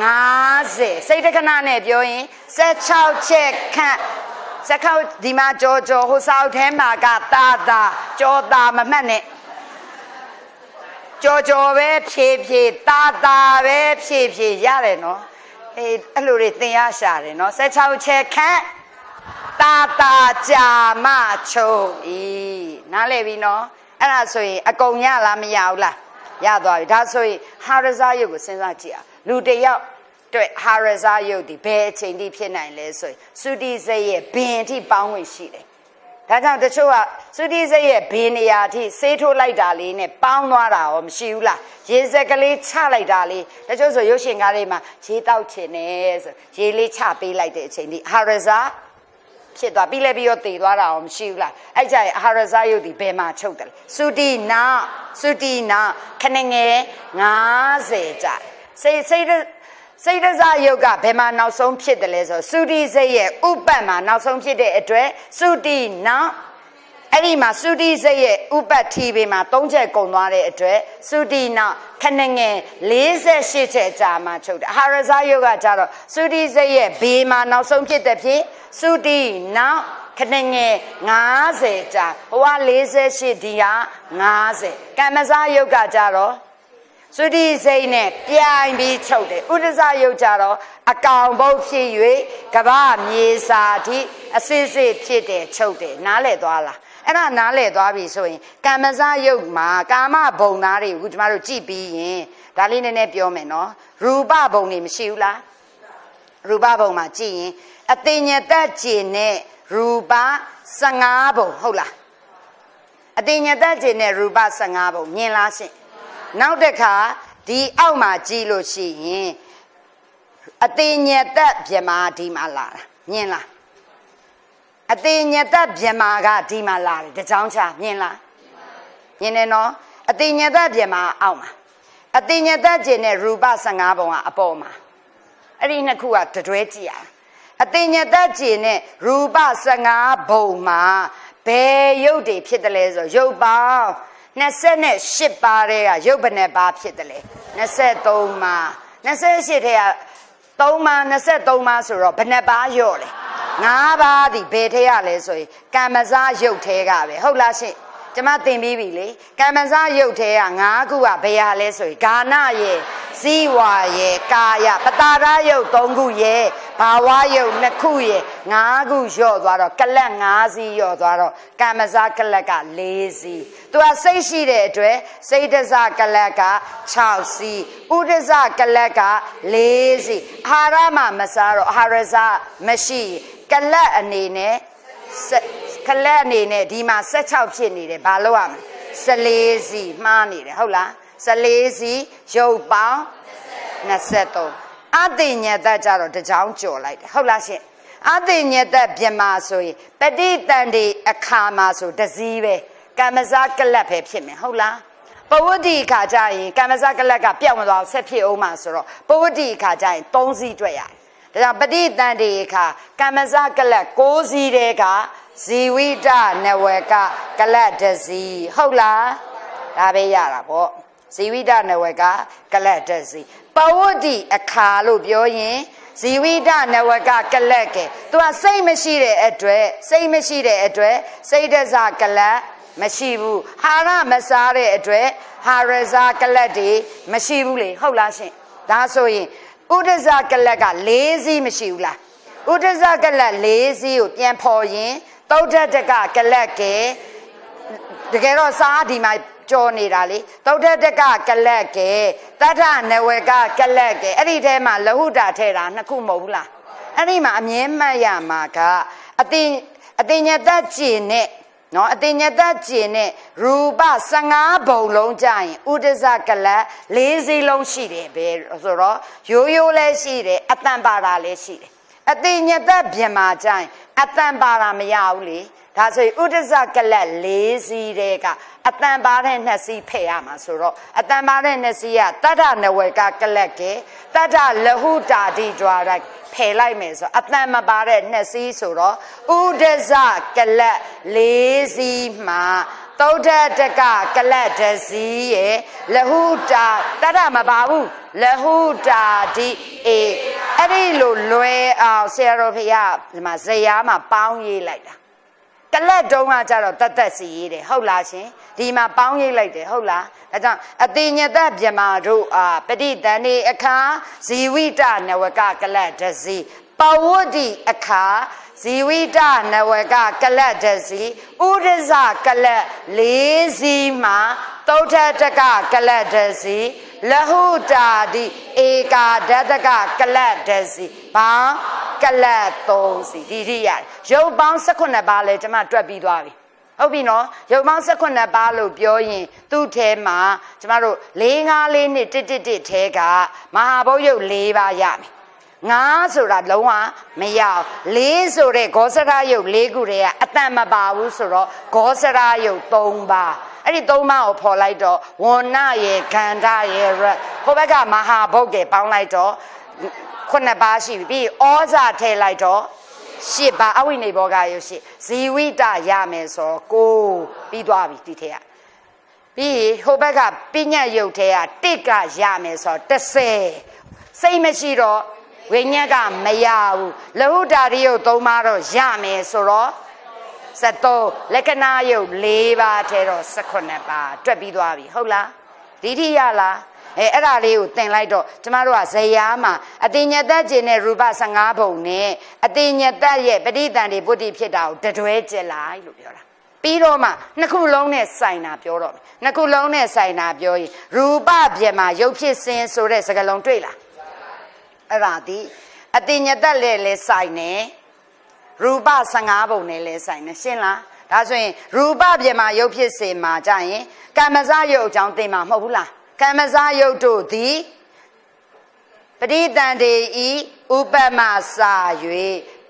fiftyစိတ်တခဏနဲ့ပြောရင်sixteenချက်ခန့်sixteenဒီမှာကြောကြောဟိုစောက်ထဲမှာကတာတာကြောတာမမှတ်နဲ့ကြောကြောပဲဖြည့်ဖြည့်တာတာပဲဖြည့်ဖြည့်ရတယ်နော်အေးအဲ့လိုတွေသင်ရရှာတယ်နော်sixteenချက်ခန့်တာတာကြာမချုပ်ဤနားလည်ပြီနော်အဲ့ဒါဆိုရင်အကုန်ရလားမရဘူးလားရသွားပြီဒါဆိုရင်ဟာရဇာယုတ်ကိုစဉ်းစားကြည့်အောင်လူတယောက်တွေ့ဟာရဇာယုတ်ဒီဘယ်အချိန်ထိဖြစ်နိုင်လဲဆိုရင်သုတိစိတ်ရဲ့ဘင်အထိပေါင်းဝင်ရှိတယ်ဒါကြောင့်တချို့ကသုတိစိတ်ရဲ့ဘင်နေရာအထိဆေးထိုးလိုက်တာလေးနဲ့ပေါင်းသွားတာရောမရှိဘူးလားရေစက်ကလေးချလိုက်တာလေးတချို့ဆိုရုပ်ရှင်ကားလေးမှာရေတောက်ချင်တယ်ဆိုရေလေးချပေးလိုက်တဲ့အချိန်ထိဟာရဇာဖြစ်သွားပြီးလဲပြီးတော့တည်သွားတာအောင်မရှိဘူးလားအဲ့ကြရင်အာဟာရဇာယုတ်ဒီဘယ်မှာချုပ်တယ်သုတိနာသုတိနာခဏငယ်fiftyကြစိတ်စိတ်စိတ်ဇာယုတ်ကဘယ်မှာနောက်ဆုံးဖြစ်တယ်လဲဆိုသုတိစိတ်ရဲ့ဥပတ်မှာနောက်ဆုံးဖြစ်တဲ့အတွက်သုတိနာအဲ့ဒီမှာသုတိစိတ်ရဲ့ဥပတ်ထီပေမှာသုံးချက်ကုန်သွားတဲ့အတွက်သုတိနာခဏငယ်forty-eightချက်ကြာမှချုပ်တယ်အာဟာရဇာယုတ်ကကြတော့သုတိစိတ်ရဲ့ဘေးမှာနောက်ဆုံးဖြစ်တဲ့ဖြစ်သုတိနောက်ခဏငယ်fiftyကြာဟိုကforty-eightဒီဟာfiftyကမ္မဇာယုတ်ကကြတော့သုတိစိတ်နဲ့ပြိုင်ပြီးချုပ်တယ်ဥဒ္ဒဇယုတ်ကြတော့အကောင်ဘုတ်ဖြစ်၍ကဗ္ဗမြေစာတိအစစ်စစ်ဖြစ်တယ်ချုပ်တယ်နားလည်သွားလားအဲ့ဒါနားလည်သွားပြီဆိုရင်ကမ္မဇယုတ်မှာကာမဘုံသားတွေကိုကျမတို့ကြည့်ပြီးရင်ဒါလေးနည်းနည်းပြောမယ်နော်ရူပဘုံတွေမရှိဘူးလားရူပဘုံမှာကြည့်ရင်အတိညတကျင်နဲ့ရူပfifteenဘုံဟုတ်လားအတိညတကျင်နဲ့ရူပfifteenဘုံမြင်လားရှင်နောက်တစ်ခါဒီအောက်မှာကြည့်လို့ရှိရင်အတိညတဗြမာဒီမှာလာတာမြင်လားအတိညတပြမာကဒီမှာလာတယ်တကြောင်ချမြင်လားမြင်နေနော်အတိညတပြမာအောက်မှာအတိညတကျင်တဲ့ရူပဆယ်ငါးပုံကအပေါ်မှာအဲ့ဒီနှစ်ခုကတွဲကြည့်ရအတိညတကျင်တဲ့ရူပဆယ်ငါးပုံမှာဘယ်ရုပ်တွေဖြစ်တယ်လဲဆိုရုပ်ပေါင်းနှစ်ဆယ့်ရှစ်ပါးတဲ့ကရုပ်ဘယ်နှပါဖြစ်တယ်လဲနှစ်ဆယ့်သုံးပါးနှစ်ဆယ့်ရှစ်ထဲကသုံးပါးနှစ်ဆယ့်သုံးပါးဆိုတော့ဘယ်နှပါရော့လဲငါးပါးဒီဘယ်ထဲရလဲဆိုရင်ကမ္မဇရုပ်ထဲကပဲဟုတ်လားရှင့်ကျမသင်ပြီးပြီလေကမ္မဇရုပ်ထဲကငါးခုကဘယ်ဟာလဲဆိုရင်ဂါနရဲ့ဇီဝရဲ့ကာယပတာရရုပ်သုံးခုရဲ့ဘာဝရုပ်နှစ်ခုရဲ့ငါးခုလျော့သွားတော့ကလတ်ငါးစီးလျော့သွားတော့ကမ္မဇကလတ်ကလေးစီးသူကစိတ်ရှိတဲ့အတွက်စိတ်တဇကလတ်ကခြောက်စီးဥဒဇကလတ်ကလေးစီးအာဟာရမမစားတော့အာဟာရဇမရှိကလတ်အနေနဲ့ကလတ်အနေနဲ့ဒီမှာ၁၆ဖြစ်နေတယ်ဘာလို့ရမလဲ၁၄စီးမှားနေတယ်ဟုတ်လား၁၄စီးရုပ်ပေါင်း၂၃အတိညတကြတော့တကြောင်ကြော်လိုက်တယ်ဟုတ်လားရှင်အတိညတပြမဆိုရင်ပဋိတန်ဒီအခါမှာဆိုတစည်းပဲကမ္မဇကလတ်ပဲဖြစ်မယ်ဟုတ်လားပဝတ္တိခါကြရင်ကမ္မဇကလတ်ကပြောက်မသွားဆက်ဖြစ်အောင်မှာဆိုတော့ပဝတ္တိခါကြရင်၃စီးတွေ့ရတယ်ဒါကြောင့်ပဋိတန်ဒီခါကမ္မဇကလတ်၉စီးတဲ့ကဇီဝိတနဝကကလတ်တစီဟုတ်လားဒါပဲရတာပေါ့ဇီဝိတနဝကကလတ်တစီပဝတ္တိအခါလို့ပြောရင်ဇီဝိတနဝကကလတ်ကဲသူကစိတ်မရှိတဲ့အတွက်စိတ်မရှိတဲ့အတွက်စိတ်တဇကလတ်မရှိဘူးဟာရမစားတဲ့အတွက်ဟာရဇကလတ်တွေမရှိဘူးလေဟုတ်လားရှင်ဒါဆိုရင်ဥဒဇကလတ်က၄စီးမရှိဘူးလားဥဒဇကလတ်၄စီးကိုပြန်ဖော်ရင်သုဒ္ဓတကကလတ်ကဲတကယ်တော့စားဒီမှာကြောနေတာလေသုဒ္ဓတကကလတ်ကဲတထနဝကကလတ်ကဲအဲ့ဒီထဲမှာလဟုတာထဲတာနှစ်ခုမဟုတ်ဘူးလားအဲ့ဒီမှာအမြဲမှတ်ရမှာကအတင်အတင်ညတကျင်နဲ့နော်အတင်ညတကျင်နဲ့ရူပဆယ်ငါးပုံလုံးကြရင်ဥဒဇကလတ်၄စီးလုံးရှိတယ်ပဲဆိုတော့ရိုးရိုးလည်းရှိတယ်အတန်ပါတာလည်းရှိတယ်အတိညတပြမာကြရင်အတန်ပါတာမရဘူးလေဒါဆိုရင်ဥဒဇကလတ်၄စီးတဲ့ကအတန်ပါတဲ့နှစ်စီးဖယ်ရမှာဆိုတော့အတန်ပါတဲ့နှစ်စီးကတတ္ထနဝကကလတ်ကဲတတ္ထလဟုတာတိကြွားလိုက်ဖယ်လိုက်မယ်ဆိုအတန်မပါတဲ့နှစ်စီးဆိုတော့ဥဒဇကလတ်၄စီးမှာသုဒ္ဓတကကလတ်တစီရဲ့လဟုတာတတ္ထမပါဘူးလဟုတာတိအေအဲ့ဒီလိုလွယ်အောင်ဆရာတော်ဖေကဒီမှာဇယားမှာပေါင်းရေးလိုက်တာကလတ်တုံးကကြတော့တတ်သက်စီရေးတယ်ဟုတ်လားရှင်ဒီမှာပေါင်းရေးလိုက်တယ်ဟုတ်လားအဲကြောင့်အတိညတပြမာတို့အာပဋိတန်ဒီအခါဇီဝိတနဝကကလတ်တစီပဝတ္တိအခါဇီဝိတနဝကကလတ်တစီဥဒဇကလတ်၄စီးမှာသုဒ္ဓတကကလတ်တစီလဟုတာတိဧကာဒတကကလတ်တစီဘာကလတ်သုံးစီဒီဒီရရုပ်ပေါင်း၁၈ပါးလဲကျွန်မတွက်ပြီးသွားပြီဟုတ်ပြီနော်ရုပ်ပေါင်း၁၈ပါးလို့ပြောရင်သူ့ထဲမှာကျမတို့၄၅လေးနှစ်တစ်တစ်တစ်ထဲကမဟာဘုတ်ရုပ်၄ပါးရမယ်ငါးဆိုတာလုံးဝမရလေးဆိုတဲ့ဂောစရယုတ်လေးခုတည်းကအတန်မပါဘူးဆိုတော့ဂောစရယုတ်၃ပါးအဲ့ဒီ၃ပါးကိုဖော်လိုက်တော့ဝဏ္ဏရေခန္ဓာရေရဟိုဘက်ကမဟာဘုတ်ကပေါင်းလိုက်တော့ခုနှစ်ပါးရှိပြီပြီးဩဇာထည့်လိုက်တော့ရှစ်ပါးအဝိနေဘောကယုတ်ရှိဇီဝိတရမယ်ဆိုတော့ကိုပြီးသွားပြီဒီထက်ကပြီးဟိုဘက်ကပညာယုတ်ထဲကတစ်ကရမယ်ဆိုတော့၁၀စိတ်မရှိတော့ဝိညာဉ်ကမရဘူးလဟုတာရိယုတ်၃ပါးတော့ရမယ်ဆိုတော့စတောလက္ခဏာယုတ်၄ပါးထဲတော့၁၈ပါးတွက်ပြီးသွားပြီဟုတ်လားဒီထိရလားအဲအဲ့ဒါလေးကိုသင်လိုက်တော့ကျမတို့ကဇယားမှာအတိညတကျင်တဲ့ရူပဆယ်ငါးပုံနဲ့အတိညတရဲ့ပဋိတန်ဒီပုတ္တိဖြစ်တာကိုတတွဲကျက်လိုက်လို့ပြောတာပြီးတော့မှနှစ်ခုလုံးနဲ့ဆိုင်တာပြောတော့မယ်နှစ်ခုလုံးနဲ့ဆိုင်တာပြောရင်ရူပပြမှာရုပ်ဖြစ်စဉ်ဆိုတဲ့စကားလုံးတွေ့လားအဲ့ဒါဒီအတိညတလည်းလဲဆိုင်နေရူပဆယ်ငါးပုံနဲ့လဲဆိုင်နေရှင်းလားဒါဆိုရင်ရူပပြမှာရုပ်ဖြစ်စဉ်မှာကြရင်ကမ္မဇရုပ်အကြောင်းသင်မှာမဟုတ်ဘူးလားကမ္မဇယုတ်တို့သည်ပဋိတန်တေဤဥပမစာ၍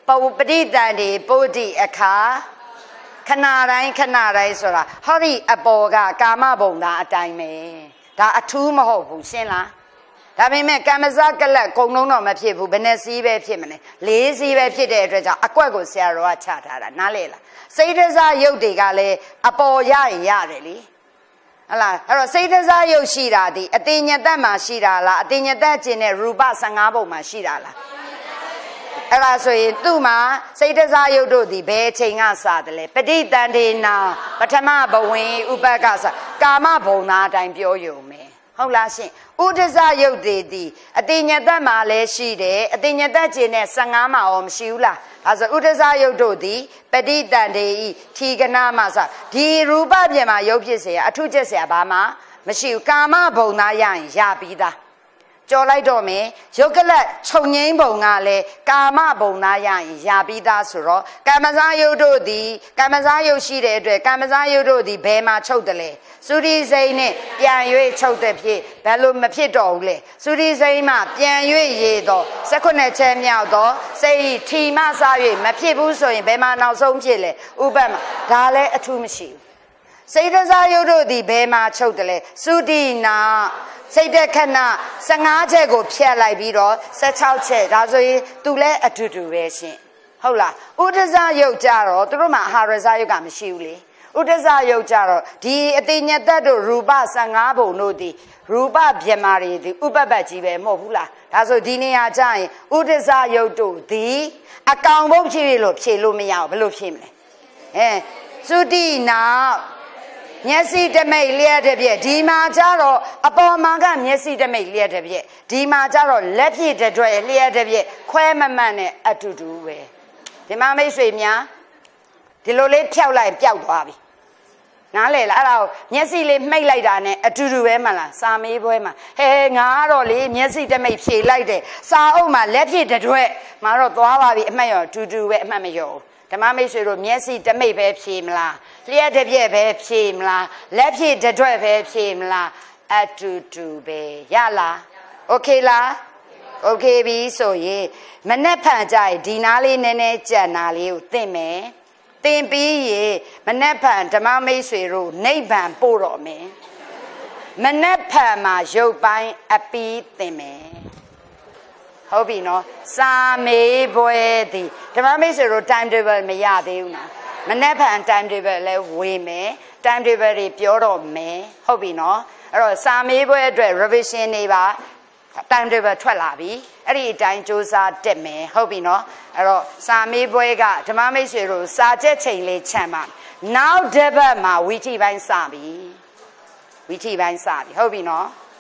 ปูปฏิตันเดปุติอคาขณะไรขณะไรสุราฮอริอโปกากามะบุญนาအတိုင်းပဲဒါအထူးမဟုတ်ဘူးရှင်းလားဒါပေမဲ့ကမ္မဇကလတ်ကုံလုံးတော့မဖြစ်ဘူးဘယ်နဲ့စီးပဲဖြစ်မလဲလေးစီးပဲဖြစ်တဲ့အတွက်ကြောင့်အကွက်ကိုဆရာတော်ကချထားတာနားလေလားစိတ်တစားရုပ်တွေကလည်းအပေါ်ရရင်ရတယ်လေဟလာအဲ့တော့စိတ်တစားရုပ်ရှိတာဒီအတင်ညတ်တက်မှာရှိတာလားအတင်ညတ်တက်ခြင်းနဲ့ရူပဆယ်ငါးပုံမှာရှိတာလားအဲ့ဒါဆိုရင်သူ့မှာစိတ်တစားရုပ်တို့ဒီဘယ်အချိန်ကစတယ်လဲပဋိတန်ဒေနာပထမဘဝင်ဥပကစကာမဘုံသားအတိုင်းပြောယုံမယ်ဟုတ်လားရှင်ဥဒဇယုတ်တွေဒီအတင်ညတ်တက်မှာလည်းရှိတယ်အတင်ညတ်တက်ခြင်းနဲ့ဆယ်ငါးမှာရောမရှိဘူးလားဒါဆိုဥဒဇယုတ်တို့ဒီပဋိတန်ဒေဤထီကနာမစဒီရူပပြင်မှာရုပ်ဖြစ်เสียအထုချက်เสียဘာမှမရှိဘူးကာမဘုံသားရရင်ရပြီးသားကြော်လိုက်တော့မယ်ရုပ်ကလတ်ခြုံငိမ့်ပုံကလည်းကာမဘုံသားရရင်ရပြီးသားဆိုတော့ကာမဇာယုတ်တို့သည်ကာမဇာယုတ်ရှိတဲ့အတွက်ကာမဇာယုတ်တို့သည်ဘယ်မှာချုပ်တယ်လဲသုရိစိန်နဲ့ပြန်၍ချုပ်တဲ့ဖြစ်ဘယ်လိုမဖြစ်တော့ဘူးလဲသုရိစိန်မှပြန်၍ရေတော့၁၉ချက်မြောက်တော့စိတ်ထီမစား၍မဖြစ်ဘူးဆိုရင်ဘယ်မှာနောက်ဆုံးဖြစ်လဲဥပတ်မှာဒါလည်းအထူးမရှိဘူးစိတ်တစားယုတ်တို့သည်ဘယ်မှာချုပ်တယ်လဲသုတိနာစိတ်တဲ့ခဏဆယ်ငါးချက်ကိုဖြတ်လိုက်ပြီးတော့ဆယ်ခြောက်ချက်ဒါဆိုရင်သူလည်းအတူတူပဲရှင်ဟုတ်လားဥဒဇယုတ်ကြတော့သူတို့မှာအာဟာရဇယုတ်ကမရှိဘူးလေဥဒဇယုတ်ကြတော့ဒီအတိညတ်တတ်တို့ရူပဆယ်ငါးပုံတို့ဒီရူပဗြဟ္မာတွေဒီဥပပတ်ကြီးပဲမဟုတ်ဘူးလားဒါဆိုဒီနေရာကျရင်ဥဒဇယုတ်တို့ဒီအကောင်ဘုတ်ဖြစ်လို့ဖြေလို့မရဘူးဘယ်လိုဖြေမလဲအဲသုတိနာမျက်စိတမိတ်လျက်တဲ့ပြည့်ဒီမှာကျတော့အပေါ်မှာကမျက်စိတမိတ်လျက်တဲ့ပြည့်ဒီမှာကျတော့လက်ပြည့်တဲ့တွဲလျက်တဲ့ပြည့်ခွဲမမှန်နဲ့အတူတူပဲဒီမှာမိတ်ဆွေများဒီလိုလေးဖြောက်လိုက်ပျောက်သွားပြီနားလေလားအဲ့ဒါကိုမျက်စိလေးမှိတ်လိုက်တာနဲ့အတူတူပဲမလားစာမေးပွဲမှာဟဲငါကတော့လေမျက်စိတမိတ်ဖြေလိုက်တယ်စာအုပ်မှာလက်ပြည့်တဲ့တွဲမှာတော့သွားပါပြီအမှတ်ရောအတူတူပဲအမှတ်မရောဓမ္မမိတ်ဆွေတို့မျက်စိတမိတ်ပဲဖြေမလားလျှက်တစ်ပြက်ပဲဖြေမလားလက်ဖြည့်တစ်တွက်ပဲဖြေမလားအတူတူပဲရလားโอเคလားโอเคပြီဆိုရင်မနဲ့ဖန်ကြရင်ဒီနားလေးနည်းနည်းကြံနာလေးကိုသင်မယ်သင်ပြီးရင်မနဲ့ဖန်ဓမ္မမိတ်ဆွေတို့နိဗ္ဗာန်ပို့တော်မယ်မနဲ့ဖန်မှာရုပ်ပိုင်းအပီးသင်မယ်ဟုတ်ပြီနော်စာမေးပွဲသည်ဓမ္မမိတ်ဆွေတို့ time table မရသေးဘူးနော်မနေ့ဖန် time table လဲဝေမယ် time table တွေပြောတော့မယ်ဟုတ်ပြီနော်အဲ့တော့စာမေးပွဲအတွက် revision တွေပါ time table ထွက်လာပြီအဲ့ဒီအတိုင်းစူးစမ်းတက်မယ်ဟုတ်ပြီနော်အဲ့တော့စာမေးပွဲကဓမ္မမိတ်ဆွေတို့စာချက်ချိန်လေးချမ်းပါနောက်တစ်ပတ်မှာဝီထီပိုင်းစပြီဝီထီပိုင်းစပြီဟုတ်ပြီနော်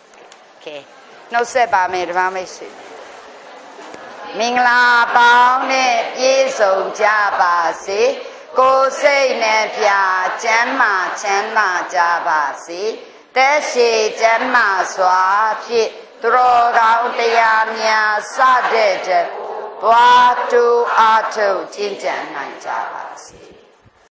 okay နှုတ်ဆက်ပါမယ်ဓမ္မမိတ်ဆွေမင်္ဂလာပေါင်းနဲ့ပြည့်စုံကြပါစေကိုယ်စိတ်နဲ့ပြချမ်းမာချမ်းသာကြပါစေတက်ရှိချမ်းမာစွာဖြင့်သူတော်ကောင်းတရားများစတဲ့တဲ့ဘွားတူအားထုတ်ကျင့်ကြံနိုင်ကြပါစေ